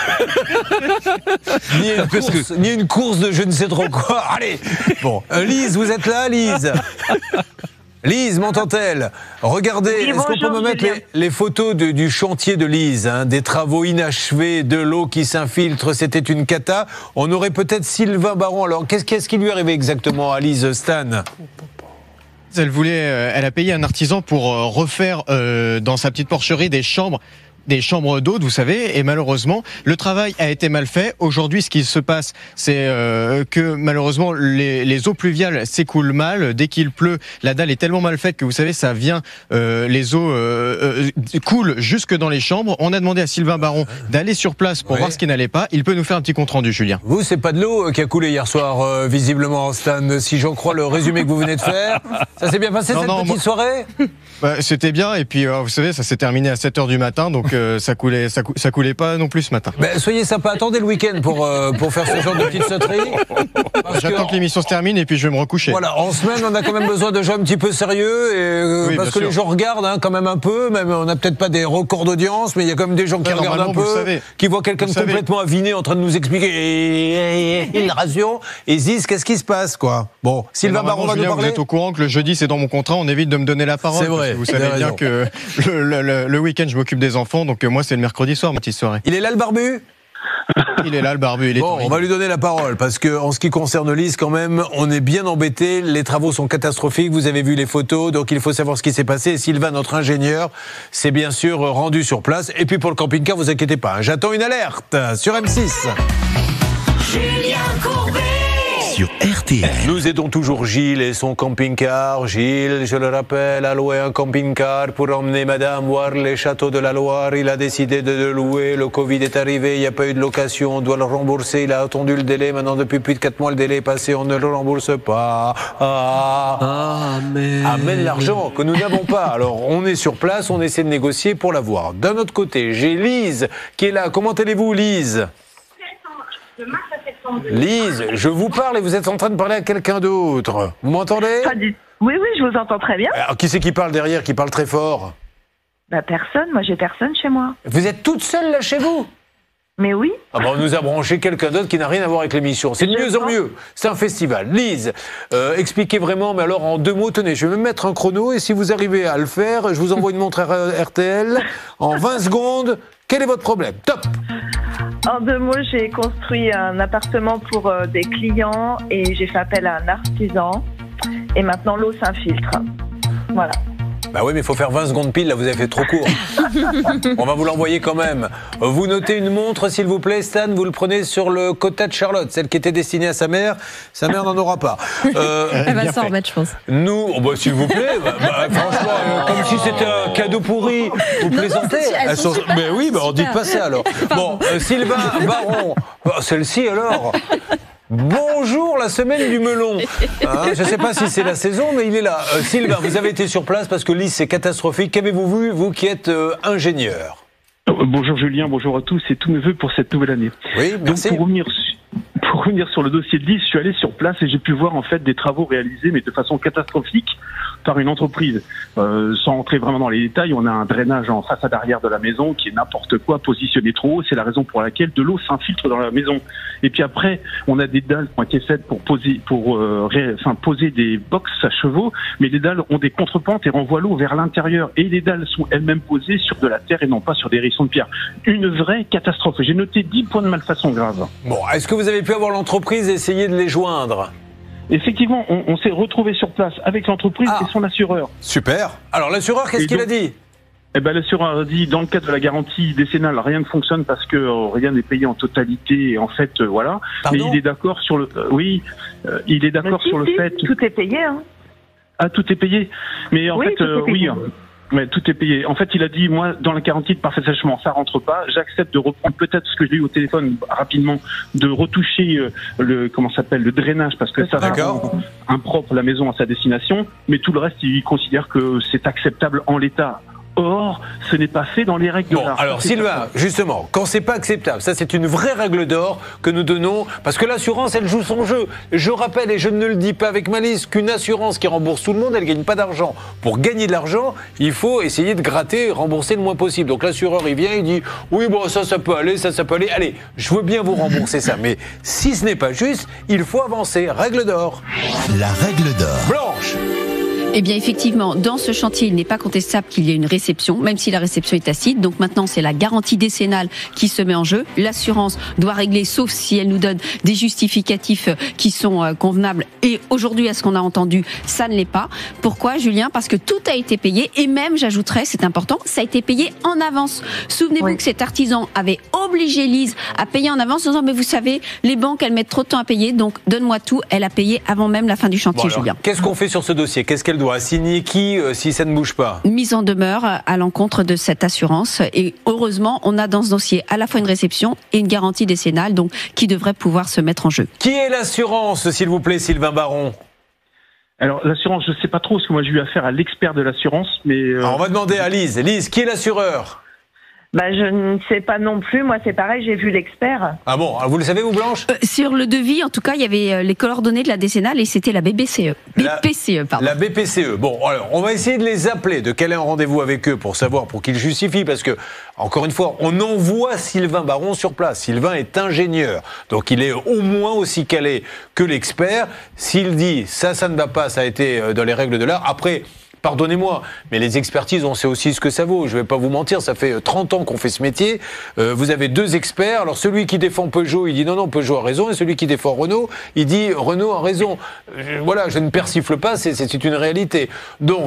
Ni une course de je ne sais trop quoi. Allez. Bon, Lise, vous êtes là, Lise ? Lise, m'entend-elle ? Regardez, oui, est-ce qu'on peut me mettre les photos du chantier de Lise, hein, des travaux inachevés, de l'eau qui s'infiltre, c'était une cata. On aurait peut-être Sylvain Baron. Alors, qu'est-ce qui lui est arrivé exactement à Lise, Stan ? Elle a payé un artisan pour refaire dans sa petite porcherie des chambres d'hôtes, vous savez, et malheureusement, le travail a été mal fait. Aujourd'hui, ce qui se passe, c'est que malheureusement, les eaux pluviales s'écoulent mal. Dès qu'il pleut, la dalle est tellement mal faite que vous savez, ça vient, les eaux coulent jusque dans les chambres. On a demandé à Sylvain Baron d'aller sur place pour voir ce qui n'allait pas. Il peut nous faire un petit compte-rendu, Julien. Vous, c'est pas de l'eau qui a coulé hier soir, visiblement, Stan, si j'en crois le résumé que vous venez de faire. Ça s'est bien passé, petite soirée ? C'était bien, et puis vous savez, ça s'est terminé à 7h du matin, donc ça coulait pas non plus ce matin. Ben, soyez sympa, attendez le week-end pour faire ce genre de petites sauteries. J'attends que l'émission se termine et puis je vais me recoucher. Voilà, en semaine, on a quand même besoin de gens un petit peu sérieux, et, parce que les gens regardent quand même un peu, même on n'a peut-être pas des records d'audience, mais il y a quand même des gens qui regardent un peu, qui voient quelqu'un de complètement aviné en train de nous expliquer une ration, et disent qu'est-ce qui se passe, quoi. Bon, Sylvain Baron va nous parler. Vous êtes au courant que le jeudi c'est dans mon contrat, on évite de me donner la parole. C'est vrai. Vous savez bien que le week-end je m'occupe des enfants, donc moi c'est le mercredi soir ma petite soirée. Il est là le barbu ? Il est là le barbu, il est bon, on va lui donner la parole, parce que en ce qui concerne Lise, quand même, on est bien embêté. Les travaux sont catastrophiques, vous avez vu les photos, donc il faut savoir ce qui s'est passé. Et Sylvain, notre ingénieur, s'est bien sûr rendu sur place. Et puis pour le camping-car, vous inquiétez pas, hein, j'attends une alerte sur M6. Julien Courbet sur RTL. Nous aidons toujours Gilles et son camping-car. Gilles, je le rappelle, a loué un camping-car pour emmener madame voir les châteaux de la Loire. Il a décidé de le louer. Le Covid est arrivé, il n'y a pas eu de location. On doit le rembourser. Il a attendu le délai. Maintenant, depuis plus de 4 mois, le délai est passé. On ne le rembourse pas. Amène l'argent que nous n'avons pas. Alors, on est sur place, on essaie de négocier pour l'avoir. D'un autre côté, j'ai Lise qui est là. Comment allez-vous, Lise ? Lise, je vous parle et vous êtes en train de parler à quelqu'un d'autre. Vous m'entendez ? Oui, je vous entends très bien. Alors, qui c'est qui parle derrière, qui parle très fort ? Personne, moi j'ai personne chez moi. Vous êtes toute seule là chez vous ? Mais oui. On nous a branché quelqu'un d'autre qui n'a rien à voir avec l'émission. C'est de mieux en mieux. C'est un festival. Lise, expliquez vraiment, mais alors en 2 mots, tenez, je vais me mettre un chrono et si vous arrivez à le faire, je vous envoie une montre RTL en 20 secondes. Quel est votre problème ? Top ! En 2 mots, j'ai construit un appartement pour des clients et j'ai fait appel à un artisan. Et maintenant, l'eau s'infiltre. Voilà. Bah oui, mais il faut faire 20 secondes pile, là vous avez fait trop court. On va vous l'envoyer quand même. Vous notez une montre, s'il vous plaît, Stan, vous le prenez sur le quota de Charlotte, celle qui était destinée à sa mère n'en aura pas. Elle va s'en remettre, je pense. Nous, s'il vous plaît, franchement, comme si c'était un cadeau pourri, vous plaisantez. Mais oui, on dit pas ça alors. Bon, Sylvain Baron, celle-ci alors. Bonjour, la semaine du melon. Je ne sais pas si c'est la saison, mais il est là. Sylvain, vous avez été sur place parce que l'Is, c'est catastrophique. Qu'avez-vous vu, vous qui êtes ingénieur? Bonjour Julien, bonjour à tous et tous mes vœux pour cette nouvelle année. Oui, merci. Donc pour revenir sur le dossier de l'Is, je suis allé sur place et j'ai pu voir en fait des travaux réalisés, mais de façon catastrophique, par une entreprise. Sans entrer vraiment dans les détails, on a un drainage en façade arrière de la maison qui est n'importe quoi, positionné trop haut. C'est la raison pour laquelle de l'eau s'infiltre dans la maison. Et puis après, on a des dalles qui ont été faites pour poser des box à chevaux, mais les dalles ont des contrepentes et renvoient l'eau vers l'intérieur. Et les dalles sont elles-mêmes posées sur de la terre et non pas sur des hérissons de pierre. Une vraie catastrophe. J'ai noté 10 points de malfaçon grave. Bon, est-ce que vous avez pu avoir l'entreprise et essayer de les joindre? Effectivement, on s'est retrouvé sur place avec l'entreprise et son assureur. Super. Alors l'assureur, qu'est-ce qu'il a dit? L'assureur a dit, dans le cadre de la garantie décennale, rien ne fonctionne parce que rien n'est payé en totalité. Et en fait, voilà. Pardon? Mais il est d'accord sur le. Il est d'accord sur le fait. Tout est payé, hein. Ah, tout est payé. Mais en fait, oui. Mais tout est payé. En fait, il a dit, moi, dans la garantie de parfait sèchement, ça rentre pas. J'accepte de reprendre peut-être ce que j'ai eu au téléphone rapidement, de retoucher le drainage parce que ça rend impropre la maison à sa destination. Mais tout le reste, il considère que c'est acceptable en l'état. Or, ce n'est pas fait dans les règles de l'art. Alors Sylvain, justement, quand c'est pas acceptable, ça c'est une vraie règle d'or que nous donnons, parce que l'assurance, elle joue son jeu. Je rappelle, et je ne le dis pas avec malice, qu'une assurance qui rembourse tout le monde, elle gagne pas d'argent. Pour gagner de l'argent, il faut essayer de gratter et rembourser le moins possible. Donc l'assureur, il vient, il dit, oui, bon, ça peut aller, ça peut aller. Allez, je veux bien vous rembourser ça, mais si ce n'est pas juste, il faut avancer. Règle d'or. La règle d'or. Blanche. Eh bien, effectivement, dans ce chantier, il n'est pas contestable qu'il y ait une réception, même si la réception est tacite. Donc maintenant, c'est la garantie décennale qui se met en jeu. L'assurance doit régler, sauf si elle nous donne des justificatifs qui sont convenables. Et aujourd'hui, à ce qu'on a entendu, ça ne l'est pas. Pourquoi, Julien? Parce que tout a été payé. Et même, j'ajouterais, c'est important, ça a été payé en avance. Souvenez-vous que cet artisan avait obligé Lise à payer en avance en disant, mais vous savez, les banques, elles mettent trop de temps à payer, donc donne-moi tout. Elle a payé avant même la fin du chantier, Julien. Qu'est-ce qu'on fait sur ce dossier? Qu'est-ce qu'elle doit signer qui si ça ne bouge pas? Mise en demeure à l'encontre de cette assurance. Et heureusement, on a dans ce dossier à la fois une réception et une garantie décennale, donc qui devrait pouvoir se mettre en jeu. Qui est l'assurance, s'il vous plaît, Sylvain Baron? Alors l'assurance, je ne sais pas trop, parce que moi j'ai eu affaire à l'expert de l'assurance, mais... Alors, on va demander à Lise. Lise, qui est l'assureur? Je ne sais pas non plus. Moi, c'est pareil, j'ai vu l'expert. Ah bon, vous le savez, vous, Blanche? Sur le devis, en tout cas, il y avait les coordonnées de la décennale et c'était la BPCE. BPCE, pardon. La BPCE. Bon, alors, on va essayer de les appeler, de caler un rendez-vous avec eux pour savoir, pour qu'ils justifient, parce que, encore une fois, on envoie Sylvain Baron sur place. Sylvain est ingénieur, donc il est au moins aussi calé que l'expert. S'il dit, ça ne va pas, ça a été dans les règles de l'art. Après... Pardonnez-moi, mais les expertises, on sait aussi ce que ça vaut. Je ne vais pas vous mentir, ça fait 30 ans qu'on fait ce métier. Vous avez deux experts. Alors celui qui défend Peugeot, il dit non, Peugeot a raison. Et celui qui défend Renault, il dit Renault a raison. Voilà, je ne persifle pas, c'est une réalité. Donc,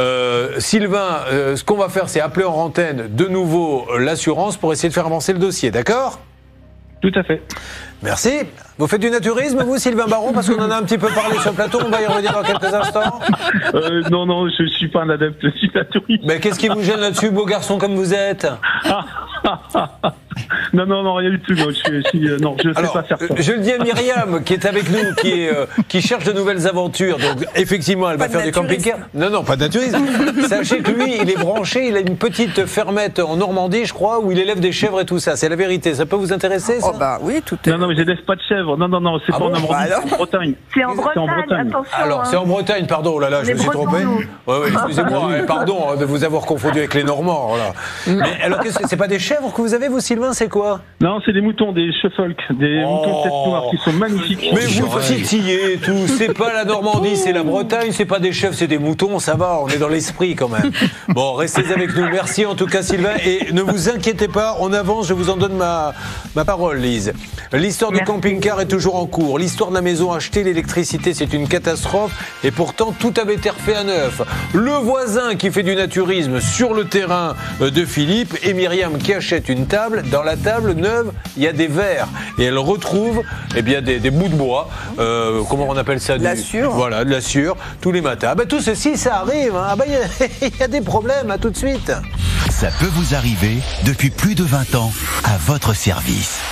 Sylvain, ce qu'on va faire, c'est appeler en antenne de nouveau l'assurance pour essayer de faire avancer le dossier, d'accord? Tout à fait. Merci. Vous faites du naturisme, vous, Sylvain Baron, parce qu'on en a un petit peu parlé sur le plateau, on va y revenir dans quelques instants. Non, je ne suis pas un adepte du naturisme. Mais qu'est-ce qui vous gêne là-dessus, beau garçon comme vous êtes? Non, rien du tout. Non, je ne sais pas faire ça. Je le dis à Myriam, qui est avec nous, qui cherche de nouvelles aventures. Donc, effectivement, elle va faire du camping-car. Non, pas de naturisme. Sachez que lui, il est branché, il a une petite fermette en Normandie, je crois, où il élève des chèvres et tout ça. C'est la vérité. Ça peut vous intéresser, ça? Oui, tout est... Non, mais j'élève pas de chèvres. Non, c'est pas en Normandie, c'est en Bretagne. C'est en Bretagne, attention. Alors, c'est en Bretagne, pardon, oh là là, je me suis trompé. Oui, excusez-moi, pardon de vous avoir confondu avec les Normands. Voilà. Mais alors, c'est pas des chèvres que vous avez, vous, Sylvain? voisins, c'est quoi? Non, c'est des moutons, des Suffolk, des moutons tête noire qui sont magnifiques. Mais vous titillez et tout, c'est pas la Normandie, c'est la Bretagne, c'est pas des chefs, c'est des moutons, ça va, on est dans l'esprit quand même. Bon, restez avec nous, merci en tout cas Sylvain, et ne vous inquiétez pas, on avance, je vous en donne ma parole Lise. L'histoire du camping-car est toujours en cours, l'histoire de la maison achetée, l'électricité c'est une catastrophe, et pourtant tout avait été refait à neuf. Le voisin qui fait du naturisme sur le terrain de Philippe, et Myriam qui achète une table, dans la table neuve, il y a des verres, et elle retrouve des bouts de bois, comment on appelle ça? De la sciure. Voilà, de la sciure, tous les matins. Tout ceci, ça arrive, hein. Il y a des problèmes, à tout de suite. Ça peut vous arriver depuis plus de 20 ans à votre service.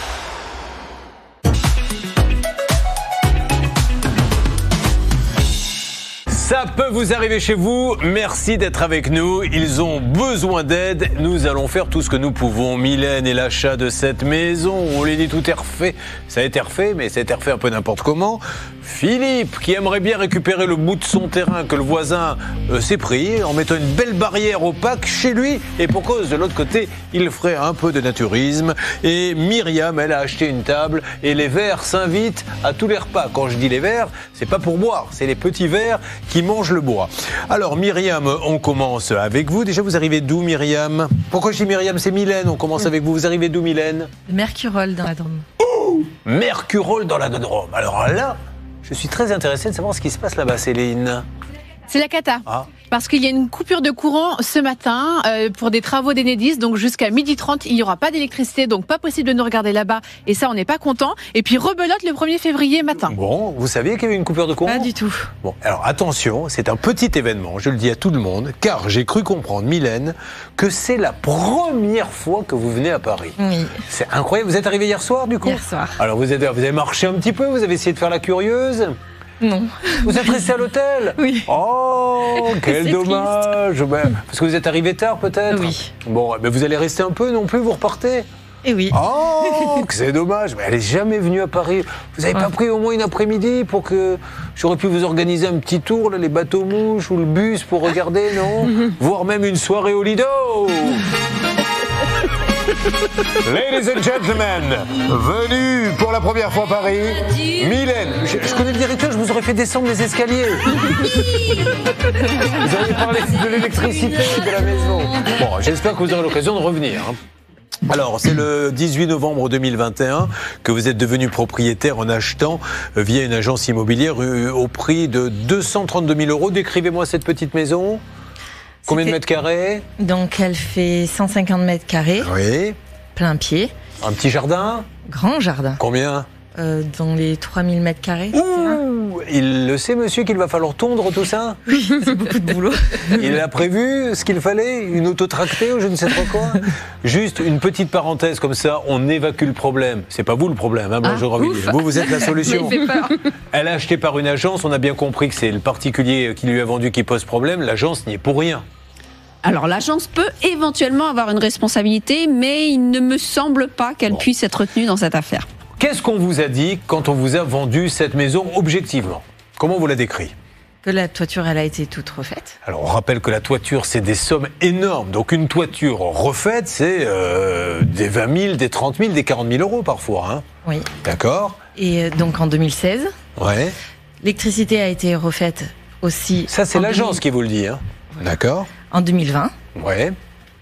Ça peut vous arriver chez vous, merci d'être avec nous, ils ont besoin d'aide, nous allons faire tout ce que nous pouvons. Mylène et l'achat de cette maison, on l'a dit, tout est refait, ça a été refait, mais ça a été refait un peu n'importe comment. Philippe, qui aimerait bien récupérer le bout de son terrain que le voisin s'est pris, en mettant une belle barrière opaque chez lui, et pour cause de l'autre côté, il ferait un peu de naturisme. Et Myriam, elle a acheté une table, et les verres s'invitent à tous les repas. Quand je dis les verres, c'est pas pour boire, c'est les petits verres qui mangent le bois. Alors Myriam, on commence avec vous. Déjà, vous arrivez d'où, Myriam? Pourquoi je dis Myriam? C'est Mylène, on commence avec vous. Vous arrivez d'où, Mylène? De Mercurol dans la Drôme. Mercurol dans la Drôme. Alors là, je suis très intéressé de savoir ce qui se passe là-bas, Céline. C'est la cata. Ah. Parce qu'il y a une coupure de courant ce matin pour des travaux d'Enedis. Donc jusqu'à 12h30, il n'y aura pas d'électricité. Donc pas possible de nous regarder là-bas. Et ça, on n'est pas content. Et puis rebelote le 1er février matin. Bon, vous saviez qu'il y avait une coupure de courant? Pas du tout. Bon, alors attention, c'est un petit événement, je le dis à tout le monde, car j'ai cru comprendre, Mylène, que c'est la première fois que vous venez à Paris. Oui. C'est incroyable. Vous êtes arrivé hier soir, du coup? Hier soir. Alors vous avez marché un petit peu, vous avez essayé de faire la curieuse? Non. Vous êtes resté à l'hôtel? Oui. Oh, quel dommage. Parce que vous êtes arrivé tard, peut-être? Oui. Bon, mais vous allez rester un peu non plus, vous repartez? Eh oui. Oh, que c'est dommage. Mais elle n'est jamais venue à Paris. Vous n'avez pas pris au moins une après-midi pour que j'aurais pu vous organiser un petit tour, là, les bateaux-mouches ou le bus pour regarder, non? Voire même une soirée au Lido. Ladies and gentlemen, venu pour la première fois à Paris, Mylène. Je connais le directeur, je vous aurais fait descendre les escaliers. Vous auriez parlé de l'électricité de la maison. Bon, j'espère que vous aurez l'occasion de revenir. Alors, c'est le 18 novembre 2021 que vous êtes devenu propriétaire en achetant via une agence immobilière au prix de 232 000 €. Décrivez-moi cette petite maison. Combien de mètres carrés? Donc, elle fait 150 mètres carrés. Oui. Plein pied. Un petit jardin? Grand jardin. Combien? Dans les 3000 mètres carrés. Ouh, il le sait, monsieur, qu'il va falloir tondre tout ça? Oui, c'est beaucoup de boulot. Il a prévu ce qu'il fallait? Une autotractée ou je ne sais trop quoi? Juste une petite parenthèse comme ça, on évacue le problème. C'est pas vous le problème, hein, bonjour Aurélie. Vous êtes la solution. Elle a acheté par une agence, on a bien compris que c'est le particulier qui lui a vendu qui pose problème. L'agence n'y est pour rien. Alors l'agence peut éventuellement avoir une responsabilité, mais il ne me semble pas qu'elle puisse être retenue dans cette affaire. Qu'est-ce qu'on vous a dit quand on vous a vendu cette maison objectivement? Comment vous la décrit? Que la toiture, elle a été toute refaite. Alors on rappelle que la toiture, c'est des sommes énormes. Donc une toiture refaite, c'est des 20 000, des 30 000, des 40 000 € parfois. Hein. Oui. D'accord. Et donc en 2016, ouais. L'électricité a été refaite aussi. Ça, c'est l'agence qui vous le dit. Hein. D'accord. En 2020. Ouais.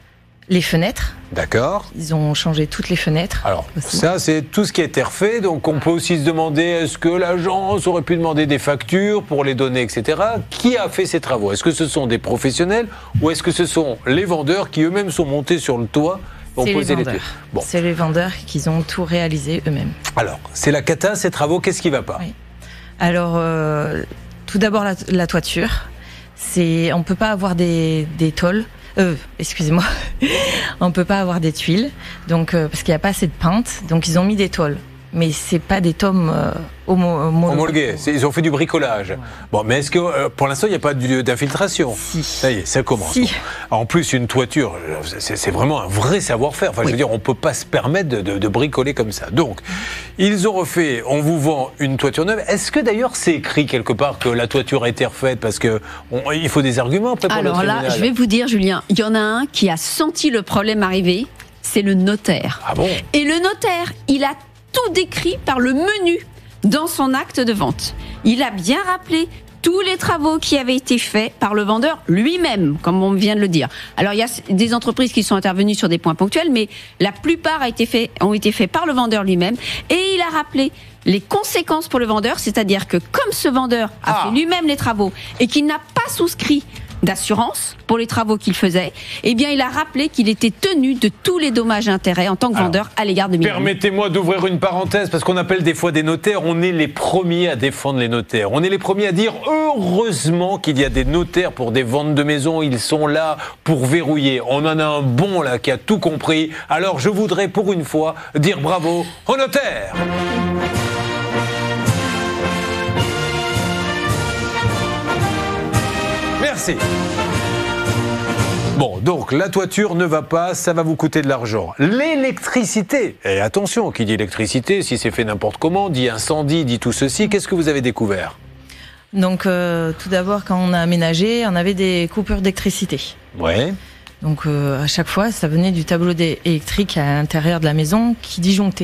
Les fenêtres. D'accord. Ils ont changé toutes les fenêtres. Alors, ça, c'est tout ce qui a été refait. Donc, on peut aussi se demander, est-ce que l'agence aurait pu demander des factures pour les données, etc. Qui a fait ces travaux? Est-ce que ce sont des professionnels ou est-ce que ce sont les vendeurs qui eux-mêmes sont montés sur le toit pour poser les pieds? Bon. C'est les vendeurs qui ont tout réalisé eux-mêmes. Alors, c'est la cata, ces travaux, qu'est-ce qui ne va pas? Oui. Alors, tout d'abord, la toiture. On ne peut pas avoir des tôles. Excusez-moi, on ne peut pas avoir des tuiles, donc, parce qu'il n'y a pas assez de peintes, donc ils ont mis des tôles. Mais ce n'est pas des tomes homologués. Ils ont fait du bricolage. Bon, mais est-ce que pour l'instant, il n'y a pas d'infiltration? Si. Ça y est, ça commence. Si. En plus, une toiture, c'est vraiment un vrai savoir-faire. Enfin, je veux dire, on ne peut pas se permettre de bricoler comme ça. Donc, ils ont refait, on vous vend une toiture neuve. Est-ce que d'ailleurs, c'est écrit quelque part que la toiture a été refaite? Parce qu'il faut des arguments après pour le tribunal. Alors là, je vais vous dire, Julien, il y en a un qui a senti le problème arriver c'est le notaire. Ah bon ? Et le notaire, il a tout décrit par le menu dans son acte de vente. Il a bien rappelé tous les travaux qui avaient été faits par le vendeur lui-même, comme on vient de le dire. Alors, il y a des entreprises qui sont intervenues sur des points ponctuels, mais la plupart ont été faits par le vendeur lui-même. Et il a rappelé les conséquences pour le vendeur, c'est-à-dire que comme ce vendeur a fait lui-même les travaux et qu'il n'a pas souscrit d'assurance pour les travaux qu'il faisait, eh bien, il a rappelé qu'il était tenu de tous les dommages et intérêts en tant que vendeur à l'égard de Mylène. Permettez-moi d'ouvrir une parenthèse, parce qu'on appelle des fois des notaires, on est les premiers à défendre les notaires. On est les premiers à dire, heureusement qu'il y a des notaires pour des ventes de maisons, ils sont là pour verrouiller. On en a un bon là qui a tout compris. Alors je voudrais pour une fois dire bravo aux notaires. Merci. Bon, donc la toiture ne va pas, ça va vous coûter de l'argent. L'électricité, et attention, qui dit électricité, si c'est fait n'importe comment, dit incendie, dit tout ceci, qu'est-ce que vous avez découvert ? Donc tout d'abord, quand on a aménagé, on avait des coupures d'électricité. Ouais. Donc à chaque fois, ça venait du tableau électrique à l'intérieur de la maison qui disjonctait.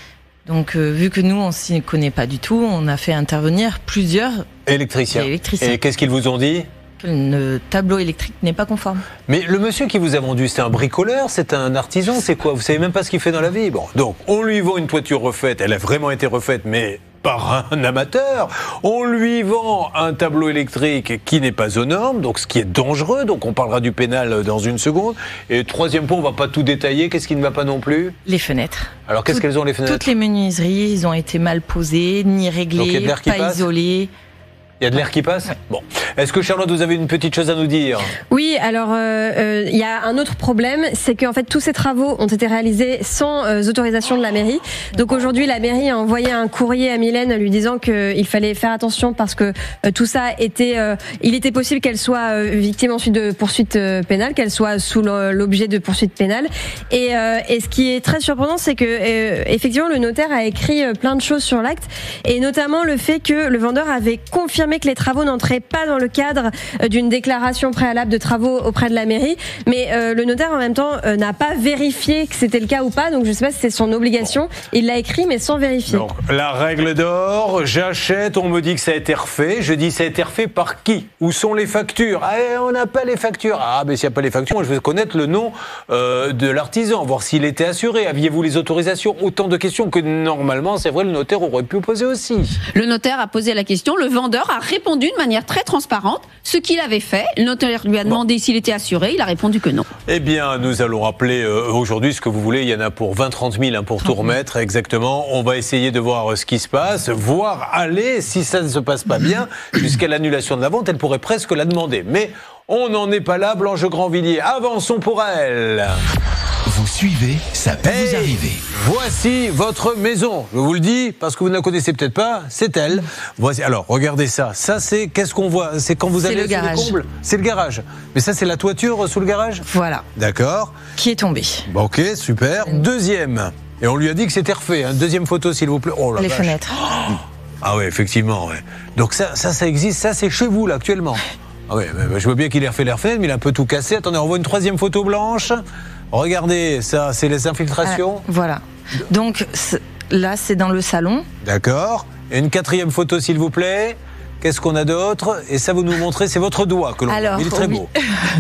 Donc vu que nous, on s'y connaît pas du tout, on a fait intervenir plusieurs électriciens. Et qu'est-ce qu'ils vous ont dit ? Que le tableau électrique n'est pas conforme. Mais le monsieur qui vous a vendu, c'est un bricoleur, c'est un artisan, c'est quoi ? Vous savez même pas ce qu'il fait dans la vie. Bon, donc on lui vend une toiture refaite, elle a vraiment été refaite, mais par un amateur. On lui vend un tableau électrique qui n'est pas aux normes, donc ce qui est dangereux, donc on parlera du pénal dans une seconde. Et troisième point, on va pas tout détailler, qu'est-ce qui ne va pas non plus ? Les fenêtres. Alors qu'est-ce qu'elles ont les fenêtres ? Toutes les menuiseries, ils ont été mal posées, ni réglées, pas isolées. Il y a de l'air qui passe ? Bon. Est-ce que Charlotte, vous avez une petite chose à nous dire ? Oui, alors il y a un autre problème, c'est qu'en fait tous ces travaux ont été réalisés sans autorisation de la mairie. Donc aujourd'hui, la mairie a envoyé un courrier à Mylène lui disant qu'il fallait faire attention parce que tout ça était, il était possible qu'elle soit victime ensuite de poursuites pénales, qu'elle soit sous l'objet de poursuites pénales. Et ce qui est très surprenant, c'est que effectivement le notaire a écrit plein de choses sur l'acte, et notamment le fait que le vendeur avait confirmé que les travaux n'entraient pas dans le cadre d'une déclaration préalable de travaux auprès de la mairie, mais le notaire en même temps n'a pas vérifié que c'était le cas ou pas, donc je ne sais pas si c'est son obligation. Il l'a écrit mais sans vérifier. Donc la règle d'or, j'achète, on me dit que ça a été refait, je dis ça a été refait par qui ? Où sont les factures ? Ah, on n'a pas les factures. Ah, mais s'il n'y a pas les factures, moi je veux connaître le nom de l'artisan, voir s'il était assuré, aviez-vous les autorisations ? Autant de questions que normalement, c'est vrai, le notaire aurait pu poser aussi. Le notaire a posé la question, le vendeur a répondu de manière très transparente ce qu'il avait fait. Le notaire lui a demandé s'il était assuré, il a répondu que non. Eh bien, nous allons rappeler aujourd'hui ce que vous voulez. Il y en a pour 20-30 000 pour tout remettre, exactement. On va essayer de voir ce qui se passe, voire aller, si ça ne se passe pas bien, jusqu'à l'annulation de la vente. Elle pourrait presque la demander. Mais on n'en est pas là, Blanche Grandvilliers. Avançons pour elle. Vous suivez, ça peut vous arriver. Voici votre maison. Je vous le dis, parce que vous ne la connaissez peut-être pas, c'est elle. Voici. Alors, regardez ça. Ça, c'est, qu'est-ce qu'on voit ? C'est quand vous allez le garage. Sous les combles ? C'est le garage. Mais ça, c'est la toiture sous le garage ? Voilà. D'accord. Qui est tombée. Bon, ok, super. Deuxième. Et on lui a dit que c'était refait. Hein. Deuxième photo, s'il vous plaît. Oh la Les vache. fenêtres. Ah oui, effectivement. Ouais. Donc ça existe. Ça, c'est chez vous, là, actuellement. Ah oui, je vois bien qu'il a refait les fenêtres, mais il a un peu tout cassé. Attendez, on voit une troisième photo blanche. Regardez, ça, c'est les infiltrations. Voilà. Donc là, c'est dans le salon. D'accord. Et une quatrième photo, s'il vous plaît. Qu'est-ce qu'on a d'autre ? Et ça, vous nous montrez, c'est votre doigt que l'on voit. Il est très beau.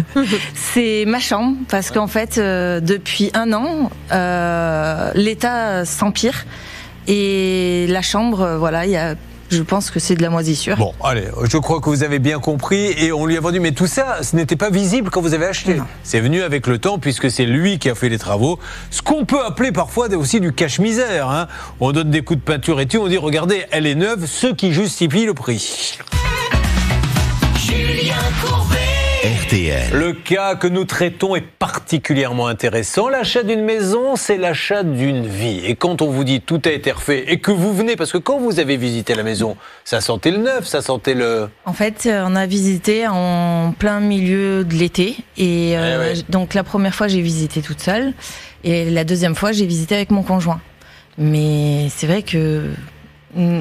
C'est ma chambre, parce qu'en fait, depuis 1 an, l'état s'empire. Et la chambre, voilà, il y a... Je pense que c'est de la moisissure. Bon, allez, je crois que vous avez bien compris et on lui a vendu. Mais tout ça, ce n'était pas visible quand vous avez acheté. Non. C'est venu avec le temps puisque c'est lui qui a fait les travaux. Ce qu'on peut appeler parfois aussi du cache-misère. Hein. On donne des coups de peinture et tout, on dit regardez, elle est neuve, ce qui justifie le prix. Julien Courbet. RTL. Le cas que nous traitons est particulièrement intéressant. L'achat d'une maison, c'est l'achat d'une vie. Et quand on vous dit tout a été refait et que vous venez, parce que quand vous avez visité la maison, ça sentait le neuf, ça sentait le... En fait, on a visité en plein milieu de l'été. Et donc la première fois, j'ai visité toute seule. Et la deuxième fois, j'ai visité avec mon conjoint. Mais c'est vrai que...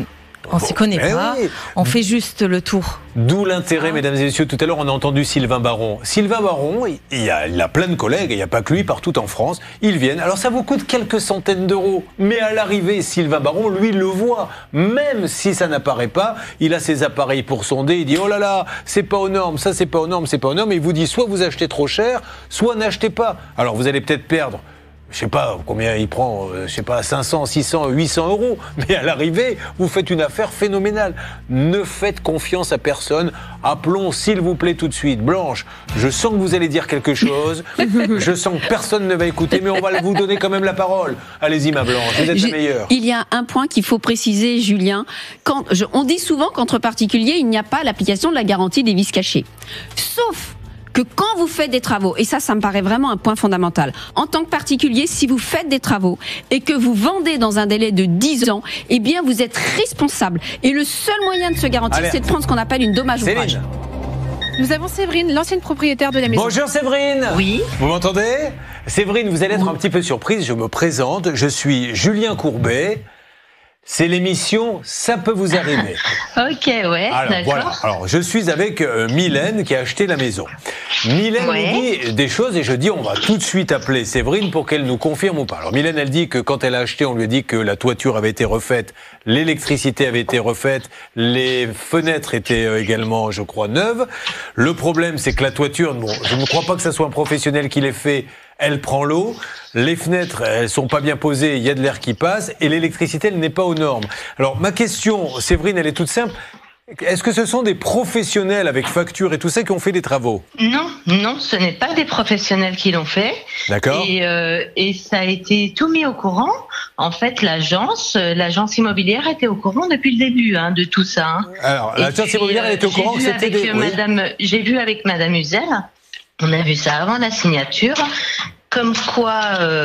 On s'y connaît pas. Oui. On fait juste le tour. D'où l'intérêt, mesdames et messieurs. Tout à l'heure, on a entendu Sylvain Baron. Sylvain Baron, il a plein de collègues, il n'y a pas que lui, partout en France. Ils viennent. Alors, ça vous coûte quelques centaines d'euros. Mais à l'arrivée, Sylvain Baron, lui, le voit. Même si ça n'apparaît pas, il a ses appareils pour sonder. Il dit, oh là là, c'est pas aux normes, ça c'est pas aux normes, c'est pas aux normes. Et il vous dit, soit vous achetez trop cher, soit n'achetez pas. Alors, vous allez peut-être perdre, je sais pas combien il prend, 500, 600, 800 euros. Mais à l'arrivée, vous faites une affaire phénoménale. Ne faites confiance à personne. Appelons, s'il vous plaît, tout de suite. Blanche, je sens que vous allez dire quelque chose. Je sens que personne ne va écouter, mais on va vous donner quand même la parole. Allez-y, ma Blanche, vous êtes la meilleure. Il y a un point qu'il faut préciser, Julien. On dit souvent qu'entre particuliers, il n'y a pas l'application de la garantie des vices cachés. Sauf que quand vous faites des travaux, et ça me paraît vraiment un point fondamental, en tant que particulier, si vous faites des travaux et que vous vendez dans un délai de 10 ans, eh bien vous êtes responsable. Et le seul moyen de se garantir, c'est de prendre ce qu'on appelle une dommage ouvrage. Nous avons Séverine, l'ancienne propriétaire de la maison. Bonjour Séverine. Oui. Vous m'entendez? Séverine, vous allez être un petit peu surprise, je me présente, je suis Julien Courbet. C'est l'émission Ça peut vous arriver. Ok, ouais, d'accord. Voilà. Alors, je suis avec Mylène qui a acheté la maison. Mylène nous dit des choses et je dis on va tout de suite appeler Séverine pour qu'elle nous confirme ou pas. Alors Mylène, elle dit que quand elle a acheté, on lui a dit que la toiture avait été refaite, l'électricité avait été refaite, les fenêtres étaient également, je crois, neuves. Le problème, c'est que la toiture, bon, je ne crois pas que ça soit un professionnel qui l'ait fait. Elle prend l'eau, les fenêtres, elles sont pas bien posées, il y a de l'air qui passe, et l'électricité, elle n'est pas aux normes. Alors, ma question, Séverine, elle est toute simple. Est-ce que ce sont des professionnels avec facture et tout ça qui ont fait des travaux? Non, non, ce n'est pas des professionnels qui l'ont fait. D'accord. Et ça a été tout mis au courant. En fait, l'agence immobilière était au courant depuis le début de tout ça. Alors, l'agence immobilière, elle était au courant que c'était des... J'ai vu avec Madame Uzel. On a vu ça avant la signature, comme quoi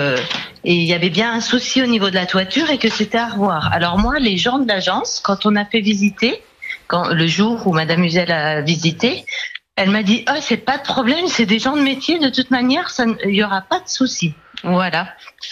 il y avait bien un souci au niveau de la toiture et que c'était à revoir. Alors moi, les gens de l'agence, quand on a fait visiter, le jour où Madame Uzel a visité, elle m'a dit « Oh, c'est pas de problème, c'est des gens de métier, de toute manière, il y aura pas de souci. » Voilà.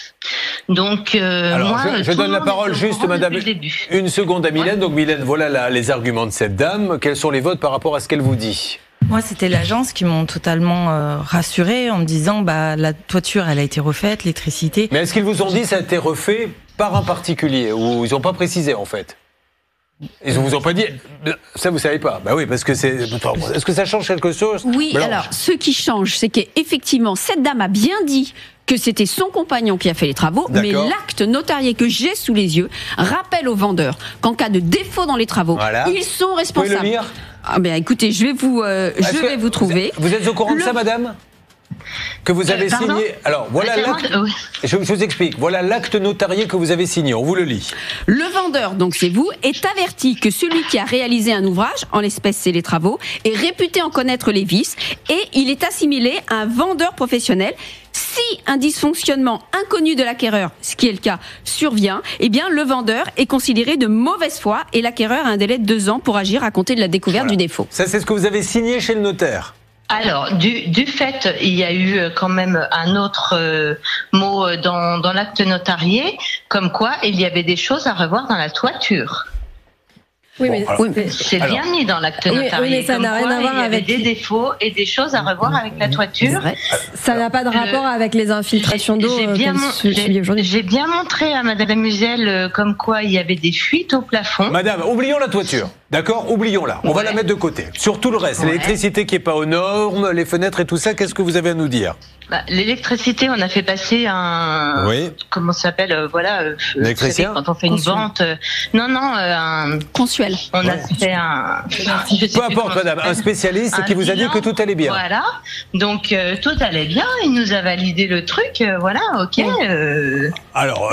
Donc, alors, moi, je donne la parole juste, Madame, une seconde à Mylène. Ouais. Donc Mylène, voilà les arguments de cette dame. Quels sont les votes par rapport à ce qu'elle vous dit? Moi, c'était l'agence qui m'ont totalement rassurée en me disant la toiture, elle a été refaite, l'électricité. Mais est-ce qu'ils vous ont dit que ça a été refait par un particulier ou ils n'ont pas précisé en fait? Ils ne vous ont pas dit, ça vous savez pas? Bah oui, parce que est-ce que ça change quelque chose? Oui, Blanche. Alors ce qui change, c'est qu'effectivement, cette dame a bien dit que c'était son compagnon qui a fait les travaux, mais l'acte notarié que j'ai sous les yeux rappelle aux vendeurs qu'en cas de défaut dans les travaux, ils sont responsables. Vous pouvez le lire? Ah ben écoutez, je vais vous trouver. Vous êtes au courant de ça, madame? Que vous avez signé. Alors voilà l'acte. Je vous explique. Voilà l'acte notarié que vous avez signé. On vous le lit. Le vendeur, donc c'est vous, est averti que celui qui a réalisé un ouvrage, en l'espèce c'est les travaux, est réputé en connaître les vices et il est assimilé à un vendeur professionnel. Si un dysfonctionnement inconnu de l'acquéreur, ce qui est le cas, survient, eh bien le vendeur est considéré de mauvaise foi et l'acquéreur a un délai de 2 ans pour agir à compter de la découverte du défaut. Ça, c'est ce que vous avez signé chez le notaire. Alors, du fait, il y a eu quand même un autre mot dans l'acte notarié, comme quoi il y avait des choses à revoir dans la toiture. Oui, mais c'est bien mis dans l'acte notarié. Oui, mais ça n'a rien à voir avec des défauts et des choses à revoir avec la toiture. Ça n'a pas de rapport avec les infiltrations d'eau. J'ai bien montré à Madame Uzel comme quoi il y avait des fuites au plafond. Madame, oublions la toiture. D'accord, oublions-la. On va la mettre de côté. Sur tout le reste, l'électricité qui est pas aux normes, les fenêtres et tout ça, qu'est-ce que vous avez à nous dire? L'électricité, on a fait passer un... Oui. Comment ça s'appelle l'électricien quand on fait une vente... un... Consuel. On a fait un... Peu importe, madame, un spécialiste qui vous a dit que tout allait bien. Voilà. Donc, tout allait bien. Il nous a validé le truc. Voilà, ok. Alors...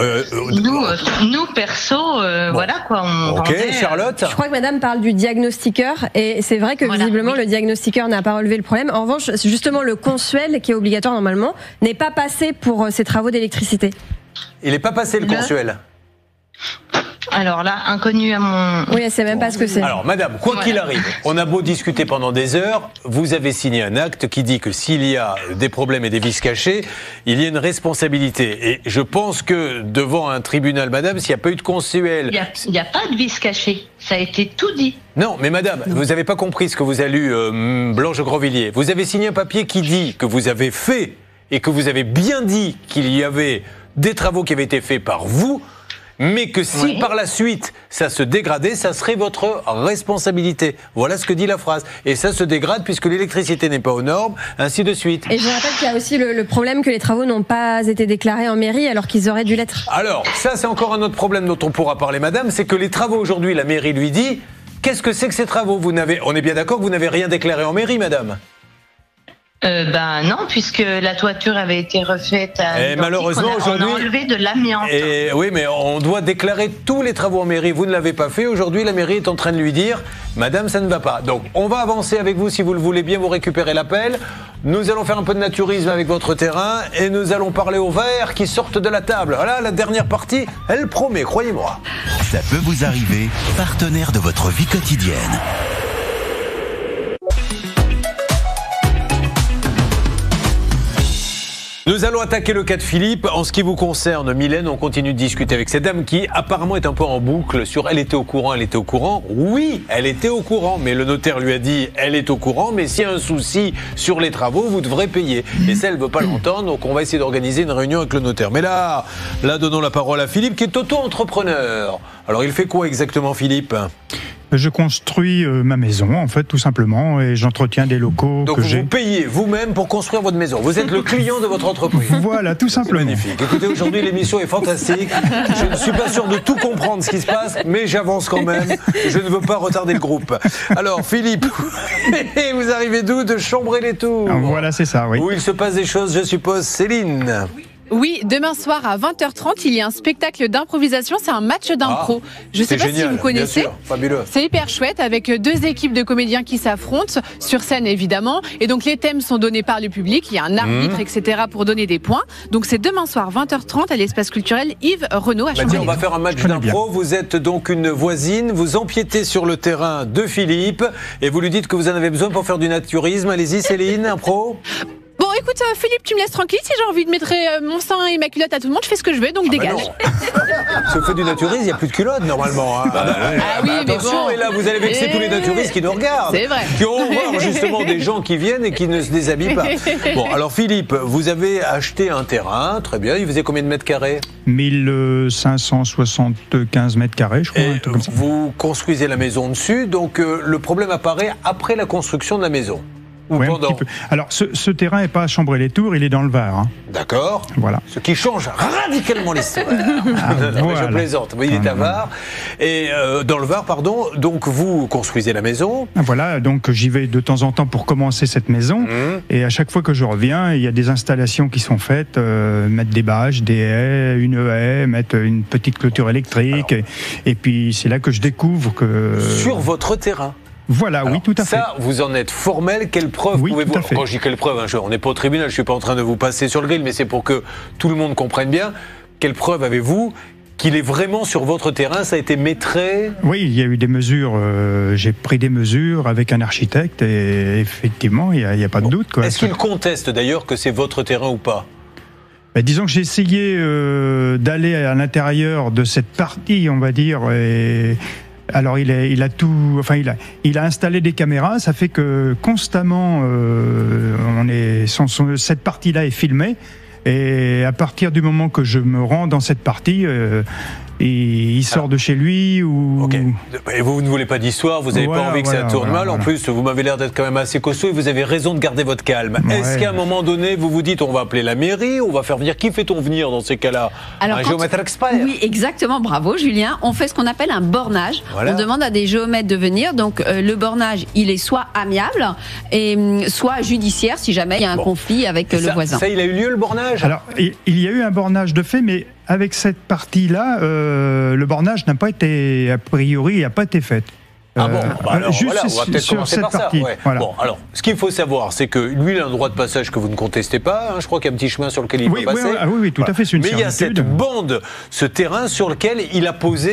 nous, perso, voilà quoi. On vendait, Charlotte. Je crois que madame parle du diagnostiqueur. Et c'est vrai que visiblement, le diagnostiqueur n'a pas relevé le problème. En revanche, c'est justement le consuel qui est obligatoire normalement, n'est pas passé pour ces travaux d'électricité. Il n'est pas passé le consuel. Alors là, inconnu à mon... Oui, elle ne sait même pas ce que c'est. Alors, madame, quoi qu'il arrive, on a beau discuter pendant des heures, vous avez signé un acte qui dit que s'il y a des problèmes et des vices cachés, il y a une responsabilité. Et je pense que devant un tribunal, madame, s'il n'y a pas eu de consuel... Il n'y a pas de vices cachés. Ça a été tout dit. Non, mais madame, vous n'avez pas compris ce que vous a lu Blanche Grandvilliers. Vous avez signé un papier qui dit que vous avez fait et que vous avez bien dit qu'il y avait des travaux qui avaient été faits par vous, mais que si par la suite ça se dégradait, ça serait votre responsabilité. Voilà ce que dit la phrase. Et ça se dégrade puisque l'électricité n'est pas aux normes, ainsi de suite. Et je rappelle qu'il y a aussi le problème que les travaux n'ont pas été déclarés en mairie alors qu'ils auraient dû l'être. Alors, ça c'est encore un autre problème dont on pourra parler, madame, c'est que les travaux aujourd'hui, la mairie lui dit, qu'est-ce que c'est que ces travaux ? On est bien d'accord que vous n'avez rien déclaré en mairie, madame ? Non, puisque la toiture avait été refaite à malheureusement aujourd'hui, on a enlevé de l'amiante. Oui, mais on doit déclarer tous les travaux en mairie. Vous ne l'avez pas fait. Aujourd'hui, la mairie est en train de lui dire, madame, ça ne va pas. Donc, on va avancer avec vous si vous le voulez bien. Vous récupérez l'appel. Nous allons faire un peu de naturisme avec votre terrain et nous allons parler aux vers qui sortent de la table. Voilà, la dernière partie, elle promet, croyez-moi. Ça peut vous arriver, partenaire de votre vie quotidienne. Nous allons attaquer le cas de Philippe. En ce qui vous concerne, Mylène, on continue de discuter avec cette dame qui apparemment est un peu en boucle sur elle était au courant, elle était au courant. Oui, elle était au courant, mais le notaire lui a dit elle est au courant, mais s'il y a un souci sur les travaux, vous devrez payer. Et ça, elle ne veut pas l'entendre, donc on va essayer d'organiser une réunion avec le notaire. Mais là, donnons la parole à Philippe qui est auto-entrepreneur. Alors il fait quoi exactement, Philippe ? Je construis ma maison, en fait, tout simplement, et j'entretiens des locaux donc que j'ai. Donc vous payez vous-même pour construire votre maison. Vous êtes le client de votre entreprise. Voilà, tout simplement. Magnifique. Écoutez, aujourd'hui, l'émission est fantastique. Je ne suis pas sûr de tout comprendre ce qui se passe, mais j'avance quand même. Je ne veux pas retarder le groupe. Alors, Philippe, vous arrivez d'où ? De Chambray-les-Tours. Voilà, c'est ça, oui. Où il se passe des choses, je suppose. Céline. Oui, demain soir à 20h30, il y a un spectacle d'improvisation, c'est un match d'impro. Je ne sais pas génial, si vous connaissez. Bien sûr, fabuleux. C'est hyper chouette avec 2 équipes de comédiens qui s'affrontent sur scène évidemment. Et donc les thèmes sont donnés par le public, il y a un arbitre, etc. pour donner des points. Donc c'est demain soir 20h30 à l'espace culturel Yves Renaud à Chambray. On va faire un match d'impro. Vous êtes donc une voisine, vous empiétez sur le terrain de Philippe et vous lui dites que vous en avez besoin pour faire du naturisme. Allez-y Céline, impro. Bon, écoute, Philippe, tu me laisses tranquille. Si j'ai envie de mettre mon sein et ma culotte à tout le monde, je fais ce que je veux, donc dégage. Si vous faites du naturisme, il n'y a plus de culotte, normalement. Hein. Oui, mais attention, bon. et là, vous allez vexer tous les naturistes qui nous regardent. C'est vrai. Qui ont horreur, justement, des gens qui viennent et qui ne se déshabillent pas. Bon, alors, Philippe, vous avez acheté un terrain, très bien. Il faisait combien de mètres carrés ? 1575 mètres carrés, je crois. Et vous construisez la maison dessus, donc le problème apparaît après la construction de la maison. Ou ouais, pendant. Alors, ce terrain n'est pas à Chambray-les-Tours, il est dans le Var. Hein. D'accord. Voilà. Ce qui change radicalement l'histoire. Je plaisante. Il est à Var. Et dans le Var, pardon. Donc, vous construisez la maison. Voilà. Donc, j'y vais de temps en temps pour commencer cette maison. Et à chaque fois que je reviens, il y a des installations qui sont faites. Mettre des bâches, des haies, une haie, mettre une petite clôture électrique. Et puis, c'est là que je découvre que... Sur votre terrain. Voilà, alors, oui, tout à fait. Ça, vous en êtes formel. Quelle preuve pouvez-vous... Quand je dis quelle preuve, hein, on n'est pas au tribunal, je ne suis pas en train de vous passer sur le grill, mais c'est pour que tout le monde comprenne bien. Quelle preuve avez-vous qu'il est vraiment sur votre terrain, ça a été maîtrisé? Oui, il y a eu des mesures, j'ai pris des mesures avec un architecte et effectivement, il n'y a pas de doute. Est-ce qu'il conteste d'ailleurs que c'est votre terrain ou pas? Disons que j'ai essayé d'aller à l'intérieur de cette partie, on va dire, et... Alors il a tout, enfin il a installé des caméras, ça fait que constamment cette partie-là est filmée et à partir du moment que je me rends dans cette partie, il sort de chez lui ou. Ok. Et vous ne voulez pas d'histoire, vous n'avez pas envie que ça tourne mal. En plus, vous m'avez l'air d'être quand même assez costaud et vous avez raison de garder votre calme. Ouais. Est-ce qu'à un moment donné, vous vous dites, on va appeler la mairie, on va faire venir, qui fait-on venir dans ces cas-là? Un géomètre expert? Oui, exactement. Bravo, Julien. On fait ce qu'on appelle un bornage. Voilà. On demande à des géomètres de venir. Donc le bornage, il est soit amiable et soit judiciaire si jamais il y a un conflit avec le voisin. Ça, il a eu lieu le bornage? Alors, il y a eu un bornage de fait, mais avec cette partie-là, le bornage n'a pas été, a priori, n'a pas été fait. Ah bon, alors, juste voilà, on va peut-être commencer par ça. Ouais. Voilà. Bon, alors, ce qu'il faut savoir, c'est que lui, il a un droit de passage que vous ne contestez pas. Hein, je crois qu'il y a un petit chemin sur lequel il peut passer. Oui, tout à fait. C'est une Mais il y a cette bande, ce terrain sur lequel il a posé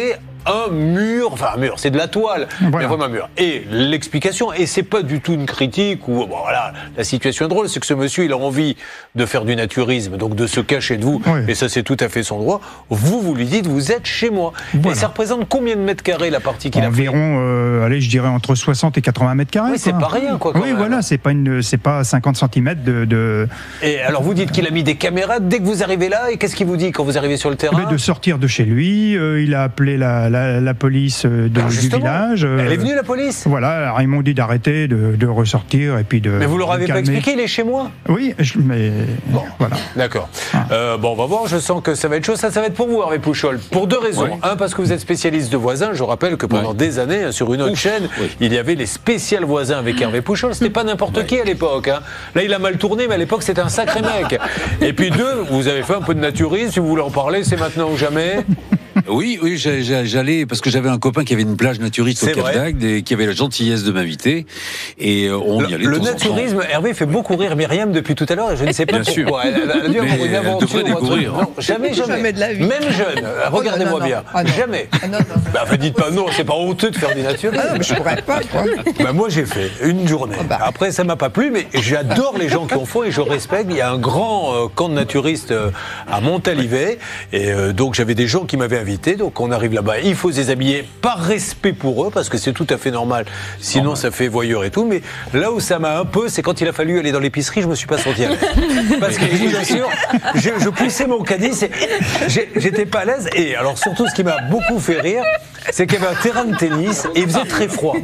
un mur, c'est de la toile, mais vraiment un mur. Et l'explication, et c'est pas du tout une critique, ou bon voilà, la situation est drôle, c'est que ce monsieur, il a envie de faire du naturisme, donc de se cacher de vous, et ça c'est tout à fait son droit. Vous lui dites, vous êtes chez moi. Et ça représente combien de mètres carrés la partie qu'il a fait? Environ, allez, je dirais entre 60 et 80 mètres carrés. Oui, c'est pas rien, quoi. Oui, voilà, c'est pas 50 cm de... Et alors vous dites qu'il a mis des caméras dès que vous arrivez là, et qu'est-ce qu'il vous dit quand vous arrivez sur le terrain? De sortir de chez lui, il a appelé la police du village. Elle est venue, la police? Voilà, alors ils m'ont dit d'arrêter, de ressortir, et puis de... Mais vous leur avez pas expliqué, il est chez moi? Oui, mais voilà. D'accord. On va voir, je sens que ça va être chaud, ça va être pour vous, Hervé Pouchol, pour deux raisons. Un, parce que vous êtes spécialiste de voisins, je rappelle que pendant des années, sur une autre chaîne, il y avait les spéciales voisins avec Hervé Pouchol, c'était pas n'importe qui à l'époque. Là, il a mal tourné, mais à l'époque, c'était un sacré mec. Et puis deux, vous avez fait un peu de naturisme, si vous voulez en parler, c'est maintenant ou jamais. Oui, j'allais, parce que j'avais un copain qui avait une plage naturiste au Cap d'Agde et qui avait la gentillesse de m'inviter, et on y allait. Le naturisme, Hervé fait beaucoup rire Myriam depuis tout à l'heure, et je ne sais pas pourquoi. Elle a dû avoir une aventure. Découvrir. Jamais de la vie. Même jeune, regardez-moi bien. Jamais. Dites pas non, c'est pas honteux de faire du naturisme. Ah non, mais je pourrais pas, quoi. Moi, j'ai fait une journée. Après, ça m'a pas plu, mais j'adore les gens qui en font et je respecte. Il y a un grand camp de naturistes à Montalivet, et donc j'avais des gens qui m'avaient invité. Donc on arrive là-bas, il faut se déshabiller par respect pour eux, parce que c'est tout à fait normal, sinon ça fait voyeur et tout. Mais là où ça m'a un peu, c'est quand il a fallu aller dans l'épicerie, je me suis pas senti à l'aise. Parce que je vous assure, je poussais mon caddie, j'étais pas à l'aise. Et alors surtout, ce qui m'a beaucoup fait rire, c'est qu'il y avait un terrain de tennis et il faisait très froid.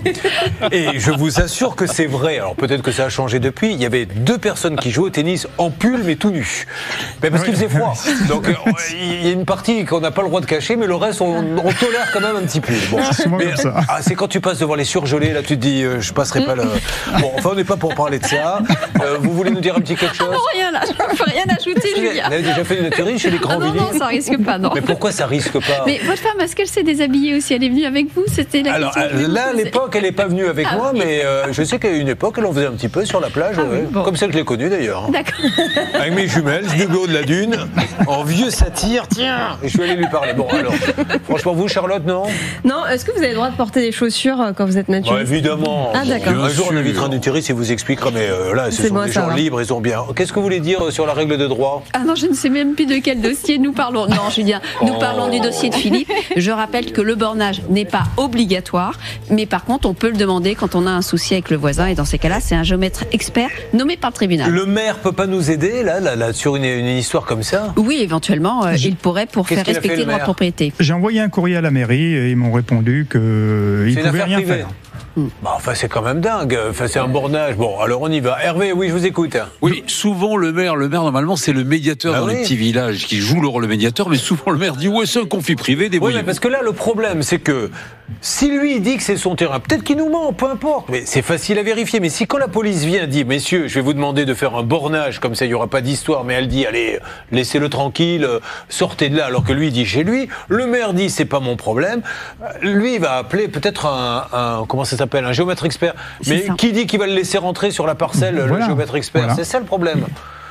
Et je vous assure que c'est vrai. Alors peut-être que ça a changé depuis. Il y avait 2 personnes qui jouaient au tennis en pull mais tout nus. Mais parce qu'il faisait froid. Donc il y a une partie qu'on n'a pas le droit de cacher, mais le reste on tolère quand même un petit pull. Bon. C'est quand tu passes devant les surgelés, là tu te dis je passerai pas là. Bon, enfin on n'est pas pour parler de ça. Vous voulez nous dire un petit quelque chose? Non, rien là, je peux rien ajouter, Julien. Vous avez déjà fait du naturisme chez les grands villiers? Non, ça risque pas, non. Mais pourquoi ça risque pas? Mais votre femme, est-ce qu'elle s'est déshabillée aussi? Elle est venue avec vous? C'était la question. Alors là, à l'époque, elle n'est pas venue avec moi, mais je sais qu'à une époque, elle en faisait un petit peu sur la plage, comme celle que je l'ai connue d'ailleurs. D'accord. Avec mes jumelles, du haut de la dune, en vieux satire, tiens. Et je suis allé lui parler. Bon, alors, franchement, vous, Charlotte, non? Non, est-ce que vous avez le droit de porter des chaussures quand vous êtes naturiste? Évidemment. Ah, d'accord. Un jour, on invitera un naturiste et vous expliquera, mais là, ce sont des gens libres, ils ont bien. Qu'est-ce que vous voulez dire sur la règle de droit? Ah non, je ne sais même plus de quel dossier nous parlons. Non, Julien, nous parlons du dossier de Philippe. Je rappelle que le bornage n'est pas obligatoire, mais par contre, on peut le demander quand on a un souci avec le voisin, et dans ces cas-là, c'est un géomètre expert nommé par le tribunal. Le maire peut pas nous aider, là sur une histoire comme ça? Oui, éventuellement, il pourrait pour faire respecter le droit de propriété. J'ai envoyé un courrier à la mairie et ils m'ont répondu qu'ils ne pouvaient rien faire. Enfin, c'est quand même dingue. Enfin, c'est un bornage. Bon, alors on y va. Hervé, oui, je vous écoute. Oui, souvent le maire, normalement, c'est le médiateur dans les petits villages qui joue le rôle de médiateur, mais souvent le maire dit ouais, c'est un conflit privé, débrouillez-vous. Oui, mais parce que là, le problème, c'est que si lui dit que c'est son terrain, peut-être qu'il nous ment, peu importe, mais c'est facile à vérifier. Mais si quand la police vient dit, messieurs, je vais vous demander de faire un bornage, comme ça, il n'y aura pas d'histoire, mais elle dit, allez, laissez-le tranquille, sortez de là, alors que lui dit chez lui, le maire dit, c'est pas mon problème, lui, il va appeler peut-être comment ça s'appelle, un géomètre expert. Mais qui dit qu'il va le laisser rentrer sur la parcelle, le géomètre expert? C'est ça le problème.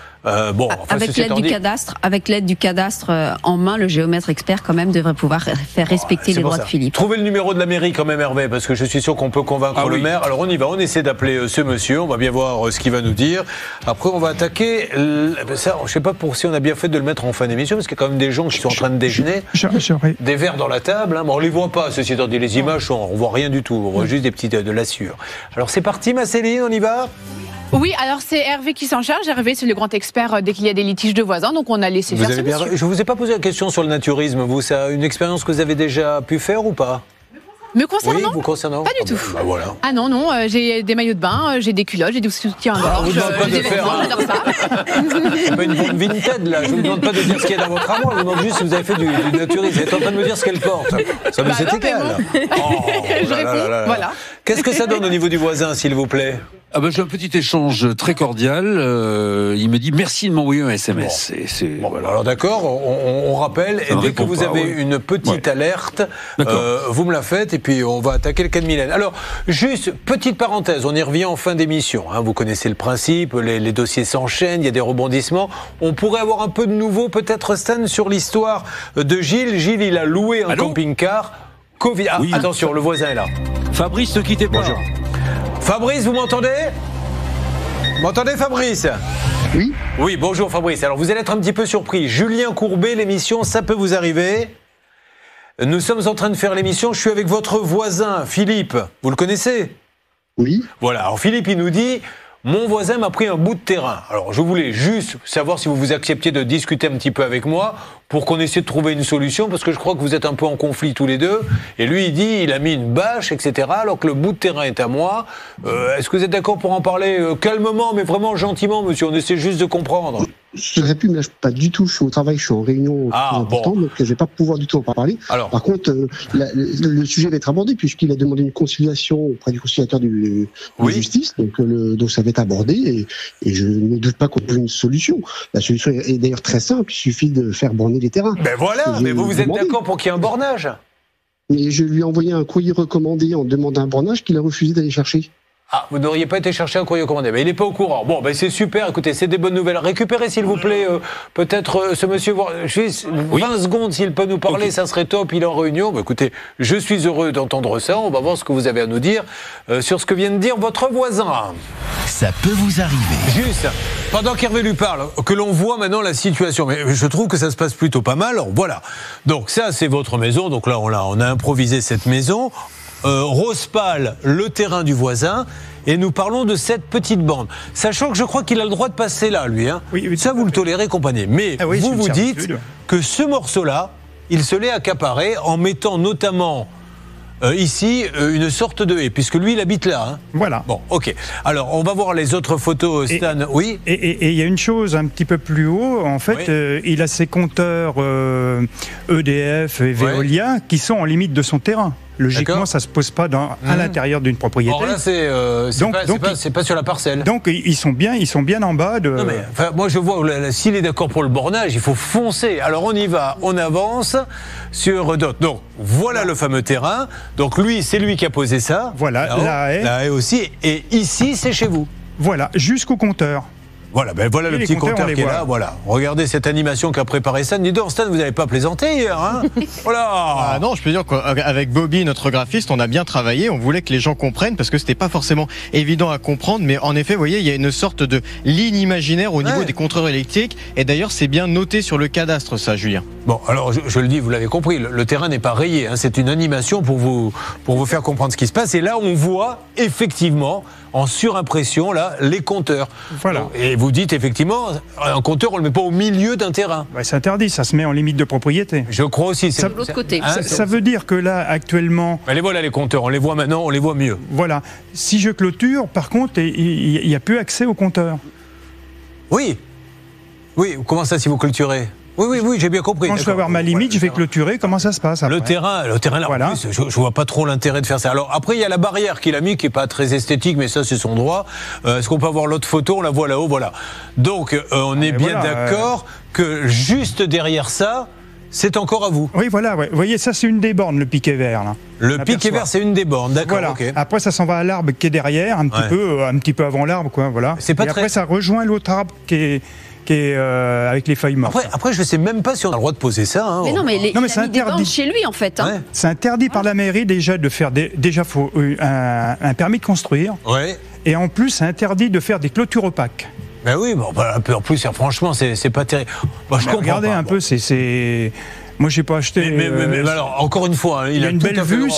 Avec l'aide du cadastre en main, le géomètre expert quand même devrait pouvoir faire respecter les droits de Philippe. Trouvez le numéro de la mairie quand même, Hervé, parce que je suis sûr qu'on peut convaincre le maire. Alors on y va, on essaie d'appeler ce monsieur, on va bien voir ce qu'il va nous dire. Après on va attaquer, ça, je sais pas si on a bien fait de le mettre en fin d'émission, parce qu'il y a quand même des gens qui sont en train de déjeuner, des verres dans la table, hein. Bon, on les voit pas, ceci étant dit, les images, on voit rien du tout, on voit juste des petites de la sueur. Alors c'est parti, ma Céline, on y va? Oui, alors c'est Hervé qui s'en charge. Hervé, c'est le grand expert dès qu'il y a des litiges de voisins, donc on a laissé faire ce monsieur. Je vous ai pas posé la question sur le naturisme. Vous, c'est une expérience que vous avez déjà pu faire ou pas? Me concernant? Oui, vous concernant? Pas du tout. Bah voilà. Ah non, j'ai des maillots de bain, j'ai des culottes, j'ai des soutiens-gorge, des vêtements, j'adore ça. C'est pas une Vinted, là. Je vous demande pas de dire ce qu'il y a dans votre armoire, je vous demande juste si vous avez fait du naturisme. Vous êtes en train de me dire ce qu'elle porte. Ça me c'est égal. Je réponds, voilà. Qu'est-ce que ça donne au niveau du voisin, s'il vous plaît? J'ai un petit échange très cordial. Il me dit merci de m'envoyer un SMS. Bon. Alors d'accord, on rappelle, et dès que vous avez une petite alerte, vous me la faites, et puis on va attaquer le cas de Mylène. Alors, juste, petite parenthèse, on y revient en fin d'émission. Hein, vous connaissez le principe, les dossiers s'enchaînent, il y a des rebondissements. On pourrait avoir un peu de nouveau, peut-être, Stan, sur l'histoire de Gilles. Gilles, il a loué un camping-car. Covid. Ah, oui. Attention, le voisin est là. Fabrice, ne quittez pas. Bonjour. Fabrice, vous m'entendez? Vous m'entendez, Fabrice? Oui. Oui, bonjour Fabrice. Alors vous allez être un petit peu surpris. Julien Courbet, l'émission Ça peut vous arriver. Nous sommes en train de faire l'émission. Je suis avec votre voisin, Philippe. Vous le connaissez? Oui. Voilà. Alors Philippe, il nous dit... Mon voisin m'a pris un bout de terrain. Alors, je voulais juste savoir si vous acceptiez de discuter un petit peu avec moi pour qu'on essaie de trouver une solution, parce que je crois que vous êtes un peu en conflit tous les deux. Et lui, il dit, il a mis une bâche, etc., alors que le bout de terrain est à moi. Est-ce que vous êtes d'accord pour en parler calmement, mais vraiment gentiment, monsieur? On essaie juste de comprendre. J'aurais pu, mais pas du tout. Je suis au travail, je suis en réunion importante, donc je ne vais pas pouvoir du tout en parler. Alors. Par contre, le sujet va être abordé, puisqu'il a demandé une conciliation auprès du conciliateur de justice, donc ça va être abordé, et je ne doute pas qu'on trouve une solution. La solution est d'ailleurs très simple, il suffit de faire borner les terrains. Ben voilà, mais vous êtes d'accord pour qu'il y ait un bornage? Mais je lui ai envoyé un courrier recommandé en demandant un bornage qu'il a refusé d'aller chercher. Ah, vous n'auriez pas été chercher un courrier commandé, mais il n'est pas au courant. Bon, ben c'est super, écoutez, c'est des bonnes nouvelles. Récupérez, s'il vous plaît, peut-être ce monsieur, juste 20 secondes, s'il peut nous parler, ça serait top, il est en réunion. Ben, écoutez, je suis heureux d'entendre ça, on va voir ce que vous avez à nous dire sur ce que vient de dire votre voisin. Ça peut vous arriver. Juste, pendant qu'Hervé lui parle, que l'on voit maintenant la situation, mais je trouve que ça se passe plutôt pas mal. Alors, voilà, donc ça c'est votre maison, donc là on a improvisé cette maison. Rose pâle, le terrain du voisin, et nous parlons de cette petite bande. Sachant que je crois qu'il a le droit de passer là, lui. Hein. Oui, ça, vous le tolérez, compagnie. Mais vous dites que ce morceau-là, il se l'est accaparé en mettant notamment ici une sorte de haie, puisque lui, il habite là. Hein. Voilà. Bon, ok. Alors, on va voir les autres photos, Stan. Oui. Et il y a une chose un petit peu plus haut. En fait, il a ses compteurs EDF et Veolia qui sont en limite de son terrain. Logiquement, ça ne se pose pas à l'intérieur d'une propriété. Or là, c'est pas sur la parcelle. Donc, ils sont bien en bas de... Non, mais, moi, je vois, s'il est d'accord pour le bornage, il faut foncer. Alors, on y va, on avance sur d'autres. Donc, voilà le fameux terrain. Donc, lui, c'est lui qui a posé ça. Voilà, la haie aussi. Et ici, c'est chez vous. Voilà, jusqu'au compteur. Voilà, voilà le petit compteur qui est là. Voilà. Regardez cette animation qu'a préparé Stan. Dis donc, Stan, vous n'avez pas plaisanté hier, hein? Voilà. Ah non, je peux dire qu'avec Bobby, notre graphiste, on a bien travaillé. On voulait que les gens comprennent parce que c'était pas forcément évident à comprendre. Mais en effet, vous voyez, il y a une sorte de ligne imaginaire au niveau des compteurs électriques. Et d'ailleurs, c'est bien noté sur le cadastre, ça, Julien. Bon, alors je le dis, vous l'avez compris, le terrain n'est pas rayé. Hein, c'est une animation pour vous faire comprendre ce qui se passe. Et là, on voit effectivement en surimpression là les compteurs. Voilà. Et vous dites effectivement, un compteur, on le met pas au milieu d'un terrain. C'est interdit, ça se met en limite de propriété. Je crois aussi. C'est de l'autre côté. Ça veut dire que là, actuellement... Les voilà les compteurs, on les voit maintenant, on les voit mieux. Voilà. Si je clôture, par contre, il n'y a plus accès aux compteurs. Oui. Oui, comment ça si vous clôturez ? Oui, j'ai bien compris. Quand je vais avoir ma limite, je vais clôturer. Comment ça se passe après ? Le terrain là, voilà. En plus, je vois pas trop l'intérêt de faire ça. Alors après, il y a la barrière qu'il a mis, qui est pas très esthétique, mais ça, c'est son droit. Est-ce qu'on peut avoir l'autre photo ? On la voit là-haut, voilà. Donc, on est bien d'accord que juste derrière ça, c'est encore à vous. Oui, voilà. Ouais. Vous voyez, ça, c'est une des bornes, le piquet vert, là. Le piquet vert, c'est une des bornes, d'accord. Voilà. Okay. Après, ça s'en va à l'arbre qui est derrière, un petit peu avant l'arbre, quoi. Voilà. C'est pas après, ça rejoint l'autre arbre qui est avec les feuilles mortes. Après, je ne sais même pas si on a le droit de poser ça. Hein. Mais non, mais c'est interdit chez lui, en fait. Hein. C'est interdit par la mairie déjà de faire faut un permis de construire. Ouais. Et en plus, c'est interdit de faire des clôtures opaques. Ben oui, en plus, franchement, c'est pas terrible. Je comprends. Regardez un peu, c'est. Moi, j'ai pas acheté. Mais alors, encore une fois, hein, il a une belle vue.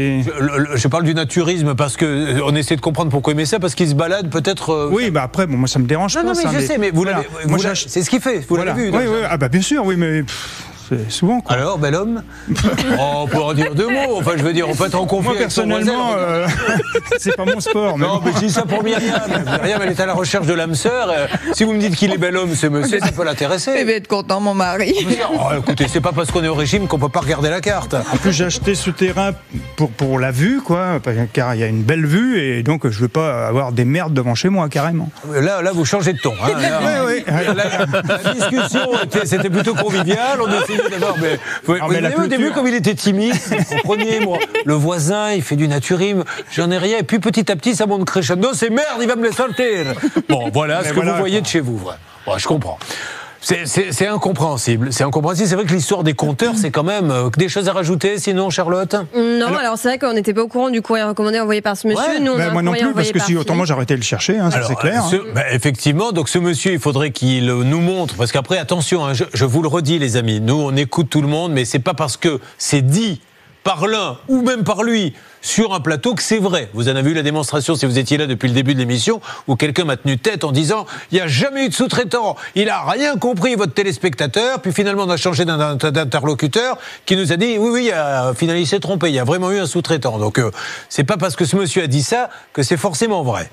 Je parle du naturisme parce que on essaie de comprendre pourquoi il met ça, parce qu'il se balade peut-être. Oui, après, moi, ça me dérange pas. Non, mais je sais, mais c'est ce qu'il fait. Vous l'avez vu. Oui, bien sûr, oui, mais. Souvent, quoi. Alors, bel homme on peut en dire deux mots. Enfin, je veux dire, on peut être en conflit. Moi, personnellement, c'est pas mon sport. Mais je dis ça pour Myriam. Myriam, elle est à la recherche de l'âme sœur. Si vous me dites qu'il est bel homme, ce monsieur, ça peut l'intéresser. Il va être content, mon mari. Écoutez, c'est pas parce qu'on est au régime qu'on peut pas regarder la carte. En plus, j'ai acheté ce terrain pour la vue, quoi, car il y a une belle vue et donc je veux pas avoir des merdes devant chez moi, carrément. Là, vous changez de ton. Hein, oui. La discussion, c'était plutôt convivial. On essayait d'abord, mais au début, comme il était timide, vous compreniez, moi, le voisin, il fait du naturisme, j'en ai rien, et puis petit à petit, ça monte crescendo, c'est merde, il va me les sortir. Bon, voilà ce que vous voyez de chez vous, vrai. Je comprends. C'est incompréhensible. C'est incompréhensible. C'est vrai que l'histoire des compteurs, c'est quand même des choses à rajouter, sinon, Charlotte? Non, alors c'est vrai qu'on n'était pas au courant du courrier recommandé envoyé par ce monsieur. Ouais. Nous, moi non plus, parce que si autrement j'aurais été le chercher, hein, ça c'est clair. Effectivement, donc ce monsieur, il faudrait qu'il nous montre, parce qu'après, attention, hein, je vous le redis, les amis, nous on écoute tout le monde, mais c'est pas parce que c'est dit par l'un ou même par lui sur un plateau que c'est vrai. Vous en avez eu la démonstration si vous étiez là depuis le début de l'émission, où quelqu'un m'a tenu tête en disant il n'y a jamais eu de sous-traitant, il a rien compris, votre téléspectateur, puis finalement on a changé d'interlocuteur qui nous a dit oui, finalement il s'est trompé, il y a vraiment eu un sous-traitant. Donc c'est pas parce que ce monsieur a dit ça que c'est forcément vrai.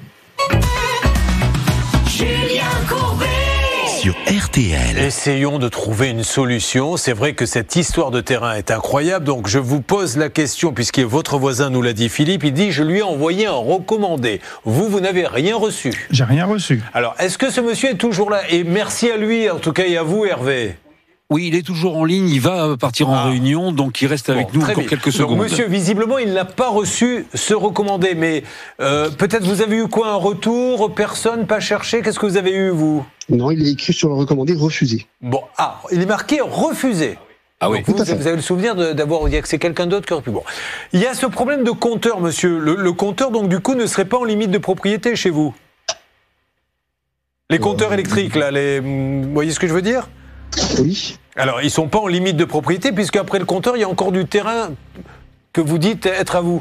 Julien Courbet sur RTL. Essayons de trouver une solution. C'est vrai que cette histoire de terrain est incroyable, donc je vous pose la question, puisque votre voisin nous l'a dit, Philippe, il dit je lui ai envoyé un recommandé. Vous n'avez rien reçu. J'ai rien reçu. Alors, est-ce que ce monsieur est toujours là? Et merci à lui, en tout cas, et à vous, Hervé. Oui, il est toujours en ligne, il va partir en réunion, donc il reste avec nous encore quelques secondes. Donc, monsieur, visiblement, il n'a pas reçu ce recommandé, mais peut-être vous avez eu quoi, un retour? Personne, pas cherché? Qu'est-ce que vous avez eu, vous? Non, il est écrit sur le recommandé refusé. Bon, il est marqué refusé. Ah oui, vous avez le souvenir d'avoir dit que c'est quelqu'un d'autre qui aurait pu. Bon, il y a ce problème de compteur, monsieur. Le compteur, donc, du coup, ne serait pas en limite de propriété chez vous? Les compteurs électriques, là, vous voyez ce que je veux dire? Oui. Alors, ils ne sont pas en limite de propriété, puisque après le compteur, il y a encore du terrain que vous dites être à vous.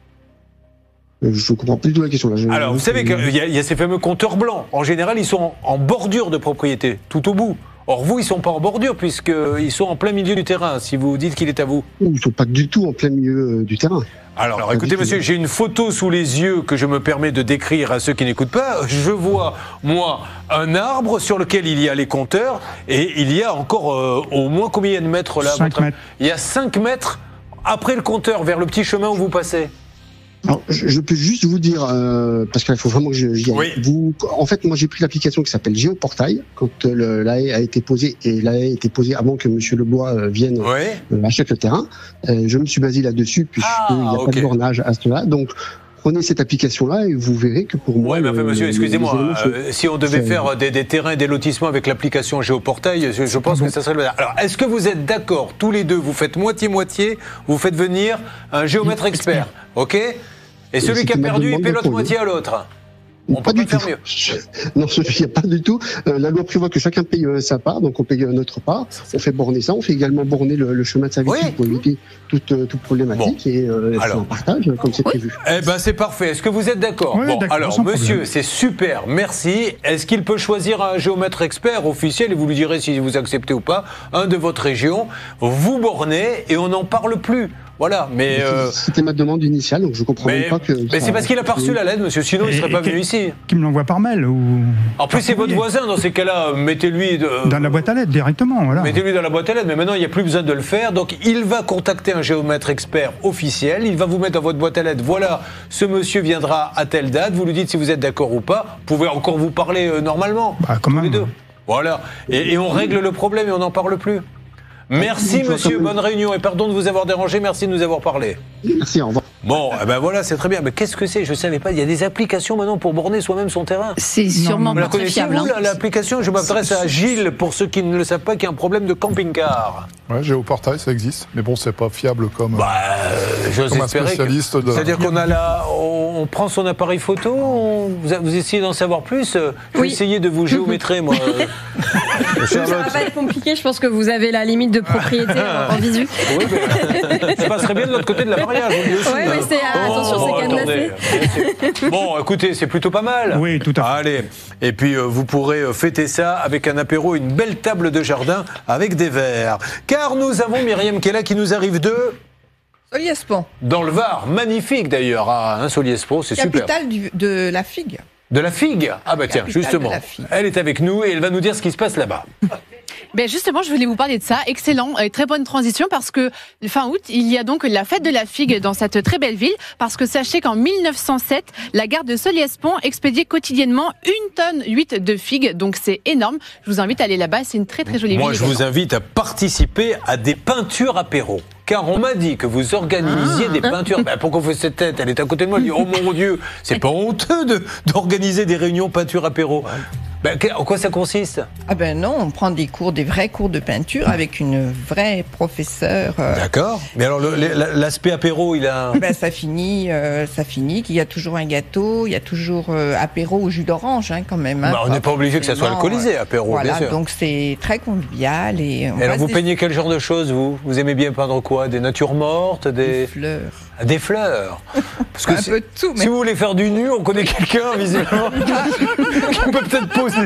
Je ne comprends plus du tout la question. Là. Alors, vous savez qu'il y a ces fameux compteurs blancs. En général, ils sont en bordure de propriété, tout au bout. Or, vous, ils ne sont pas en bordure, puisqu'ils sont en plein milieu du terrain, si vous dites qu'il est à vous. Ils ne sont pas du tout en plein milieu du terrain. Alors écoutez, monsieur, j'ai une photo sous les yeux que je me permets de décrire à ceux qui n'écoutent pas. Je vois, moi, un arbre sur lequel il y a les compteurs, et il y a encore au moins combien de mètres là? 5 mètres. Il y a 5 mètres après le compteur, vers le petit chemin où vous passez. Alors, je peux juste vous dire, parce qu'il faut vraiment que j'y aille. Oui. En fait, moi, j'ai pris l'application qui s'appelle Géoportail, quand la haie a été posée, et la haie a été posée avant que monsieur Lebois vienne acheter le terrain. Je me suis basé là-dessus, puisqu'il n'y a pas de bornage à cela. Donc, prenez cette application-là et vous verrez que pour moi... Oui, mais enfin, monsieur, excusez-moi, si on devait faire des terrains et des lotissements avec l'application Géoportail, je pense que ça serait le bon. Alors, est-ce que vous êtes d'accord, tous les deux, vous faites moitié-moitié, vous faites venir un géomètre expert, ok? Et celui qui a perdu, il paie l'autre moitié à l'autre. On peut pas faire mieux. Non, il n'y a pas du tout. La loi prévoit que chacun paye sa part, donc on paye notre part. On fait borner ça, on fait également borner le chemin de servitude pour éviter toute problématique. Et c'est un partage, comme c'est prévu. Eh ben c'est parfait. Est-ce que vous êtes d'accord? Oui, d'accord, alors, monsieur, c'est super, merci. Est-ce qu'il peut choisir un géomètre expert officiel, et vous lui direz si vous acceptez ou pas, un de votre région, vous bornez et on n'en parle plus. Voilà, mais... C'était ma demande initiale, donc je comprends même pas que... Mais c'est parce qu'il a pas reçu la lettre, monsieur, sinon il ne serait pas venu ici. Qu'il me l'envoie par mail ou... En plus, c'est votre voisin, dans ces cas-là, mettez-lui... Dans la boîte à lettres, directement, voilà. Mettez-lui dans la boîte à lettres, mais maintenant, il n'y a plus besoin de le faire, donc il va contacter un géomètre expert officiel, il va vous mettre dans votre boîte à lettres, voilà, ce monsieur viendra à telle date, vous lui dites si vous êtes d'accord ou pas, vous pouvez encore vous parler normalement, tous les deux. Voilà, et on règle le problème et on n'en parle plus. Merci monsieur, bonne réunion et pardon de vous avoir dérangé, merci de nous avoir parlé. Merci, au revoir. Bon, ben voilà, c'est très bien. Mais qu'est-ce que c'est? Je ne savais pas. Il y a des applications maintenant pour borner soi-même son terrain. C'est sûrement pas très fiable. L'application, je m'adresse à Gilles, pour ceux qui ne le savent pas, qui a un problème de camping-car. Ouais, Géoportail, ça existe. Mais bon, c'est pas fiable comme un spécialiste. C'est-à-dire qu'on a là, on prend son appareil photo, vous essayez d'en savoir plus. Je vais essayer de vous géométrer, moi. Ça va pas être compliqué, je pense que vous avez la limite de propriété en visu. Oui, mais ça passerait bien de l'autre côté de la mariage. Oui, c'est attention, c'est cadenassé. Bon, écoutez, c'est plutôt pas mal. Oui, tout à fait. Allez, et puis vous pourrez fêter ça avec un apéro, une belle table de jardin avec des verres. Car nous avons Myriam qui est là, qui nous arrive de... Soliespont. Dans le Var, magnifique d'ailleurs, à Soliespont, c'est super. Capitale de la figue. De la figue? Ah bah tiens, justement, elle est avec nous et elle va nous dire ce qui se passe là-bas. Ben justement, je voulais vous parler de ça. Excellent, très bonne transition parce que fin août, il y a donc la fête de la figue dans cette très belle ville. Parce que sachez qu'en 1907, la gare de Soliespont expédiait quotidiennement 1,8 tonne de figues. Donc c'est énorme. Je vous invite à aller là-bas. C'est une très très jolie ville. Moi, je vous invite à participer à des peintures apéro. Car on m'a dit que vous organisiez des peintures. Ben, pourquoi vous faites cette tête? Elle est à côté de moi. Elle dit, oh mon Dieu, c'est pas honteux d'organiser des réunions peinture apéro. En quoi ça consiste? Ah ben non, on prend des vrais cours de peinture avec une vraie professeure. D'accord. Mais alors l'aspect apéro, il a... Ben ça finit qu'il y a toujours un gâteau, il y a toujours apéro au jus d'orange quand même. Hein, on n'est pas obligé que ça soit alcoolisé, apéro, voilà, bien sûr. Donc c'est très convivial. Et alors vous peignez quel genre de choses, vous aimez bien peindre quoi? Des natures mortes, des fleurs? Des fleurs. Parce que un peu de tout. Mais... Si vous voulez faire du nu, on connaît quelqu'un visiblement qui peut peut-être poser.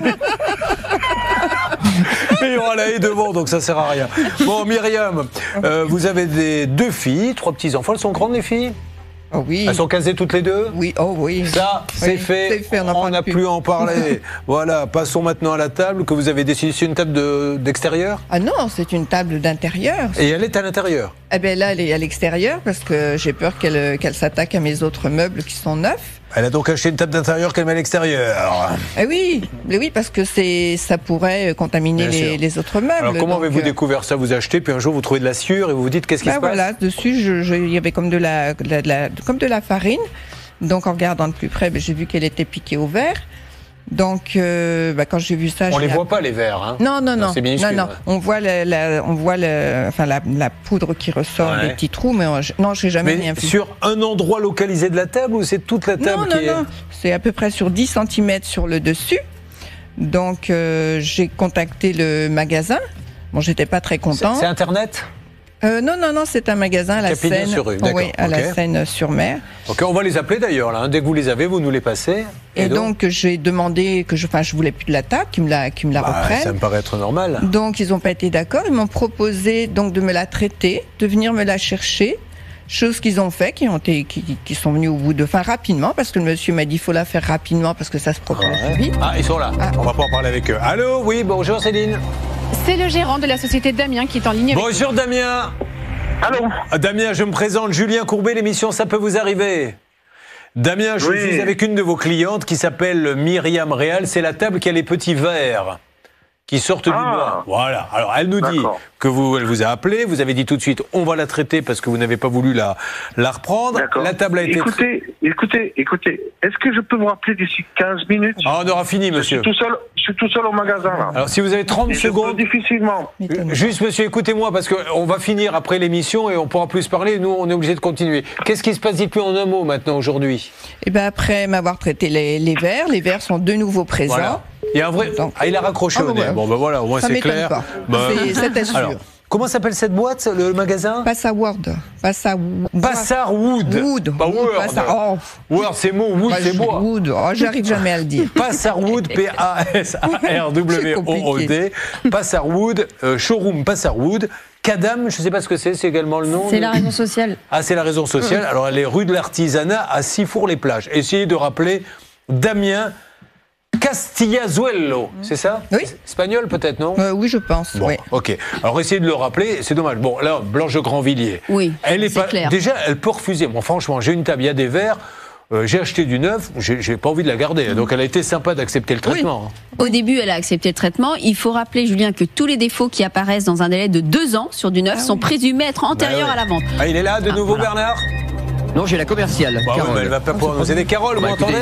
Mais il y aura la haie devant, donc ça sert à rien. Bon, Myriam, vous avez 2 filles, 3 petits-enfants. Elles sont grandes, les filles? Oh oui. Elles sont casées toutes les 2? Oui, oh oui. Ça, c'est fait. On n'a plus à en parler. Voilà, passons maintenant à la table que vous avez décidé. C'est une table d'extérieur? Ah non, c'est une table d'intérieur. Et elle est à l'intérieur? Eh bien là, elle est à l'extérieur parce que j'ai peur qu'elle s'attaque à mes autres meubles qui sont neufs. Elle a donc acheté une table d'intérieur qu'elle met à l'extérieur. Eh oui, parce que ça pourrait contaminer les autres meubles. Alors comment avez-vous découvert ça? Vous achetez, puis un jour vous trouvez de la sciure et vous vous dites qu'est-ce qui se passe? Voilà, dessus il y avait comme de la farine. Donc en regardant de plus près, j'ai vu qu'elle était piquée au verre. Donc, quand j'ai vu ça, on les voit pas les verres, hein? Non. C'est minuscule. Non. On voit la poudre qui ressort, les petits trous, mais non, j'ai jamais rien vu. Sur un endroit localisé de la table ou c'est toute la table Non. C'est à peu près sur 10 cm sur le dessus. Donc, j'ai contacté le magasin. Bon, j'étais pas très content. C'est Internet? Non, c'est un magasin à la Seine. Oui, à la Seine-sur-Mer. Ok, on va les appeler d'ailleurs, là. Dès que vous les avez, vous nous les passez. Et donc j'ai demandé que je voulais plus de la table, qu'ils me la reprennent. Ça me paraît être normal. Donc ils n'ont pas été d'accord. Ils m'ont proposé donc de me la traiter, de venir me la chercher. Chose qu'ils ont fait, qui sont venus au bout de rapidement, parce que le monsieur m'a dit qu'il faut la faire rapidement parce que ça se propage vite. Ah, ils sont là. On va pas en parler avec eux. Allô, oui, bonjour Céline. C'est le gérant de la société Damien qui est en ligne avec Bonjour Damien. Allô. Damien, je me présente, Julien Courbet, l'émission Ça peut vous arriver. Damien, je suis avec une de vos clientes qui s'appelle Myriam Réal. C'est la table qui a les petits verres qui sortent du bois. Voilà. Alors, elle nous dit elle vous a appelé. Vous avez dit tout de suite, on va la traiter parce que vous n'avez pas voulu la reprendre. La table a été... Écoutez. Est-ce que je peux vous rappeler d'ici 15 minutes? On aura fini, monsieur. Je suis tout seul au magasin, là. Alors, si vous avez 30 secondes... difficilement. Juste, monsieur, écoutez-moi, parce qu'on va finir après l'émission et on pourra plus parler. Nous, on est obligé de continuer. Qu'est-ce qui se passe, dites-lui en un mot, maintenant, aujourd'hui? Eh bien, après m'avoir traité les verres sont de nouveau présents. Voilà. Il y a un vrai... il a raccroché au nez. Bon, ben voilà, au moins c'est clair. C'était sûr. Alors, comment s'appelle cette boîte, le magasin? Passarwood. Wood. Pas Word. Word, c'est mot. Wood, c'est bois. Wood. Oh, j'arrive jamais à le dire. Passarwood, P-A-S-A-R-W-O-O-D. Passarwood, showroom Passarwood. Cadam, je ne sais pas ce que c'est également le nom. C'est la raison sociale. Ah, c'est la raison sociale. Alors, elle est rue de l'Artisanat à Sifour-les-Plages. Essayez de rappeler Damien Castillazuelo, c'est ça? Oui. Espagnol peut-être, non? Oui, je pense. Bon, ok. Alors essayez de le rappeler, c'est dommage. Bon, là, Blanche de Grandvilliers. Oui, elle est pas clair. Déjà, elle peut refuser. Bon, franchement, j'ai une table, il y a des verres. J'ai acheté du neuf, j'ai pas envie de la garder. Donc elle a été sympa d'accepter le traitement. Oui. Au début, elle a accepté le traitement. Il faut rappeler, Julien, que tous les défauts qui apparaissent dans un délai de 2 ans sur du neuf sont présumés être antérieurs à la vente. Ah, il est là de nouveau, Bernard? Non, j'ai la commerciale. Elle va pas pouvoir nous aider. Carole, vous m'entendez?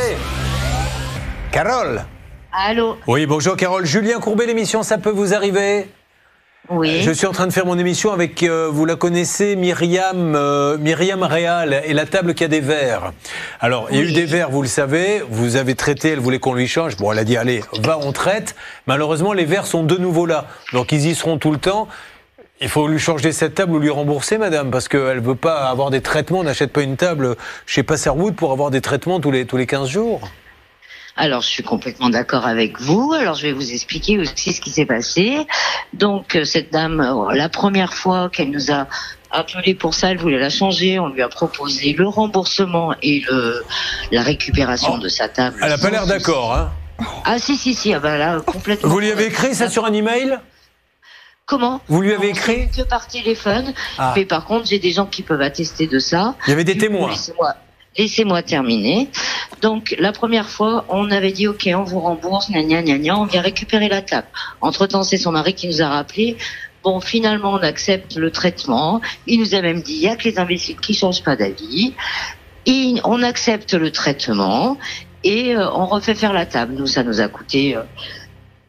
Carole? Allô? Oui, bonjour Carole. Julien Courbet, l'émission Ça peut vous arriver? Oui. Je suis en train de faire mon émission avec, vous la connaissez, Myriam Réal et la table qui a des verres. Alors, il y a eu des verres, vous le savez, vous avez traité, elle voulait qu'on lui change. Bon, elle a dit, allez, va, on traite. Malheureusement, les verres sont de nouveau là. Donc, ils y seront tout le temps. Il faut lui changer cette table ou lui rembourser, madame, parce qu'elle ne veut pas avoir des traitements. On n'achète pas une table chez Passarwood pour avoir des traitements tous les 15 jours. Alors, je suis complètement d'accord avec vous. Alors, je vais vous expliquer aussi ce qui s'est passé. Donc, cette dame, la première fois qu'elle nous a appelé pour ça, elle voulait la changer. On lui a proposé le remboursement et la récupération de sa table. Elle n'a pas l'air d'accord, hein? Ah, si. Ah, bah là, complètement. Vous lui avez écrit ça sur un email? Comment? Vous lui avez écrit? Que par téléphone. Mais par contre, j'ai des gens qui peuvent attester de ça. Il y avait des témoins. Laissez-moi terminer. Donc, la première fois, on avait dit, OK, on vous rembourse, on vient récupérer la table. Entre-temps, c'est son mari qui nous a rappelé. Bon, finalement, on accepte le traitement. Il nous a même dit, il n'y a que les imbéciles qui changent pas d'avis. On accepte le traitement et on refait faire la table. Nous, ça nous a coûté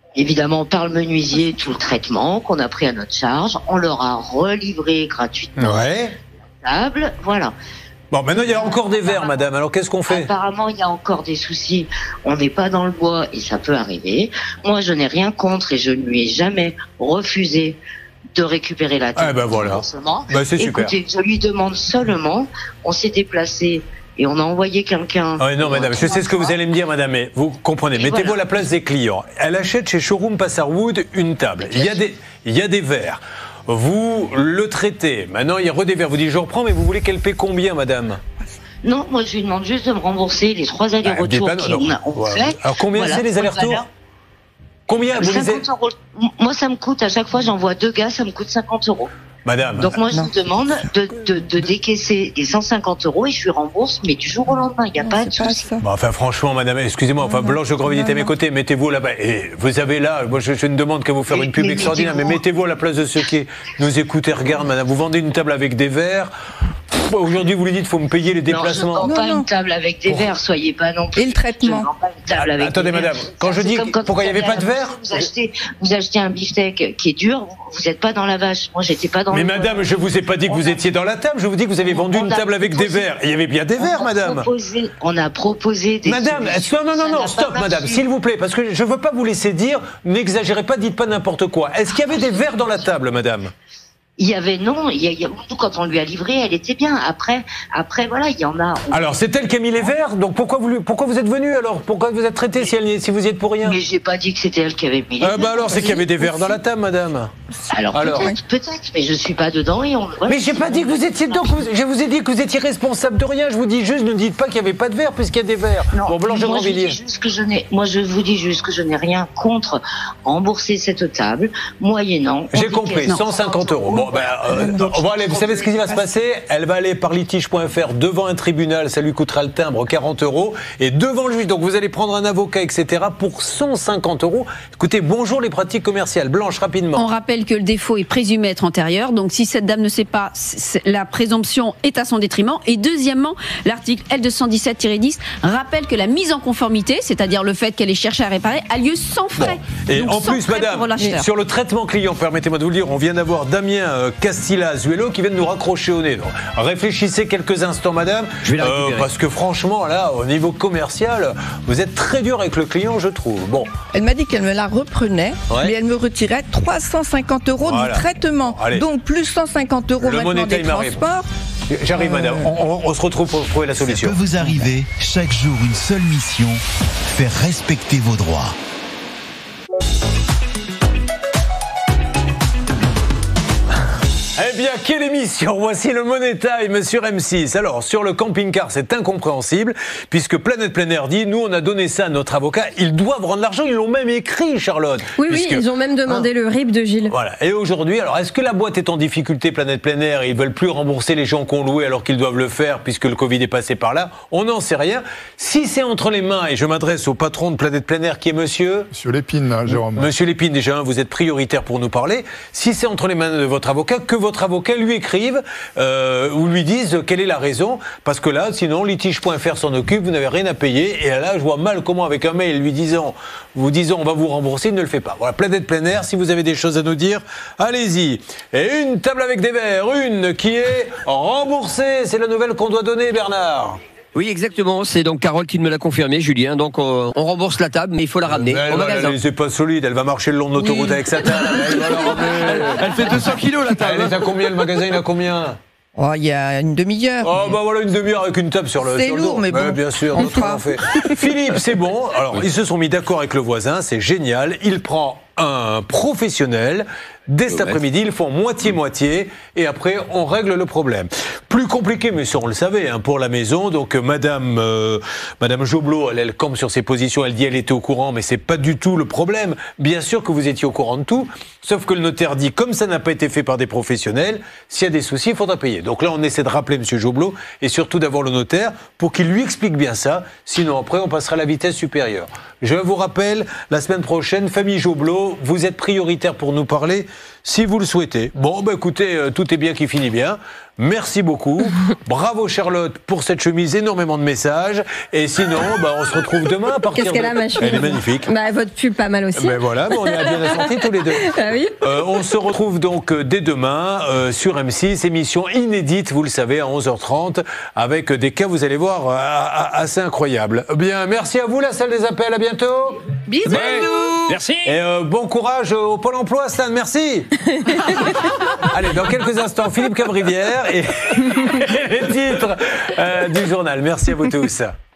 évidemment par le menuisier tout le traitement qu'on a pris à notre charge. On leur a relivré gratuitement Ouais. la table. Voilà. Bon, maintenant il y a encore des verres, madame. Alors qu'est-ce qu'on fait? Apparemment, il y a encore des soucis. On n'est pas dans le bois et ça peut arriver. Moi, je n'ai rien contre et je ne lui ai jamais refusé de récupérer la table. Ah ben voilà. Ben, c'est super. Écoutez, je lui demande seulement, on s'est déplacé et on a envoyé quelqu'un. Ah non, madame, je sais ce que vous allez me dire, madame, mais vous comprenez. Mettez-vous à la place des clients. Elle achète chez Showroom Passarwood une table. Il y a des verres. Vous le traitez. Maintenant, il y a des verres. Vous dites, je reprends, mais vous voulez qu'elle paie combien, madame? Non, moi, je lui demande juste de me rembourser les 3 allers-retours qu'on fait. Alors, combien c'est les allers-retours? Combien vous 50 euros. Moi, ça me coûte, à chaque fois, j'envoie 2 gars, ça me coûte 50 euros. Madame. Donc moi, je vous demande de décaisser les 150 euros et je lui rembourse, mais du jour au lendemain, il n'y a pas de souci. Bon, enfin, franchement, madame, excusez-moi, enfin, Blanche de Grandvilliers est à mes côtés, mettez-vous là-bas. Et vous avez là, moi, je ne demande qu'à vous faire une pub extraordinaire, mais mettez-vous à la place de ceux qui nous écoutent et regardent, madame. Vous vendez une table avec des verres. Aujourd'hui, vous lui dites, il faut me payer les déplacements. Non, je ne vends pas une table avec des verres, soyez pas non plus. Et le traitement. Je ne vends pas une table avec Attendez, madame, quand je dis pourquoi il n'y avait pas de verre, vous achetez un beefsteak qui est dur, vous n'êtes pas dans la vache. Moi, j'étais pas dans mais madame, je vous ai pas dit que vous étiez dans la table, je vous dis que vous avez vendu une table avec des verres. Il y avait bien des verres, madame. On a proposé des madame, non, stop, madame, s'il vous plaît, parce que je veux pas vous laisser dire, n'exagérez pas, dites pas n'importe quoi. Est-ce qu'il y avait des verres dans la table, madame? Il y avait quand on lui a livré, elle était bien. Après, voilà, il y en a. Alors, c'est elle qui a mis les verres. Donc, pourquoi vous êtes venu alors? Pourquoi vous êtes traité si vous y êtes pour rien? Mais j'ai pas dit que c'était elle qui avait mis les verres. Bah alors, c'est qu'il y avait des verres dans la table, madame. Alors peut-être, mais je suis pas dedans et on. Mais j'ai pas dit que vous étiez dedans. Je vous ai dit que vous étiez responsable de rien. Je vous dis juste, ne dites pas qu'il y avait pas de verres puisqu'il y a des verres. Non. Bon, Blanche de Grandvilliers. Moi, je vous dis juste que je n'ai rien contre rembourser cette table, moyennant. J'ai compris, 150 euros. Bon, vous savez ce qui va se passer? Elle va aller par litige.fr devant un tribunal, ça lui coûtera le timbre 40 euros, et devant le juge, donc vous allez prendre un avocat, etc., pour 150 euros. Écoutez, bonjour les pratiques commerciales. Blanche, rapidement. On rappelle que le défaut est présumé être antérieur, donc si cette dame ne sait pas, la présomption est à son détriment. Et deuxièmement, l'article L217-10 rappelle que la mise en conformité, c'est-à-dire le fait qu'elle ait cherché à réparer, a lieu sans frais. Bon. Et donc, en plus, madame, sur le traitement client, permettez-moi de vous le dire, on vient d'avoir Damien Castilla-Azuelo qui vient de nous raccrocher au nez. Donc, réfléchissez quelques instants, madame, je vais la récupérer. Parce que franchement, là, au niveau commercial, vous êtes très dur avec le client, je trouve. Bon. Elle m'a dit qu'elle me la reprenait, mais elle me retirait 350 euros du traitement. Allez. Donc plus 150 euros maintenant des transports. J'arrive, madame. On se retrouve pour trouver la solution. Ça peut vous arriver, chaque jour une seule mission, faire respecter vos droits. Eh bien, quelle émission! Voici le Money Time sur M6. Alors, sur le camping-car, c'est incompréhensible, puisque Planète Plein Air dit, nous, on a donné ça à notre avocat, ils doivent rendre l'argent, ils l'ont même écrit, Charlotte. Oui, ils ont même demandé le RIB de Gilles. Voilà. Et aujourd'hui, alors, est-ce que la boîte est en difficulté, Planète Plein Air, et ils veulent plus rembourser les gens qu'on louait alors qu'ils doivent le faire, puisque le Covid est passé par là? On n'en sait rien. Si c'est entre les mains, et je m'adresse au patron de Planète Plein Air, qui est monsieur Lépine, Jérôme. Monsieur Lépine, déjà, vous êtes prioritaire pour nous parler. Si c'est entre les mains de votre avocat, que votre avocat lui écrive ou lui dise quelle est la raison, parce que là, sinon, litige.fr s'en occupe, vous n'avez rien à payer, et là, je vois mal comment, avec un mail vous disant on va vous rembourser, il ne le fait pas. Voilà, Planète Plein Air, si vous avez des choses à nous dire, allez-y. Et une table avec des verres, une qui est remboursée, c'est la nouvelle qu'on doit donner, Bernard. Oui, exactement. C'est donc Carole qui me l'a confirmé, Julien. Donc, on rembourse la table, mais il faut la ramener au magasin. C'est pas solide. Elle va marcher le long de l'autoroute avec sa table. Elle fait 200 kilos, la table. Elle est à combien, le magasin? Il a combien? Oh, il y a une demi-heure. Oh, bah voilà, une demi-heure avec une table sur le dos. C'est lourd, mais bon. Ouais, bien sûr, autrement fait. Philippe, c'est bon. Alors, ils se sont mis d'accord avec le voisin, c'est génial. Il prend un professionnel. Dès cet après-midi, ils font moitié-moitié et après, on règle le problème. Plus compliqué, mais ça, on le savait, hein, pour la maison. Donc, Madame Joblot, elle campe sur ses positions. Elle dit elle était au courant, mais c'est pas du tout le problème. Bien sûr que vous étiez au courant de tout, sauf que le notaire dit, comme ça n'a pas été fait par des professionnels, s'il y a des soucis, il faudra payer. Donc là, on essaie de rappeler Monsieur Joblot et surtout d'avoir le notaire pour qu'il lui explique bien ça. Sinon, après, on passera à la vitesse supérieure. Je vous rappelle, la semaine prochaine, famille Joblot, vous êtes prioritaire pour nous parler. si vous le souhaitez. Bon, bah écoutez, tout est bien qui finit bien. Merci beaucoup. Bravo Charlotte pour cette chemise, énormément de messages. Et sinon, bah, on se retrouve demain à partir Qu'est-ce qu'elle a, ma chemise? Elle est magnifique. Bah, votre pub pas mal aussi. Ben voilà, on est bien assortis tous les deux. Ah oui. On se retrouve donc dès demain sur M6, émission inédite, vous le savez, à 11h30, avec des cas, vous allez voir, assez incroyables. Bien, merci à vous, la salle des appels, à bientôt. Bisous. Merci. Et bon courage au Pôle emploi, Stan, merci. Allez, dans quelques instants, Philippe Cabrivière et les titres du journal. Merci à vous tous.